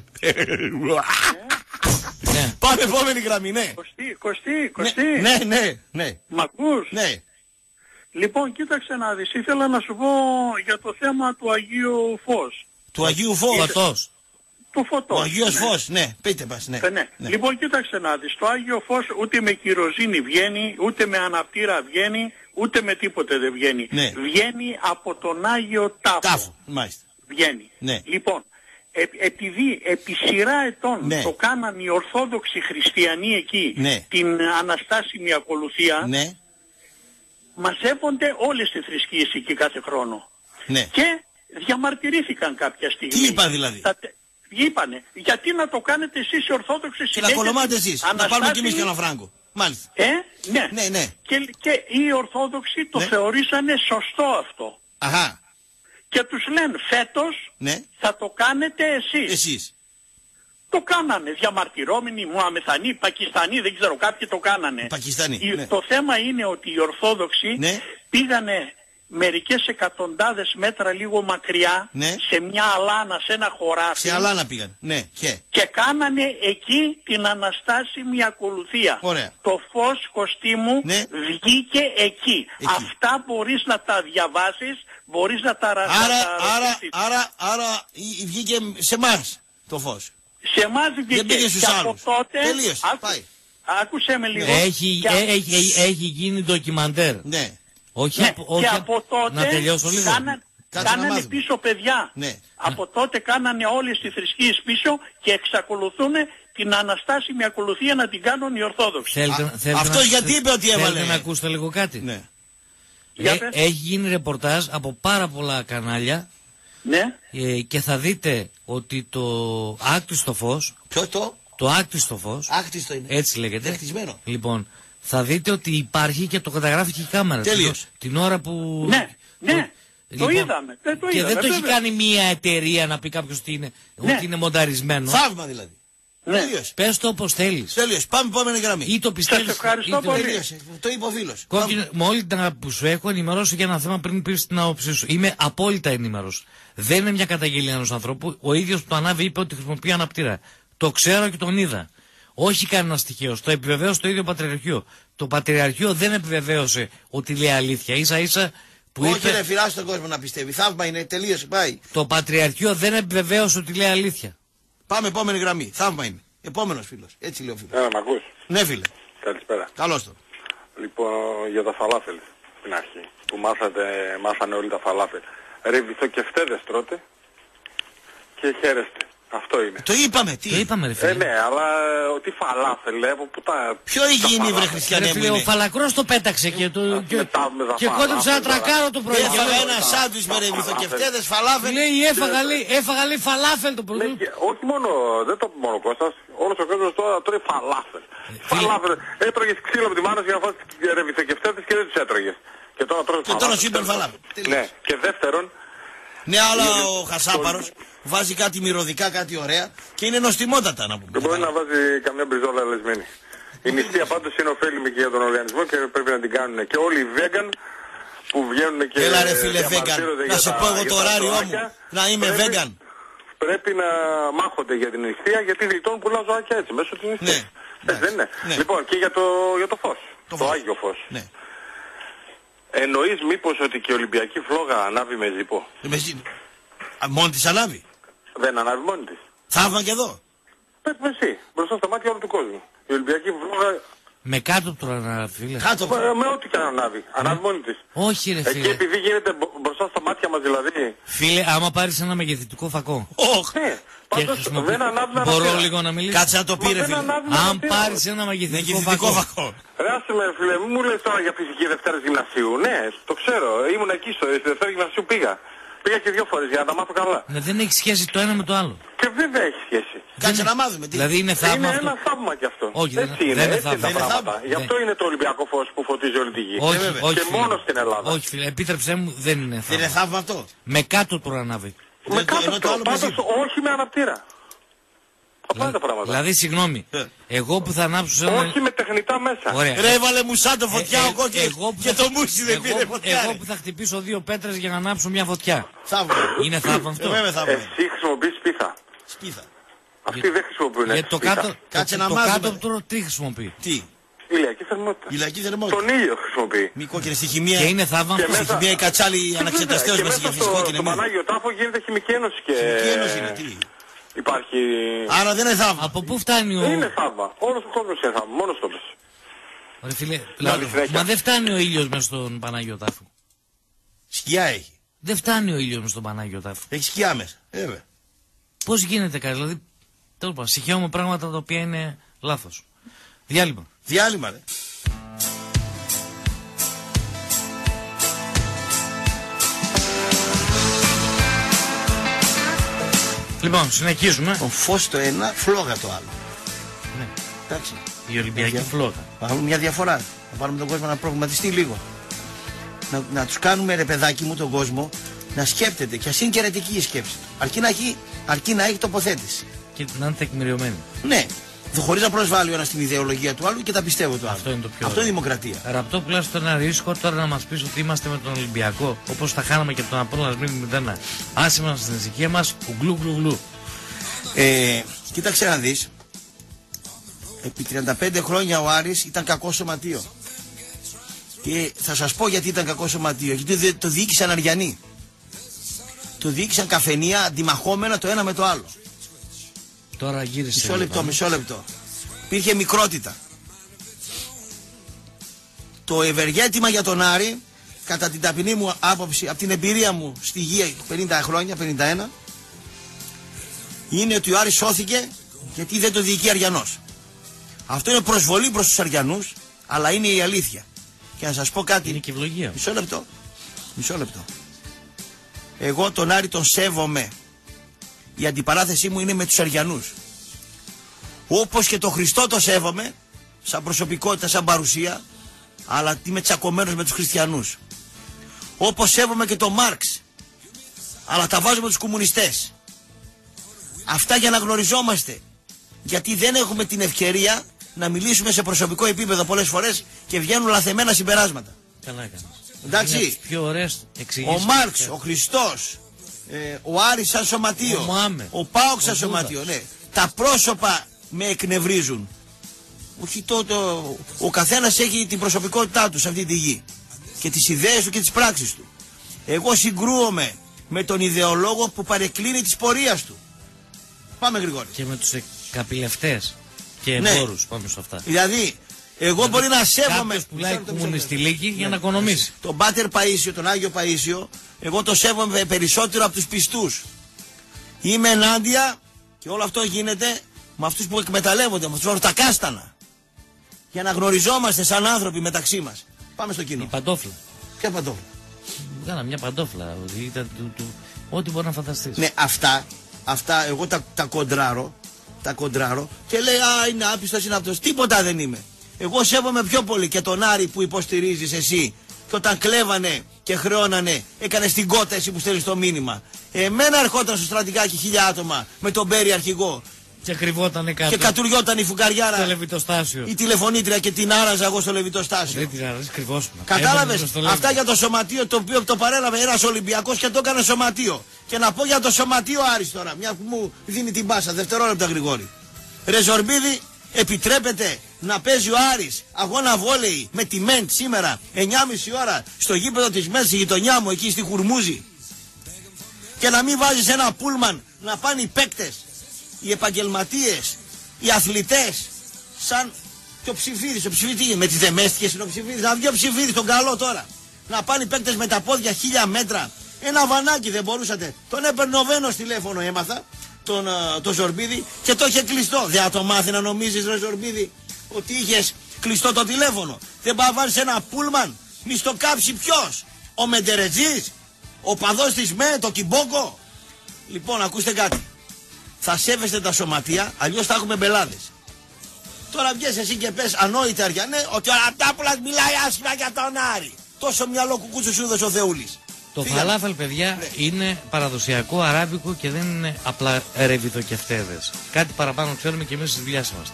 Ναι. Πάμε επόμενη γραμμή, ναι.
Κωστή, Κωστή, Κωστή.
Ναι, ναι, ναι.
Μ' ακούς?
Ναι.
Λοιπόν, κοίταξε να δεις, ήθελα να σου πω για το θέμα του Αγίου Φως.
Του Αγίου Φως.
Φωτός.
Του Φωτός.
Ο Αγίος
ναι.
Φως, ναι, πείτε μας, ναι.
Ε, ναι.
ναι.
Λοιπόν, κοίταξε να δεις, το Άγιο Φως ούτε με κυροζίνη βγαίνει, ούτε με αναπτήρα βγαίνει, ούτε με τίποτε δεν βγαίνει.
Ναι.
Βγαίνει από τον Άγιο Τάφο.
Τάφο, μάλιστα.
Βγαίνει.
Ναι.
Λοιπόν, ε, επειδή επί σειρά ετών
ναι.
το κάναν οι Ορθόδοξοι Χριστιανοί εκεί,
ναι.
την αναστάσιμη ακολουθία,
ναι.
μαζεύονται όλες οι θρησκείες εκεί κάθε χρόνο.
Ναι.
Και διαμαρτυρήθηκαν κάποια στιγμή.
Τι είπαν δηλαδή?
Τα, είπανε, γιατί να το κάνετε εσείς οι Ορθόδοξοι
και
συνέχεια.
Και να κολομάτε εσείς, αναστάσιμη... να πάρουμε κι εμείς και ένα φράγκο. Μάλιστα.
Ε, ναι.
ναι, ναι.
Και, και οι Ορθόδοξοι το
ναι.
θεωρήσανε σωστό αυτό.
Αχα.
Και τους λένε φέτος
ναι.
θα το κάνετε εσείς.
Εσείς.
Το κάνανε διαμαρτυρόμενοι, Μουαμεθανοί, Πακιστανοί, δεν ξέρω, κάποιοι το κάνανε.
Πακιστανοί,
η,
ναι.
Το θέμα είναι ότι οι Ορθόδοξοι
ναι.
πήγανε μερικές εκατοντάδες μέτρα λίγο μακριά,
ναι.
σε μια αλάνα, σε ένα χωράφι.
Σε αλάνα πήγαν, ναι. Και,
και κάνανε εκεί την αναστάσιμη ακολουθία.
Ωραία.
Το φως, Κωστή μου,
ναι.
βγήκε εκεί. εκεί. Αυτά μπορείς να τα διαβάσεις, μπορείς να τα ρωτήσεις.
Άρα, άρα, άρα, άρα βγήκε σε εμάς το φως.
Σε εμάς βγήκε και από τότε...
Τελείως,
άκου,
πάει.
Άκουσέ με λίγο.
Έχει,
και...
έχει, έχει, έχει γίνει ντοκιμαντέρ.
Ναι.
Όχι,
ναι.
από, όχι
και από τότε
να τελειώσω λίγο.
Κάνα, κάνανε πίσω παιδιά.
Ναι.
Από τότε κάνανε όλες τις θρησκείες πίσω και εξακολουθούν την αναστάσιμη ακολουθία να την κάνουν οι Ορθόδοξοι.
Θέλετε,
Α,
θέλετε
αυτός
να,
γιατί είπε ότι έβαλε.
Θέλετε να ακούσετε λίγο κάτι.
Ναι.
Ε, έχει γίνει ρεπορτάζ από πάρα πολλά κανάλια.
Ναι.
Ε, και θα δείτε ότι το άκτιστο φως.
Ποιο το?
Το άκτιστο φως.
Άκτιστο είναι.
Έτσι λέγεται.
Δεχτισμένο.
Λοιπόν, θα δείτε ότι υπάρχει και το καταγράφει και η κάμερα.
Τέλειος.
Την, την ώρα που...
Ναι, ναι.
Λοιπόν,
το είδαμε. Δεν το
και
είδαμε,
δεν το
βέβαια.
έχει κάνει μία εταιρεία να πει κάποιος ότι είναι,
ναι.
ότι είναι μονταρισμένο.
Θαύμα δηλαδή.
Ναι.
Τέλειος.
Πες το όπως θέλεις.
Τέλειος. Πάμε επόμενη γραμμή.
Ή το πιστεύεις.
Σας ευχαριστώ
το...
πολύ.
Τελείωσε. Το είπε ο φίλος.
Κόκκινο, με όλη την αγάπη που σου έχω ενημερώσω για ένα θέμα πριν πήρες την άποψή σου. Είμαι απόλυτα ενημερός. Δεν είναι μια καταγγελία ενός ανθρώπου. Ο ίδιος που το ανάβει είπε ότι χρησιμοποιεί αναπτήρα. Το ξέρω και τον είδα. Όχι κανένα στοιχείο. Το επιβεβαίωσε το ίδιο Πατριαρχείο. Το Πατριαρχείο δεν επιβεβαίωσε ότι λέει αλήθεια. Ίσα ίσα που
όχι
είπε...
ρε, φυλάς τον κόσμο να πιστεύει. Θαύμα είναι, τελείωσε, πάει.
Το Πατριαρχείο δεν επιβεβαίωσε ότι λέει αλήθεια.
Πάμε επόμενη γραμμή. Θαύμα είναι. Επόμενος φίλος. Έτσι λέει ο φίλος.
Έλα, μ' ακούς?
Ναι, φίλε.
Καλησπέρα.
Καλώς το.
Λοιπόν, για τα φαλάφελ στην αρχή. Που μάθατε, μάθανε όλοι τα φαλάφελ. Ρε, βυθοκεφτέδες τρώτε. και χαίρεστε. Αυτό είναι.
Το είπαμε, τι.
Το είπαμε, ρε φίλε.
Ε, ναι, αλλά ε, τι φαλάφελ, ε, που τα...
Ποιο υγιεινή, βρε Χριστιανέ μου, είναι.
Ο Φαλακρός το πέταξε και, το, και,
μετά, μετά,
και κόντεψε ένα τρακάρο το πρωί.
Έφαγα ένα σάντουιτς με ρεβιθοκευτέδες, φαλάφελ.
Λέει, έφαγα, λέει, έφαγα, λέει, φαλάφελ το πρωί.
Ναι, και, όχι μόνο, δεν το μόνο Κώστας, όλος ο κόσμος τώρα τρώει φαλάφελ. Φαλάφελ, έτρωγες ξύλο από τη μάνα σου για να φας ρεβιθοκευτέδες και δεν τους έτρωγες. Και τώρα τρώει φαλάφελ.
Και τώρα σου είπε φαλάφελ.
Ναι, και δεύτερον...
Ναι, αλλά ο Χασάπαρος βάζει κάτι μυρωδικά, κάτι ωραία και είναι νοστιμότατα να πούμε.
Δεν μπορεί να βάζει καμιά μπριζόλα λεσμένη. Η νηστεία πάντως είναι ωφέλιμη και για τον οργανισμό και πρέπει να την κάνουν. Και όλοι οι vegan που βγαίνουν και...
Έλα ρε φίλε vegan, να σε πω εγώ το ωράριό μου, να είμαι vegan.
Πρέπει να μάχονται για την νηστεία γιατί γλιτώνουν πολλά ζωάκια έτσι, μέσω της νηστείας.
Ναι.
Έτσι δεν είναι. Ναι. Λοιπόν, και για το, για το φως, το, το Άγιο Φως.
Ναι.
Εννοείς μήπως ότι και η Ολυμπιακή φλόγα ανάβει με ζύπο?
Με ζύπο. Μόνη της ανάβει.
Δεν ανάβει μόνη της.
Θαύμα και εδώ.
Πες με εσύ, μπροστά στα μάτια όλου του κόσμου. Η Ολυμπιακή φλόγα...
Με κάτω του ανάβει, φίλε.
Κάτω.
Με, με ό,τι και αν ανάβει. Ανάβει μόνη της.
Όχι ρε φίλε.
Εκεί επειδή γίνεται μπροστά στα μάτια μας δηλαδή.
Φίλε, άμα πάρεις ένα μεγεθυντικό φακό.
Όχι.
Ναι. Πάντως δεν ανάβει με
Μπορώ
αναπτήρα.
λίγο να μιλήσω?
Κάτσε να το πει ρε φίλε.
Αν πάρεις ένα μεγεθυντικό φακό.
φακό.
Ρε άσε με φίλε, μου λες τώρα για φυσική Δευτέρας γυμνασίου. Ναι, το ξέρω. Ήμουν εκεί στο στη Δευτέρα γυμνασίου πήγα. Πήγα και δύο φορές για να τα μάθω καλά.
Ναι, δεν έχει σχέση το ένα με το άλλο.
Και βέβαια έχει σχέση.
Κάτσε να μάθουμε.
Δηλαδή είναι θαύμα.
Είναι
αυτό.
ένα θαύμα κι αυτό.
Όχι,
έτσι
δεν,
είναι,
δεν είναι
έτσι είναι
θαύμα.
τα πράγματα. Γι' αυτό είναι το Ολυμπιακό φως που φωτίζει όλη τη γη.
Όχι,
και
όχι,
και
φίλε.
μόνο στην Ελλάδα.
Όχι φίλε, επίτρεψέ μου, δεν είναι θαύμα.
Δεν είναι θαύμα αυτό.
Με κάτω του ανάβει.
Με κάτω το, πάντως όχι με αναπτήρα. Απλά τα πράγματα.
Δηλαδή, συγγνώμη, εγώ που θα ανάψω ένα...
Όχι με τεχνητά μέσα.
Ωραία.
Ρε έβαλε μουσάτο φωτιά
Ε, ε,
ο κόκκι
εγώ που
και
θα-
το μουσι δεν
εγώ-
πήρε φωτιά.
Εγώ
ρε.
που θα χτυπήσω δύο πέτρες για να ανάψω μια φωτιά.
Θαύμα.
Είναι θαύμα αυτό?
Ε, βέβαια θαύμα.
Εσύ χρησιμοποιείς σπίθα.
Σπίθα.
Αυτοί δεν χρησιμοποιούν
Γιατί το
σπίθα.
κάτω,
Κάτσε
το,
να
το
μάθουμε.
κάτω του τι χρησιμοποιεί?
Τι.
Ηλιακή θερμότητα.
Ηλιακή θερμότητα.
Τον ήλιο χρησιμοποιεί.
Μη κόκκινε στη χημεία.
Και είναι θαύμα
Και
αυτό?
Στη
μέσα-
χημεία η κατσάλη
Και
αναξεταστέως
βέβαια,
μας
και
είχε
μέσα
φυσικό
στο-
και
στον
νεμί.
Πανάγιο Τάφο γίνεται χημική ένωση και...
Χημική ένωση είναι τι.
Υπάρχει...
Άρα δεν είναι θαύμα.
Από πού φτάνει ο...
Δεν είναι θαύμα. Όλος ο κόσμος είναι θαύμα. Μόνος το πες.
Ρε φίλε,
Λάβει
μα
συνέχεια.
δεν φτάνει ο ήλιος μέσα στον Πανάγιο Τάφο.
Σκιά έχει.
Δεν φτάνει ο ήλιος μέσα στον Πανάγιο Τάφο.
Έχει σκιά μέσα. Βέβαια.
Πώς γίνεται κάτι, δηλαδή, τέλος πάντων, συγχαίουμε πράγματα τα οποία είναι λάθος. Διάλειμμα.
Διάλειμμα ρε.
Λοιπόν, συνεχίζουμε.
Ο φως το ένα, φλόγα το άλλο.
Ναι.
Εντάξει.
Η Ολυμπιακή
Μια-
φλόγα.
Θα έχουμε μια διαφορά. Θα βάλουμε τον κόσμο να προβληματιστεί λίγο. Να, να τους κάνουμε ρε παιδάκι μου τον κόσμο να σκέπτεται και ας είναι και αιρετική η σκέψη του. Αρκεί να έχει, αρκεί να έχει τοποθέτηση.
Και να είναι τεκμηριωμένη.
Ναι. Χωρίς να προσβάλλει ο ένας την ιδεολογία του άλλου και τα πιστεύω του άλλου.
Αυτό είναι το πιο
Αυτό είναι
ωραίο.
δημοκρατία.
Ραπτό τουλάχιστον ένα ρίσκο τώρα να μας πεις ότι είμαστε με τον Ολυμπιακό. Όπως τα χάναμε και από τον Απόλλωνα μηδέν μηδέν. Άσε μας στην ησυχία μας, κουγκλού γλου
Ε, κοίταξε να δεις. Επί τριάντα πέντε χρόνια ο Άρης ήταν κακό σωματείο. Και θα σας πω γιατί ήταν κακό σωματείο. Γιατί το, το διοίκησαν Αριανοί. Το διοίκησαν καφενεία αντιμαχόμενα το ένα με το άλλο.
Τώρα γύρισε.
Μισό λεπτό, μισό λεπτό. Υπήρχε μικρότητα. Το ευεργέτημα για τον Άρη, κατά την ταπεινή μου άποψη, από την εμπειρία μου στη γη πενήντα χρόνια, πενήντα ένα, είναι ότι ο Άρης σώθηκε γιατί δεν το διοικεί Αριανός. Αυτό είναι προσβολή προς τους Αριανούς, αλλά είναι η αλήθεια. Και να σας πω κάτι.
Είναι και ευλογία.
Μισό λεπτό. Μισό λεπτό. Εγώ τον Άρη τον σέβομαι. Η αντιπαράθεσή μου είναι με τους Αριανούς. Όπως και τον Χριστό το σέβομαι, σαν προσωπικότητα, σαν παρουσία, αλλά είμαι τσακωμένος με τους χριστιανούς. Όπως σέβομαι και τον Μάρξ, αλλά τα βάζω με τους κομμουνιστές. Αυτά για να γνωριζόμαστε. Γιατί δεν έχουμε την ευκαιρία να μιλήσουμε σε προσωπικό επίπεδο πολλές φορές και βγαίνουν λαθεμένα συμπεράσματα.
Καλά έκανες.
Εντάξει.
Είναι από τις πιο ωραίες εξηγήσεις.
Ο Μάρξ, ο Χριστός, ε, ο Άρης σαν σωματείο,
Ο Μωάμεθ,
ο Πάοξ σαν
ο
σωματείο, ναι. Τα πρόσωπα με εκνευρίζουν. Όχι το, το, ο καθένας έχει την προσωπικότητά του σε αυτή τη γη και τις ιδέες του και τις πράξεις του. Εγώ συγκρούομαι με τον ιδεολόγο που παρεκκλίνει της πορείας του. Πάμε Γρηγόρη.
Και με τους καπηλευτές και
Ναι.
εμπόρους, πάμε σε αυτά.
Δηλαδή, εγώ μπορεί να σέβομαι.
Κάποιος πουλάει κομμουνιστή λίγη για να οικονομήσει.
Τον Πάτερ Παΐσιο, τον Άγιο Παΐσιο, εγώ το σέβομαι περισσότερο από τους πιστούς. Είμαι ενάντια και όλο αυτό γίνεται με αυτούς που εκμεταλλεύονται, με αυτούς ορτακάστανα. Για να γνωριζόμαστε σαν άνθρωποι μεταξύ μας. Πάμε στο κοινό.
Η παντόφλα.
Ποια παντόφλα?
Κάνα μια παντόφλα. Ήταν του, του, ό,τι μπορεί να φανταστείς.
Ναι, αυτά, αυτά εγώ τα, τα κοντράρω, τα κοντράρω και λέει α, είναι άπιστος, είναι αυτός. Τίποτα δεν είμαι. Εγώ σέβομαι πιο πολύ και τον Άρη που υποστηρίζεις εσύ. Και όταν κλέβανε και χρεώνανε, έκανε την κότα εσύ που στέλνεις το μήνυμα. Εμένα ερχόταν στο στρατικάκι χίλια άτομα με τον Μπέρι αρχηγό.
Και κρυβότανε κάτω.
Και κατουριόταν η φουκαριάρα.
Στο λεβιτοστάσιο.
Η τηλεφωνήτρια και την άραζα εγώ στο λεβιτοστάσιο.
Δεν την άραζε, κρυβόσουν.
Κατάλαβες αυτά για το σωματείο το οποίο το παρέλαβε ένας Ολυμπιακός και το έκανε σωματείο. Και να πω για το σωματείο Άρης τώρα, μια που μου δίνει την πάσα, δευτερόλεπτα Γρηγόρη. Ρε Ζορμπίδη, επιτρέπεται να παίζει ο Άρης αγώνα βόλεϊ με τη Μεντ σήμερα εννιά και μισή ώρα στο γήπεδο της Μεντ στη γειτονιά μου εκεί στη Χουρμούζη και να μην βάζεις ένα πούλμαν να πάνε οι παίκτες, οι επαγγελματίες, οι αθλητές σαν και ο Ψηφίδης, ο Ψηφίδης με τις δεμέστικες είναι ο Ψηφίδης, να βγει ο Ψηφίδης τον καλό τώρα, να πάνε οι παίκτες με τα πόδια χίλια μέτρα, ένα βανάκι δεν μπορούσατε, τον έπαιρνε ο Βένος τηλέφωνο έμαθα, τον uh, το Ζορμπίδη και το είχε κλειστό. Δεν θα το μάθει να νομίζεις ρε Ζορμπίδη ότι είχες κλειστό το τηλέφωνο? Δεν πάει να βάλεις ένα πούλμαν, μη στο κάψει ποιος? Ο Μεντερετζής, ο παδός της ΜΕ, το Κιμπόκο? Λοιπόν, ακούστε κάτι. Θα σέβεστε τα σωματεία, αλλιώς θα έχουμε μπελάδες. Τώρα βγες εσύ και πες ανόητα αριανέ ότι ο Ραπτάπουλας μιλάει άσχημα για τον Άρη. Τόσο μυαλό κουκούτσο σου έδωσε ο Θεούλης.
Το φαλάφελ, παιδιά, ναι, είναι παραδοσιακό αράβικο και δεν είναι απλά ρεβιτοκεφτέδες. Κάτι παραπάνω ξέρουμε και εμείς στις δουλειάς είμαστε.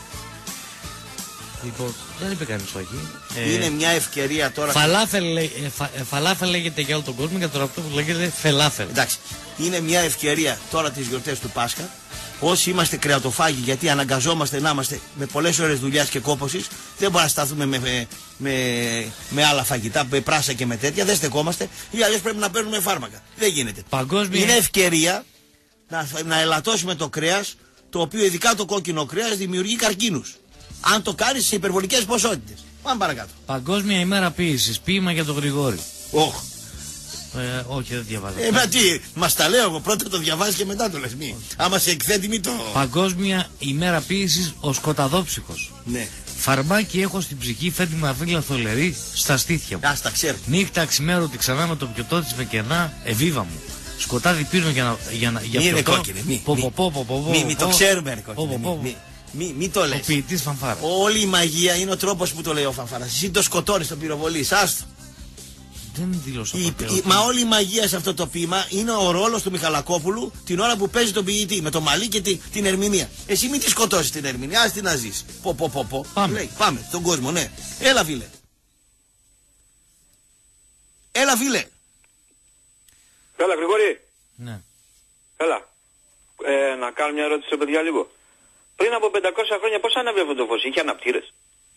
Λοιπόν, δεν είπε κανείς όχι.
Είναι ε, μια ευκαιρία τώρα.
Φαλάφελ, ε, φα, ε, φαλάφελ λέγεται για όλο τον κόσμο και τώρα αυτό που λέγεται φελάφελ.
Εντάξει, είναι μια ευκαιρία τώρα τις γιορτές του Πάσχα. Όσοι είμαστε κρεατοφάγοι, γιατί αναγκαζόμαστε να είμαστε με πολλές ώρες δουλειάς και κόπωσης, δεν μπορούμε να σταθούμε με, με, με, με άλλα φαγητά, με πράσα και με τέτοια, δεν στεκόμαστε, ή αλλιώς πρέπει να παίρνουμε φάρμακα. Δεν γίνεται.
Παγκόσμια...
Είναι ευκαιρία να, να ελαττώσουμε το κρέας, το οποίο ειδικά το κόκκινο κρέας δημιουργεί καρκίνους. Αν το κάνεις σε υπερβολικές ποσότητες. Πάμε παρακάτω.
Παγκόσμια ημέρα ποίησης. Ποίημα για τον Γρηγόρη.
Oh.
Ε, όχι, δεν διαβάζω.
Ε, μα τι, μας τα λέω εγώ. Πρώτα το διαβάζεις και μετά το λες. Μη. Άμα σε εκθέτει, μη το.
Παγκόσμια ημέρα ποίησης ο σκοταδόψυχος.
Ναι.
Φαρμάκι έχω στην ψυχή, φέτη μαυρίλα θολερή στα στήθια μου.
Ας τα ξέρω.
Νύχτα αξιμέρωτη ξανά με το πιωτό της με κενά, εβίβα μου. Σκοτάδι πίνω για να. Για, να, για
μη
πιωτό.
είναι κόκκινη, μη.
Πο, πο, πο, πο, πο,
μη, μη το ξέρουμε, ρε
πο, πο, πο,
μη, μη, μη το λες.
Ο ποιητής Φανφάρα.
Όλη η μαγεία είναι ο τρόπος που το λέει ο Φανφάρας. Εσύ το σκοτώνεις, το πυροβολείς. Άστο.
Δεν δήλωσα
η, η, Μα όλη η μαγεία σε αυτό το ποίημα είναι ο ρόλος του Μιχαλακόπουλου την ώρα που παίζει τον ποιητή με το μαλλί και τη, την ερμηνεία. Εσύ μην τη σκοτώσεις την ερμηνεία, ας την να ζεις. Πο, πο, πο, πο.
Πάμε.
Λέει, πάμε στον κόσμο, ναι. Έλα φίλε. Έλα φίλε.
Έλα Γρηγόρη.
Ναι.
Έλα. Ε, να κάνω μια ερώτηση σε παιδιά λίγο. Πριν από πεντακόσια χρόνια πώς ανέβαινε το φως, είχε αναπτήρες?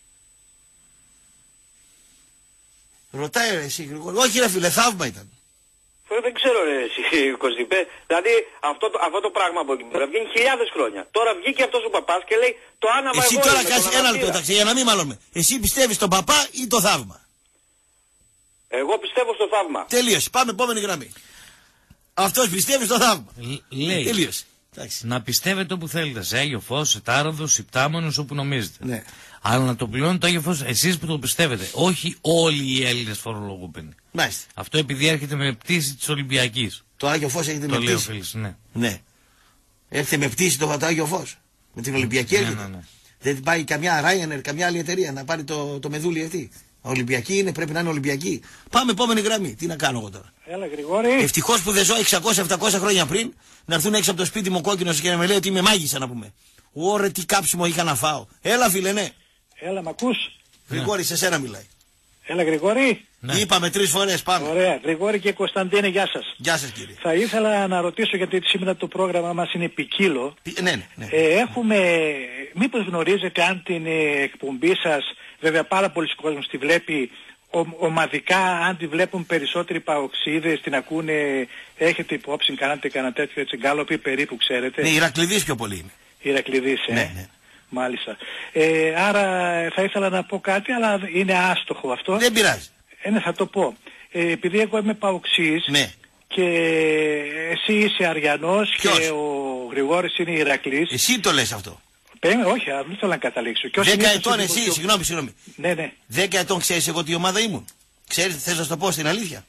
Ρωτάει ρε εσύ Γρηγόρη. Όχι ρε φίλε, θαύμα ήταν.
Ε, δεν ξέρω ρε εσύ Κωστιπέ. Δηλαδή αυτό, αυτό το πράγμα από εκεί πέρα βγαίνει χιλιάδες χρόνια. Τώρα βγήκε αυτός ο παπάς και λέει το άναμα
εσύ
εγώ.
Εσύ τώρα κάτσε ένα λεπτό εντάξει, για να μην μάλλον. Εσύ πιστεύεις τον παπά ή το θαύμα?
Εγώ πιστεύω στο θαύμα.
Τελείωσε. Πάμε επόμενη γραμμή. Αυτός πιστεύει στο θαύμα.
Λέει.
Τελείωσε.
Να πιστεύετε όπου θέλετε. Σε Άγιο Φως, σε Τάραδο, σε Υπτάμονους, όπου νομίζετε.
Ναι.
Αλλά να το πληρώνει το Άγιο Φως εσείς που το πιστεύετε. Όχι όλοι οι Έλληνες φορολογούμενοι.
Μάλιστα.
Αυτό επειδή έρχεται με πτήση της Ολυμπιακής.
Το Άγιο Φως έρχεται
το
με πτήση.
Φίλης, ναι.
ναι. Έρχεται με πτήση το, το Άγιο Φως. Με την Ολυμπιακή
ναι,
έρχεται.
ναι, ναι.
Δεν πάει καμιά Ryanair, καμιά άλλη εταιρεία να πάρει το, το μεδούλι αυτή. Ολυμπιακή είναι, πρέπει να είναι Ολυμπιακή. Πάμε επόμενη γραμμή. Τι να κάνω εγώ τώρα.
Έλα Γρηγόρη.
Ευτυχώς που δεν ζω εξακόσια επτακόσια χρόνια πριν να έρθουν έξω από το σπίτι μου κόκκινος και να με λέει ότι είμαι μάγισσα να πούμε. Ωρε τι κάψιμο είχα να φάω. Έλα φίλε, ναι.
Έλα, μ' ακούς?
Γρηγόρη, σε σένα μιλάει.
Έλα Γρηγόρη.
Ναι. Είπαμε τρεις φορές, πάμε.
Ωραία. Γρηγόρη και Κωνσταντίνε, γεια σας.
Γεια σας κύριε.
Θα ήθελα να ρωτήσω, γιατί σήμερα το πρόγραμμα μας είναι ποικίλο.
Ναι, ναι, ναι.
Ε, έχουμε, μήπως γνωρίζετε αν την ε, εκπομπή σας, βέβαια πάρα πολλοί κόσμος τη βλέπει, ο, ομαδικά, αν τη βλέπουν περισσότεροι παοξίδες, την ακούνε, έχετε υπόψη, κάνατε κανένα τέτοιο έτσι γκάλωπι περίπου, ξέρετε.
Ναι, Ηρακλειδής πιο πολύ είναι.
Ηρακλειδής, ε.
Ναι, ναι.
Μάλιστα. Ε, άρα θα ήθελα να πω κάτι, αλλά είναι άστοχο αυτό.
Δεν πειράζει.
Ε, ναι, θα το πω. Ε, επειδή εγώ είμαι παοξής,
ναι.
και εσύ είσαι Αριανός και ο Γρηγόρης είναι Ηρακλής.
Εσύ το λες αυτό.
Πέμε, όχι, δεν θέλω να καταλήξω.
Δέκα ετών εσύ, δημοσιο... συγγνώμη, συγγνώμη.
Ναι, ναι.
Δέκα ετών ξέρεις εγώ τι ομάδα ήμουν. Ξέρεις, θες να σου το πω στην αλήθεια.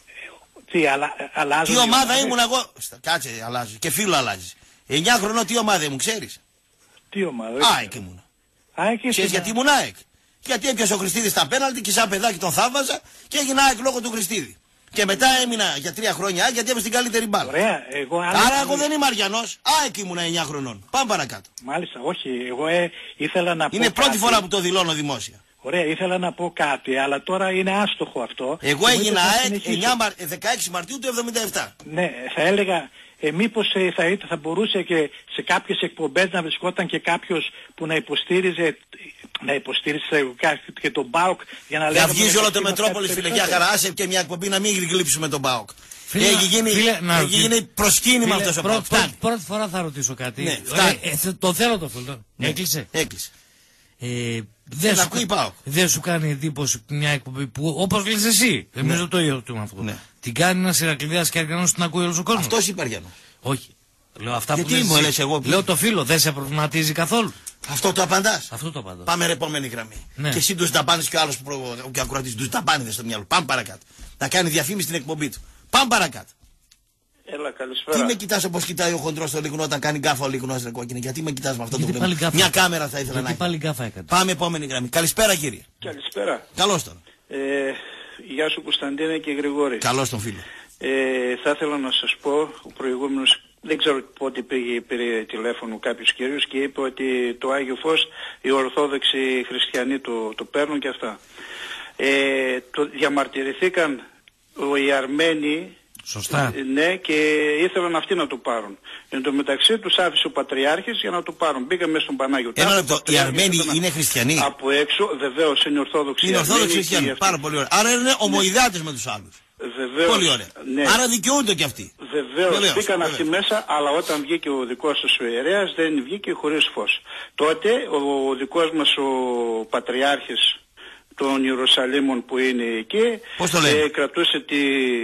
Τι, αλα, αλλάζω.
Τι ομάδα ήμουν εγώ. Κάτσε, αλλάζω. Και φίλο αλλάζεις. Εννιά χρονών τι ομάδα ήμουν, ξέρεις.
Τι ομάδα.
ΑΕΚ ήμουν.
ΑΕΚ
ξέρεις γιατί ήμουν ΑΕΚ. Γιατί έπιασε ο Χριστίδης τα πέναλτι και σαν παιδάκι τον θαύμαζα και έγινα ΑΕΚ λόγω του Χριστίδη. Και μετά έμεινα για τρία χρόνια ΑΕΚ γιατί έπαιζε την καλύτερη μπάλα.
Ωραία, εγώ
Άρα άλλη... εγώ δεν είμαι Αριανός. ΑΕΚ ήμουν εννιά χρονών. Πάμε παρακάτω.
Μάλιστα, όχι. Εγώ ε, ήθελα να πω.
Είναι πρώτη
κάτι.
φορά που το δηλώνω δημόσια.
Ωραία, ήθελα να πω κάτι, αλλά τώρα είναι άστοχο αυτό.
Εγώ έγινα ΑΕΚ δεκαέξι Μαρτίου του εβδομήντα επτά.
Ναι, θα έλεγα, ε, μήπως ε, θα, θα μπορούσε και σε κάποιες εκπομπές να βρισκόταν και κάποιος που να υποστήριζε, να υποστήριζε και τον ΠΑΟΚ για να λέει.
Για βγίζει όλο το Μετρόπολης, φίλε, για χαρά, άσε και μια εκπομπή να μην γλύψουμε τον ΠΑΟΚ. Έχει γίνει, φίλε, να, έχει γίνει προσκύνημα αυτός ο ΠΑΟΚ.
Πρώτη, πρώτη φορά θα ρωτήσω κάτι.
Ναι,
ε, ε, το θέλω το φίλο. Ναι, έκλεισε.
Έκλεισε.
Ε, δεν σου, δε σου κάνει εντύπωση μια εκπομπή που όπως λες εσύ, δεν νομίζω το ίδιο του αυτό. Ναι. Την κάνει ένας Ηρακλειδίας και Αριανός την ακούει όλος ο κόσμος.
Αυτός είπε Αριανός.
Όχι. Λέω αυτά
γιατί
που
μου
λες,
λες εγώ.
Λέω το φίλο, δεν σε προβληματίζει καθόλου.
Αυτό το απαντάς.
Αυτό το απαντώ.
Πάμε επόμενη γραμμή. Ναι. Και εσύ τους ταπάνεις και ο άλλος που προ... και ακροατής τους ταπάνιδες στο μυαλό. Πάμε παρακάτω. Να κάνει διαφήμιση στην εκπομπή του. Πάμε παρακάτω.
Έλα, καλησπέρα.
Τι με κοιτάς όπως κοιτάει ο χοντρός στο λιγνό όταν κάνει γκάφα ο λιγνός ρε κόκκινε. Γιατί με κοιτάς με αυτό
γιατί
το βλέμμα. Μια κάμερα θα ήθελα γιατί
να έχει. Πάλι έκανε.
Πάμε επόμενη γραμμή. Καλησπέρα κύριε.
Καλησπέρα.
Καλώς τον.
Ε, γεια σου Κωνσταντίνε και Γρηγόρη.
Καλώς τον φίλο.
Ε, θα ήθελα να σας πω, ο προηγούμενος δεν ξέρω πότε πήγε, πήρε τηλέφωνο κάποιος κύριος και είπε ότι το Άγιο Φως οι Ορθόδοξοι Χριστιανοί το, το παίρνουν και αυτά. Ε, το διαμαρτυρηθήκαν οι Αρμένοι.
Σωστά.
Ναι, και ήθελαν αυτοί να το πάρουν. Εν τω μεταξύ τους άφησε ο Πατριάρχης για να το πάρουν. Μπήκαμε στον Πανάγιο.
Ένα λεπτό, οι Αρμένοι είναι χριστιανοί.
Από έξω, βεβαίως είναι Ορθόδοξοι.
Είναι Ορθόδοξοι χριστιανοί. Πάρα πολύ ωραία. Άρα είναι ομοειδάτες με τους άλλους.
Βεβαίως.
Πολύ ωραία.
Ναι.
Άρα δικαιούνται κι αυτοί.
Βεβαίως. Μπήκαν αυτοί μέσα, αλλά όταν βγήκε ο δικός τους ο ιερέας δεν βγήκε χωρίς φως. Τότε ο δικός μας ο Πατριάρχης των Ιερουσαλήμων που είναι εκεί ε, κρατούσε τη,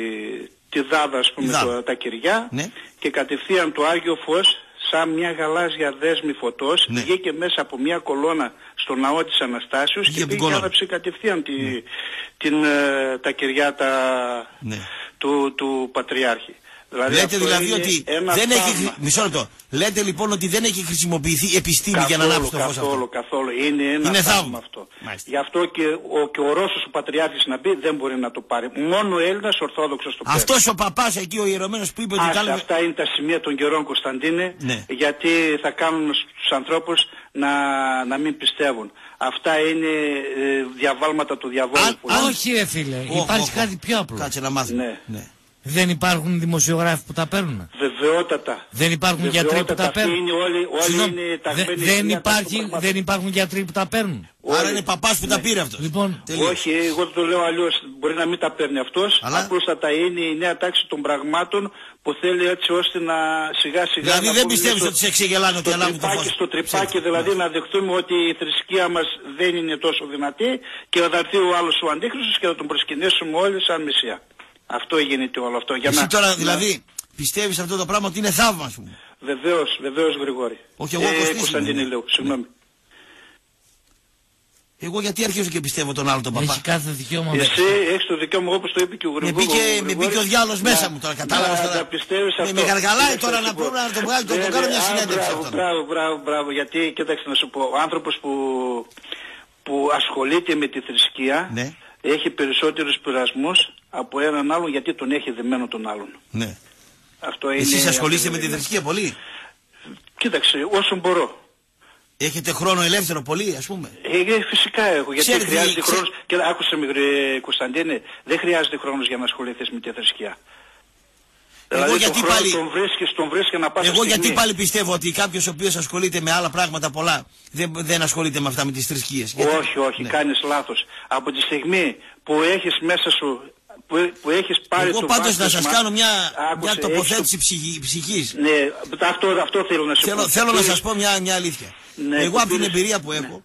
τη δάδα, ας πούμε, το, τα κυριά, ναι. Και κατευθείαν το Άγιο Φως σαν μια γαλάζια δέσμη φωτός, ναι. Βγήκε μέσα από μια κολόνα στο ναό της Αναστάσεως και πήγε και άναψε κατευθείαν τη, ναι. την, ε, τα κυριά τα, ναι. του, του Πατριάρχη. Δηλαδή
λέτε δηλαδή ότι δεν έχει, μισό λεπτό. Λέτε λοιπόν ότι δεν έχει χρησιμοποιηθεί επιστήμη καθόλου, για να ανάψει το φως αυτό.
Καθόλου, καθόλου. Είναι ένα
είναι
θαύμα αυτό. Μάλιστα. Γι' αυτό και ο, και ο Ρώσος ο Πατριάρχης να μπει δεν μπορεί να το πάρει. Μόνο ο Έλληνας Ορθόδοξος το πάρει.
Αυτός ο παπάς εκεί ο ιερωμένος που είπε ότι
κάλε... Αυτά είναι τα σημεία των καιρών, Κωνσταντίνε, ναι. Γιατί θα κάνουν τους ανθρώπους να, να μην πιστεύουν. Αυτά είναι ε, διαβάλματα του διαβόλου.
Α, που α, όχι ρε φίλε, oh, υπάρχει oh, κάτι πιο απλό.
Κάτσε να μάθουμε.
Ναι.
Ναι.
Δεν υπάρχουν δημοσιογράφοι που τα παίρνουν.
Βεβαιότατα.
Δεν υπάρχουν
Βεβαιότατα.
Γιατροί που τα παίρνουν.
Είναι όλοι, όλοι είναι
Δε, δεν, υπάρχει, δεν υπάρχουν γιατροί που τα παίρνουν.
Άρα όλοι. Είναι παπάς που ναι. τα πήρε αυτός.
Λοιπόν,
όχι, εγώ το λέω αλλιώς. Μπορεί να μην τα παίρνει αυτός. Αλλά... απλούστατα είναι η νέα τάξη των πραγμάτων που θέλει έτσι ώστε να σιγά σιγά.
Δηλαδή
να
δεν πιστεύεις ότι σε εξεγελάνε ότι αλλάζουν το φως.
Στο τρυπάκι δηλαδή να δεχτούμε ότι η θρησκεία μας δεν είναι τόσο δυνατή και θα έρθει ο άλλος ο Αντίχριστος και θα τον προσκυνήσουμε όλοι σαν Μεσσία. Αυτό γίνεται όλο αυτό. Για
εσύ
να...
τώρα δηλαδή να... πιστεύεις αυτό το πράγμα ότι είναι θαύμα, ας πούμε.
Βεβαίως, βεβαίως Γρηγόρη.
Όχι εγώ
ε, Κωνσταντίνη λέω, συγγνώμη.
Εγώ γιατί αρχίζω και πιστεύω τον άλλο τον παπά.
Έχει κάθε δικαίωμα.
Εσύ έχεις το δικαίωμα όπως το είπε και ο Γρηγόρης.
Με μπήκε ο διάλογος μέσα μου τώρα, κατάλαβες τώρα.
Να πιστεύεις αυτό.
Με γαργαλάει τώρα να πούμε να το βγάλει, το κάνω μια συνέντευξη αυτό.
Μπράβο, μπράβο, μπράβο, γιατί κοίταξε να σου πω, ο άνθρωπος που ασχολείται με τη θρησκεία έχει περισσότερους πειρασμούς από έναν άλλον γιατί τον έχει δεμένο τον άλλον.
Ναι.
Αυτό είναι...
Εσείς ασχολείστε με τη θρησκεία πολύ.
Κοίταξε, όσο μπορώ.
Έχετε χρόνο ελεύθερο πολύ, ας πούμε.
Ε, φυσικά έχω, γιατί
ξέρετε,
χρειάζεται
ξέ...
χρόνος. Και άκουσε με, Κωνσταντίνε, δεν χρειάζεται χρόνος για να ασχοληθείς με τη θρησκεία.
Εγώ
δηλαδή
γιατί
τον
πάλι...
τον βρίσκεις, τον βρίσκεις να πας.
Εγώ στιγμή. Γιατί πάλι πιστεύω ότι κάποιος ο οποίος ασχολείται με άλλα πράγματα πολλά δεν, δεν ασχολείται με αυτά με τις θρησκείες. Γιατί...
Όχι, όχι, ναι. Κάνεις λάθος. Από τη στιγμή που έχεις μέσα σου που, που έχεις πάρει
εγώ
το
πάντως
βάσισμα,
να σας κάνω μια,
άκουσε,
μια τοποθέτηση
το...
ψυχή, ψυχής.
Ναι, αυτό, αυτό θέλω να σου
θέλω,
πω.
θέλω να σας πω μια, μια αλήθεια. Ναι, εγώ από την εμπειρία που έχω,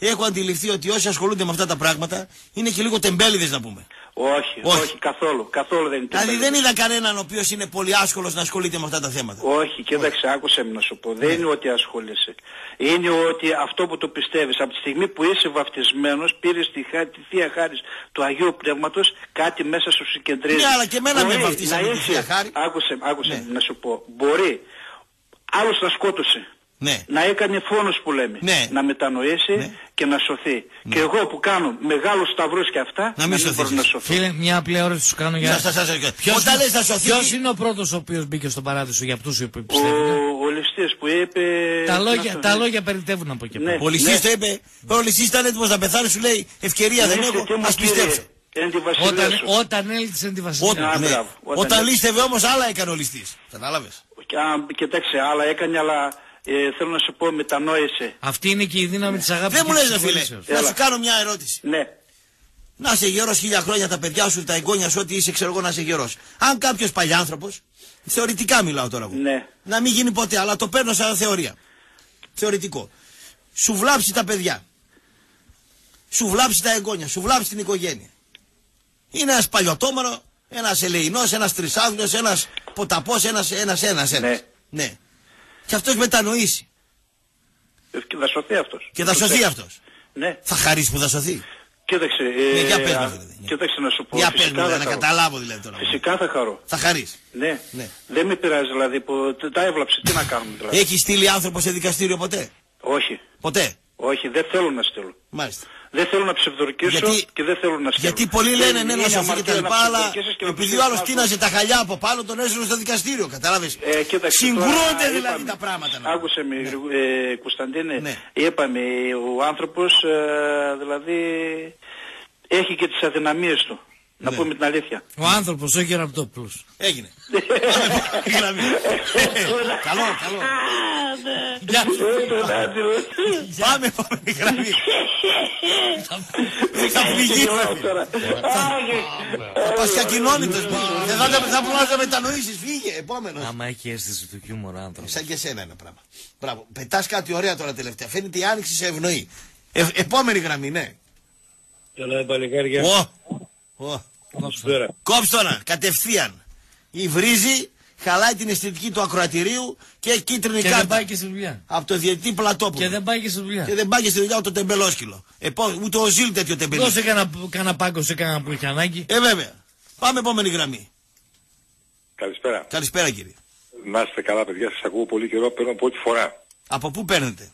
έχω αντιληφθεί ότι όσοι ασχολούνται με αυτά τα πράγματα είναι και λίγο τεμπέληδες να πούμε.
Όχι, όχι, όχι, καθόλου, καθόλου δεν είναι
τεμπέληδες. Δηλαδή δεν είδα κανέναν ο οποίος είναι πολύ άσχολος να ασχολείται με αυτά τα θέματα.
Όχι, κοίταξε, άκουσε με να σου πω. Δεν είναι ότι ασχολείσαι. Είναι ότι αυτό που το πιστεύεις, από τη στιγμή που είσαι βαφτισμένος, πήρες τη, τη Θεία Χάρις του Αγίου Πνεύματος, κάτι μέσα σου συγκεντρίζει.
Ναι, αλλά και εμένα με βαφτίσανε τη Θεία Χάρη.
Άκουσε, άκουσε ναι. να σου πω. Μπορεί άλλος να σκότωσε.
Ναι.
Να έκανε φόνος που λέμε,
ναι.
να μετανοήσει ναι. και να σωθεί. Ναι. Και εγώ που κάνω μεγάλους σταυρούς και αυτά,
να μην, να μην μπορώ
να σωθώ.
Φίλε, μια απλή ερώτηση σου κάνω για...
Ποιος,
Ποιος είναι ο πρώτος ο οποίος μπήκε στον παράδεισο για αυτούς που πιστεύουν?
Ο, ο ληστής που είπε...
Τα λόγια, τα λόγια περιτεύουν από εκεί.
Ναι. Ο ληστής το είπε, ο ληστής ήταν έτοιμος να πεθάνει, σου λέει ευκαιρία δεν έχω, ας πιστέψω.
Όταν, όταν έλειξε τη βασιλεία.
Ναι. Όταν, όταν λίστευε όμως άλλα έκανε ο ληστής. Κατάλαβες?
Κοιτάξτε, άλλα έκανε, αλλά ε, θέλω να σου πω, μετανόησε.
Αυτή είναι και η δύναμη της αγάπης.
Δεν μου λες, φίλε, να σου κάνω μια ερώτηση.
Ναι.
Να είσαι γερός χίλια χρόνια, τα παιδιά σου, τα εγγόνια σου, ό,τι είσαι, ξέρω εγώ, να είσαι γερός. Αν κάποιος παλιάνθρωπος, θεωρητικά μιλάω τώρα εγώ,
ναι.
να μην γίνει ποτέ, αλλά το παίρνω σαν θεωρία. Θεωρητικό. Σου βλάψει τα παιδιά. Σου βλάψει τα εγγόνια, σου βλάψει την οικογένεια. Είναι ένας παλιωτόμαρο, ένας ελεηνός, ένας τρισάδουλος, ένας ποταπός, ένας, ένας, ένας, ένας.
Ναι.
ναι. Και αυτός μετανοήσει.
Και θα σωθεί αυτός.
Και θα σωθεί αυτός.
Ναι.
Θα χαρίσει που θα σωθεί.
Κοίταξε, ε,
ναι, για πες μου, δηλαδή.
Κοίταξε να σου πω.
Για πες μου, να καταλάβω δηλαδή τώρα.
Φυσικά θα χαρώ.
Θα χαρείς.
Ναι.
ναι.
Δεν με πειράζει δηλαδή που τα έβλαψε. Τι να κάνουμε δηλαδή.
Έχει στείλει άνθρωπο σε δικαστήριο ποτέ?
Όχι.
Ποτέ?
Όχι, δεν θέλω να στείλω.
Μάλιστα.
Δεν θέλω να ψευδορκήσω
γιατί,
και δεν θέλω να στείλω.
Γιατί πολλοί λένε ναι, να σωθεί και τα λοιπά, αλλά επειδή ο άλλος τίναζε τα χαλιά από πάνω, τον έστειλε στο δικαστήριο. Κατάλαβες?
Ε,
Συγκρούνται δηλαδή τα πράγματα.
Άκουσε με, ναι. ε, Κωνσταντίνε, ναι. είπαμε, ο άνθρωπος ε, δηλαδή έχει και τις αδυναμίες του. Να ναι. πούμε την αλήθεια.
Ο άνθρωπος, όχι ο Ραπτόπουλος.
Έγινε. Καλό, καλό. Πάμε, πάμε, γραμμή. Θα πληγεί. Θα πας και ακοινώνητος. Δεν θα μπορείς να μετανοήσεις. Φύγε, επόμενος.
Άμα έχει αίσθηση του χιούμορ άνθρωπος.
Σαν και εσένα ένα πράγμα. Μπράβο. Πετάς κάτι ωραία τώρα τελευταία. Φαίνεται η άνοιξη σε ευνοεί. Επόμενη γραμμή, ναι.
Καλά, παλικάρια.
Κόψε τώρα, κατευθείαν. Υβρίζει, χαλάει την αισθητική του ακροατηρίου και έχει κίτρινη
και
κάρτα.
Και δεν πάει και στη δουλειά.
Από το διαιτητή Πλατόπουλο.
Και δεν πάει και στη δουλειά.
Και δεν πάει και στη δουλειά ούτε το τεμπελόσκυλο. Επό, ούτε ο Ζήλ τέτοιο τεμπελόσκυλο.
Δώσε κανένα, κανένα πάγκο σε κανένα που έχει ανάγκη.
Ε, βέβαια. Πάμε επόμενη γραμμή.
Καλησπέρα.
Καλησπέρα, κύριε.
Να είστε καλά, παιδιά, σας ακούω πολύ καιρό, παίρνω πρώτη φορά.
Από πού παίρνετε?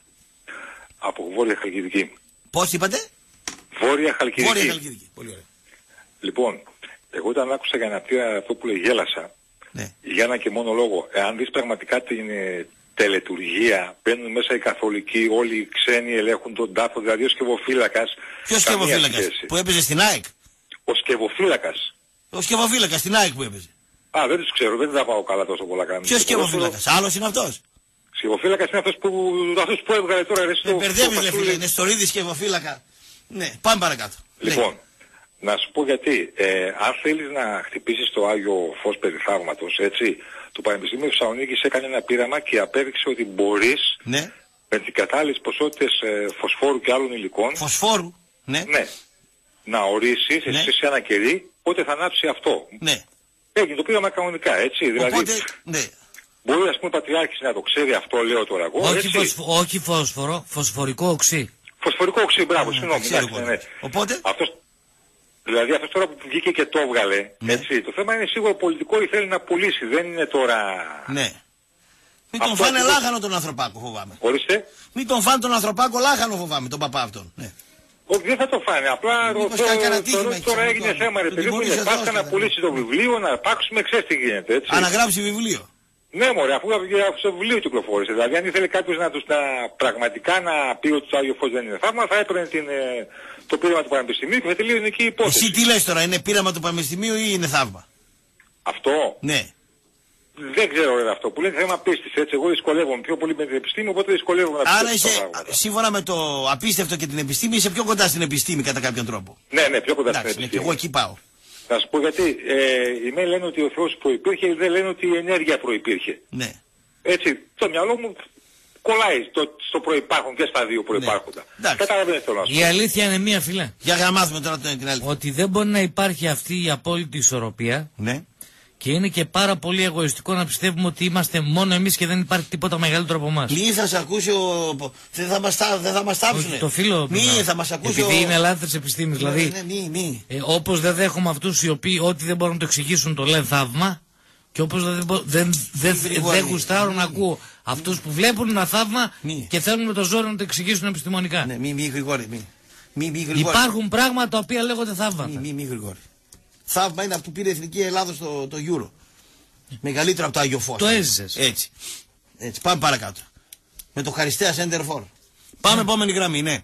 Από Βόρεια Χαλκιδική.
Πώς είπατε?
Βόρεια Χαλκιδική.
Βόρεια Χαλκιδική. Πολύ ωραία.
Λοιπόν, εγώ όταν άκουσα για ένα πτήρα αυτό που λέει γέλασα,
ναι.
για ένα και μόνο λόγο, εάν δεις πραγματικά την ε, τελετουργία, μπαίνουν μέσα οι καθολικοί, όλοι οι ξένοι ελέγχουν τον τάφο, δηλαδή ο σκευοφύλακας.
Ποιος σκευοφύλακας? Που έπαιζε στην ΑΕΚ?
Ο σκευοφύλακας.
Ο σκευοφύλακας στην ΑΕΚ που έπαιζε.
Α, δεν τους ξέρω, δεν τα πάω καλά τόσο πολλά κάνουν.
Ποιος σκευοφύλακας? Άλλος είναι αυτός?
Σκευοφύλακας είναι αυτός που, αυτός που έβγαλε τώρα.
Δεν μπερδεύεις ρε φίλε, είναι στολίδι σκευοφύλακα. Ναι, πάμε παρακάτω.
Λοιπόν. Να σου πω γιατί, ε, αν θέλεις να χτυπήσεις το Άγιο Φως Περιθαύματος, έτσι, το Πανεπιστήμιο Θεσσαλονίκης έκανε ένα πείραμα και απέδειξε ότι μπορείς
ναι.
με τις κατάλληλες ποσότητες ε, φωσφόρου και άλλων υλικών
φωσφόρου, ναι.
ναι να ορίσεις ναι. σε ένα κερί πότε θα ανάψει αυτό.
Ναι.
Έγινε το πείραμα κανονικά, έτσι, δηλαδή
οπότε, ναι.
μπορεί ας πούμε ο Πατριάρχης να το ξέρει αυτό, λέω τώρα εγώ,
όχι,
έτσι.
Φωσφο, όχι φωσφορό, φωσφορικό οξύ.
Φωσφορικό οξύ, μπράβο, συγγνώμη.
Ναι. Οπότε...
Αυτός, δηλαδή αυτός τώρα που βγήκε και το έβγαλε, ναι. έτσι, το θέμα είναι σίγουρο πολιτικό ή θέλει να πουλήσει, δεν είναι τώρα...
Ναι. Μην τον φάνε λάχανο αυτό... τον ανθρωπάκο, φοβάμαι.
Ορίστε.
Μην τον φάνε τον ανθρωπάκο λάχανο, φοβάμαι, τον παπά αυτόν. Ναι.
Όχι, δεν θα το φάνε, απλά το, το, το, τώρα έγινε θέμα, ρε παιδί μου, είναι πάска να πουλήσει το βιβλίο, να πάξουμε, ξέρεις τι γίνεται, έτσι.
Αναγράψει βιβλίο.
Ναι, μωρέ, αφού στο βιβλίο κυκλοφόρησε. Δηλαδή, αν ήθελε κάποιος να τους να, πραγματικά να πει ότι το Άγιο Φως δεν είναι θαύμα, θα έπαιρνε την, το πείραμα του Πανεπιστημίου και θα τελείωνε εκεί η υπόθεση.
Εσύ τι λες τώρα, είναι πείραμα του Πανεπιστημίου ή είναι θαύμα?
Αυτό.
Ναι.
Δεν ξέρω ρε αυτό που λένε θέμα πίστης, έτσι. Εγώ δυσκολεύομαι πιο πολύ με την επιστήμη, οπότε δυσκολεύομαι να
άρα είσαι, σύμφωνα με το απίστευτο και την επιστήμη, είσαι πιο κοντά στην επιστήμη κατά κάποιον τρόπο.
Ναι, ναι, πιο κοντά
εντάξει,
στην επιστήμη.
Ναι, και εγώ εκεί πάω.
Να σου πω γιατί, ε, οι μεν λένε ότι ο Θεός προϋπήρχε, δεν λένε ότι η ενέργεια προϋπήρχε.
Ναι.
Έτσι, το μυαλό μου κολλάει στο, στο προϋπάρχον και στα δύο προϋπάρχοντα.
Ναι.
Καταλαβαίνετε θέλω να σου πω.
Η αλήθεια είναι μία, φίλε.
Για να μάθουμε τώρα την αλήθεια.
Ότι δεν μπορεί να υπάρχει αυτή η απόλυτη ισορροπία.
Ναι.
Και είναι και πάρα πολύ εγωιστικό να πιστεύουμε ότι είμαστε μόνο εμείς και δεν υπάρχει τίποτα μεγαλύτερο από εμάς.
Μη θα σε ακούσει ο... Δεν θα μας, δεν θα μας τάψουνε.
Το φίλο.
Μη θα μας ακούσει
επειδή
ο...
είναι λάθρες επιστήμης.
Ναι,
δηλαδή,
ναι, μη, μη.
Ε, όπως δεν δέχομαι αυτούς οι οποίοι ό,τι δεν μπορούν να το εξηγήσουν το λένε θαύμα. Και όπως δεν, δεν, δεν, δεν, δεν γουστάρω να ακούω αυτούς που βλέπουν ένα θαύμα μη. Και θέλουν με το ζόρι να το εξηγήσουν επιστημονικά.
Ναι, μη, μη, Γρηγόρη, μη. Μη, μη, Γρηγόρη.
Υπάρχουν πράγματα τα οποία λέγονται θαύματα.
Μη, μη, μη, Γρηγόρη. Θαύμα είναι αυτό που πήρε η Εθνική Ελλάδος το, το Euro. Μεγαλύτερο από το Άγιο Φως.
Το έζησες.
Έτσι. Έτσι. Πάμε παρακάτω. Με το Χαριστέα Center for. Πάμε ναι. Επόμενη γραμμή, ναι.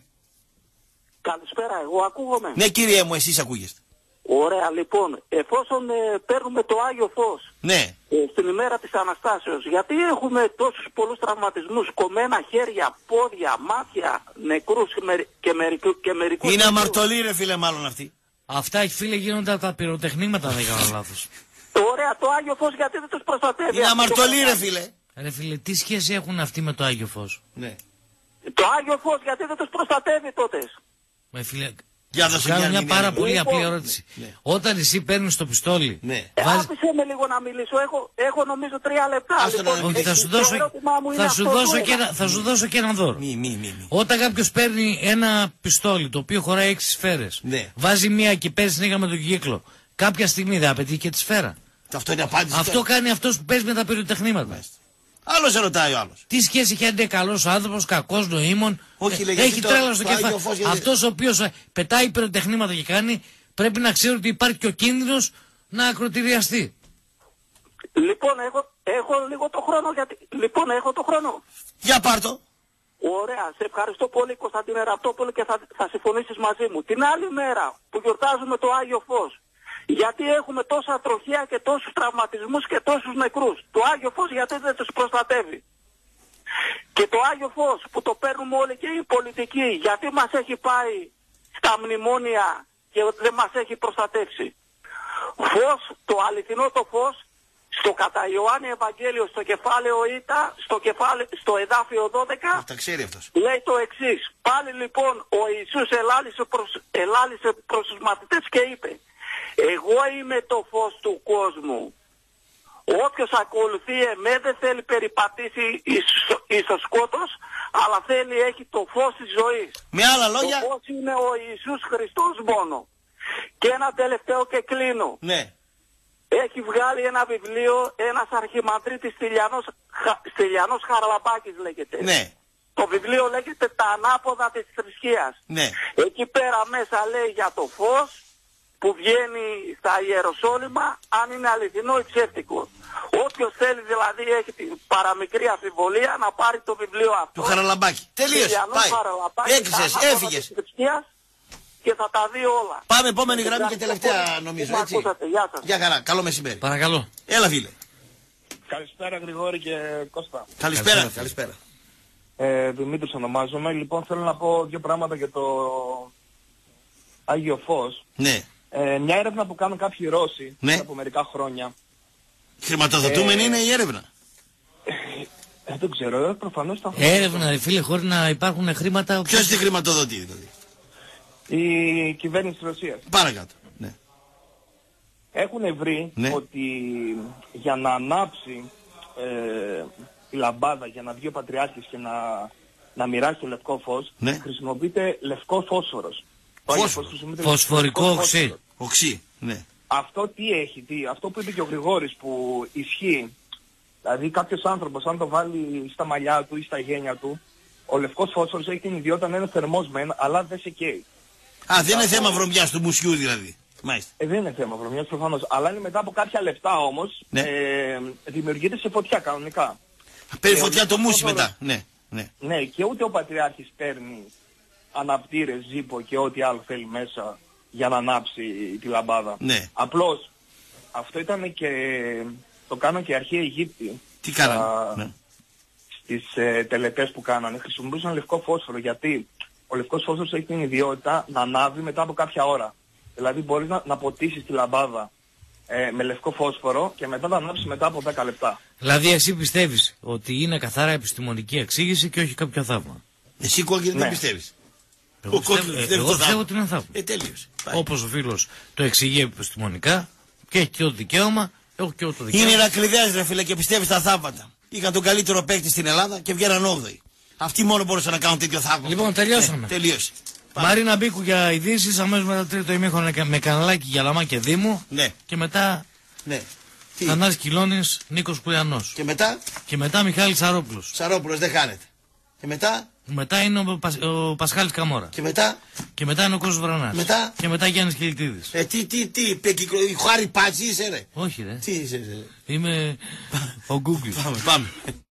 Καλησπέρα, εγώ ακούγομαι.
Ναι, κύριε μου, εσείς ακούγεστε.
Ωραία, λοιπόν, εφόσον ε, παίρνουμε το Άγιο Φως
ναι.
ε, στην ημέρα της Αναστάσεως, γιατί έχουμε τόσους πολλούς τραυματισμούς, κομμένα χέρια, πόδια, μάτια, νεκρούς και, μερι, και, μερικού, και μερικούς...
Είναι αμαρτωλοί ρε φίλε μάλλον αυτοί.
Αυτά φίλε γίνονται από τα πυροτεχνήματα, δεν έκανα λάθος.
Ωραία, το Άγιο Φως γιατί δεν τους προστατεύει.
Είναι αμαρτωλοί ρε φίλε.
Ρε φίλε, τι σχέση έχουν αυτοί με το Άγιο Φως?
Ναι.
Το Άγιο Φως γιατί δεν τους προστατεύει τότε.
Με φίλε,
για δώσε
κάνω
μια,
μια πάρα
λοιπόν,
πολύ απλή ερώτηση.
Ναι.
Όταν εσύ παίρνεις το πιστόλι...
Ναι.
Βάζ... Άφησε με λίγο να μιλήσω, έχω, έχω νομίζω τρία λεπτά.
Λοιπόν, όχι, θα σου δώσω, θα σου δώσω, και, ένα, θα σου δώσω και ένα δώρο.
Μη, μη, μη, μη.
Όταν κάποιος παίρνει ένα πιστόλι το οποίο χωράει έξι σφαίρες,
ναι.
Βάζει μία και παίζει συνέχεια με τον κύκλο, κάποια στιγμή δεν απαιτεί και τη σφαίρα.
Αυτό είναι απάντηση.
Αυτό κάνει αυτός που παίζει με τα πυροτεχνήματα.
Άλλος σε ρωτάει ο άλλος.
Τι σχέση έχει αν είναι καλός άνθρωπος, κακός νοήμων?
Όχι,
ε,
λέγε,
έχει
το,
τρέλα στο
το
κεφάλι.
γιατί...
Αυτός ο οποίος πετάει πυροτεχνήματα και κάνει, πρέπει να ξέρει ότι υπάρχει και ο κίνδυνος να ακροτηριαστεί.
Λοιπόν, έχω, έχω λίγο το χρόνο γιατί... Λοιπόν, έχω το χρόνο.
Για πάρτο.
Ωραία, σε ευχαριστώ πολύ Κωνσταντίνε Ραπτόπουλο και θα, θα συμφωνήσεις μαζί μου. Την άλλη μέρα που γιορτάζουμε το Άγιο Φως, γιατί έχουμε τόσα τροχαία και τόσους τραυματισμούς και τόσους νεκρούς. Το Άγιο Φως γιατί δεν τους προστατεύει. Και το Άγιο Φως που το παίρνουμε όλοι και οι πολιτικοί, γιατί μας έχει πάει στα μνημόνια και δεν μας έχει προστατεύσει. Φως, το αληθινό το φως, στο κατά Ιωάννη Ευαγγέλιο, στο κεφάλαιο Ήτα, στο, κεφάλαιο, στο εδάφιο δώδεκα,
τα ξέρει αυτός.
Λέει το εξής. Πάλι λοιπόν ο Ιησούς ελάλησε προς, ελάλησε προς τους μαθητές και είπε, εγώ είμαι το φως του κόσμου. Όποιος ακολουθεί εμέ δεν θέλει περιπατήσει εις το σκότος, αλλά θέλει έχει το φως της ζωής.
Με άλλα λόγια.
Το φως είναι ο Ιησούς Χριστός μόνο. Και ένα τελευταίο και κλείνω.
Ναι.
Έχει βγάλει ένα βιβλίο ένας αρχιμανδρίτης Στυλιανός, Χα, Στυλιανός Χαραλαμπάκης λέγεται.
Ναι.
Το βιβλίο λέγεται «Τα ανάποδα της θρησκείας».
Ναι.
Εκεί πέρα μέσα λέει για το φως που βγαίνει στα Ιεροσόλυμα, αν είναι αληθινό ή ψεύτικο. Όποιος θέλει δηλαδή έχει την παραμικρή αμφιβολία να πάρει το βιβλίο αυτό.
Του Χαραλαμπάκη. Τελείωσε. Πάει. Έκλεισες, έφυγες.
Και θα τα δει όλα.
Πάμε επόμενη γραμμή και τελευταία νομίζω, έτσι.
Ακούσατε, γεια σας.
Γεια χαρά, καλό μεσημέρι.
Παρακαλώ.
Έλα φίλε.
Καλησπέρα Γρηγόρη και Κώστα.
Καλησπέρα. Καλησπέρα. Καλησπέρα.
Ε, Δημήτρης ονομάζομαι. Λοιπόν θέλω να πω δύο πράγματα για το Άγιο Φως.
Ναι.
Ε, μια έρευνα που κάνουν κάποιοι Ρώσοι
ναι.
από μερικά χρόνια.
Χρηματοδοτούμενη ε, είναι η έρευνα.
Ε, δεν ξέρω, ε, προφανώς τα
έρευνα, ρε φίλε, χωρίς να υπάρχουν χρήματα.
Ποιος τη χρηματοδοτεί δηλαδή?
Η κυβέρνηση της Ρωσίας.
Παρακάτω. Ναι.
Έχουν βρει ναι. ότι για να ανάψει ε, η λαμπάδα, για να βγει ο Πατριάρχης και να, να μοιράσει το λευκό φως,
ναι.
χρησιμοποιείται λευκό φόσφορος.
Φόσφορο.
Φωσφορικό οξύ.
Οξύ, ναι.
Αυτό τι έχει, τι, αυτό που είπε και ο Γρηγόρης που ισχύει, δηλαδή κάποιος άνθρωπος αν το βάλει στα μαλλιά του ή στα γένια του, ο λευκός φόσφορος έχει την ιδιότητα να είναι θερμός μεν, αλλά δεν σε καίει.
Α, δεν είναι θέμα βρωμιάς του μουσιού δηλαδή. Μάλιστα.
Ε, δεν είναι θέμα βρωμιάς προφανώς, αλλά είναι μετά από κάποια λεπτά όμως,
ναι.
ε, δημιουργείται σε φωτιά κανονικά.
Παίρνει φωτιά το μουσι μετά, ναι, ναι.
Ναι, και ούτε ο Πατριάρχης παίρνει αναπτήρες, ζύπο και ό,τι άλλο θέλει μέσα για να ανάψει τη λαμπάδα.
Ναι.
Απλώς, αυτό ήταν και, το κάναν και οι αρχαίοι Αιγύπτιοι.
Τι κάνανε, ναι.
Στις ε, τελετές που κάνανε, χρησιμοποιούσαν λευκό φόσφορο, γιατί ο λευκός φόσφορος έχει την ιδιότητα να ανάβει μετά από κάποια ώρα. Δηλαδή μπορείς να, να ποτίσεις τη λαμπάδα ε, με λευκό φόσφορο και μετά θα ανάψει μετά από δέκα λεπτά.
Δηλαδή εσύ πιστεύεις ότι είναι καθαρά επιστημονική εξήγηση και όχι κάποιο θαύμα?
Εσύ κόκκινη
Ναι.
δεν πιστεύεις.
Εγώ
Ο κόκκινος
πιστεύω,
πιστεύει
εγώ
το
πιστεύω
θαύμα.
ότι είναι θαύμα.
Ε, τέλειωσε.
Όπως ο φίλος το εξηγεί επιστημονικά και έχει και το δικαίωμα, έχω και εγώ το δικαίωμα.
Είναι Ηρακλειδέας ρε φίλε και πιστεύει στα θαύματα. Είχαν τον καλύτερο παίκτη στην Ελλάδα και βγαίναν όγδοοι. Αυτοί μόνο μπορούσαν να κάνουν τέτοιο θαύμα.
Λοιπόν, τελειώσαμε.
Ναι, τελείωσε.
Μαρίνα Μπίκου για ειδήσεις, αμέσως μετά το τρίτο ημίχρονο με καναλάκι για Λαμά και Δήμου.
Ναι.
Και μετά
Ναι.
Θανάσης Κιλώνης, Νίκος Κουλιανός.
Και μετά
Και μετά Μιχάλης Σαρόπουλος.
Σαρόπουλος δεν χάνεται. Και μετά
Μετά είναι ο, Πασ... ο Πασχάλης Καμόρα.
Και μετά
Και μετά είναι ο Κώστας Βρανάς.
Μετά
Και μετά Γιάννης Κιλιτίδης.
Ε, τι, τι, τι, πεκυκλο... Χάρη Πάτση είσαι ρε.
Όχι ρε.
Τι είσαι ρε.
Είμαι ο Google.
Πάμε, πάμε.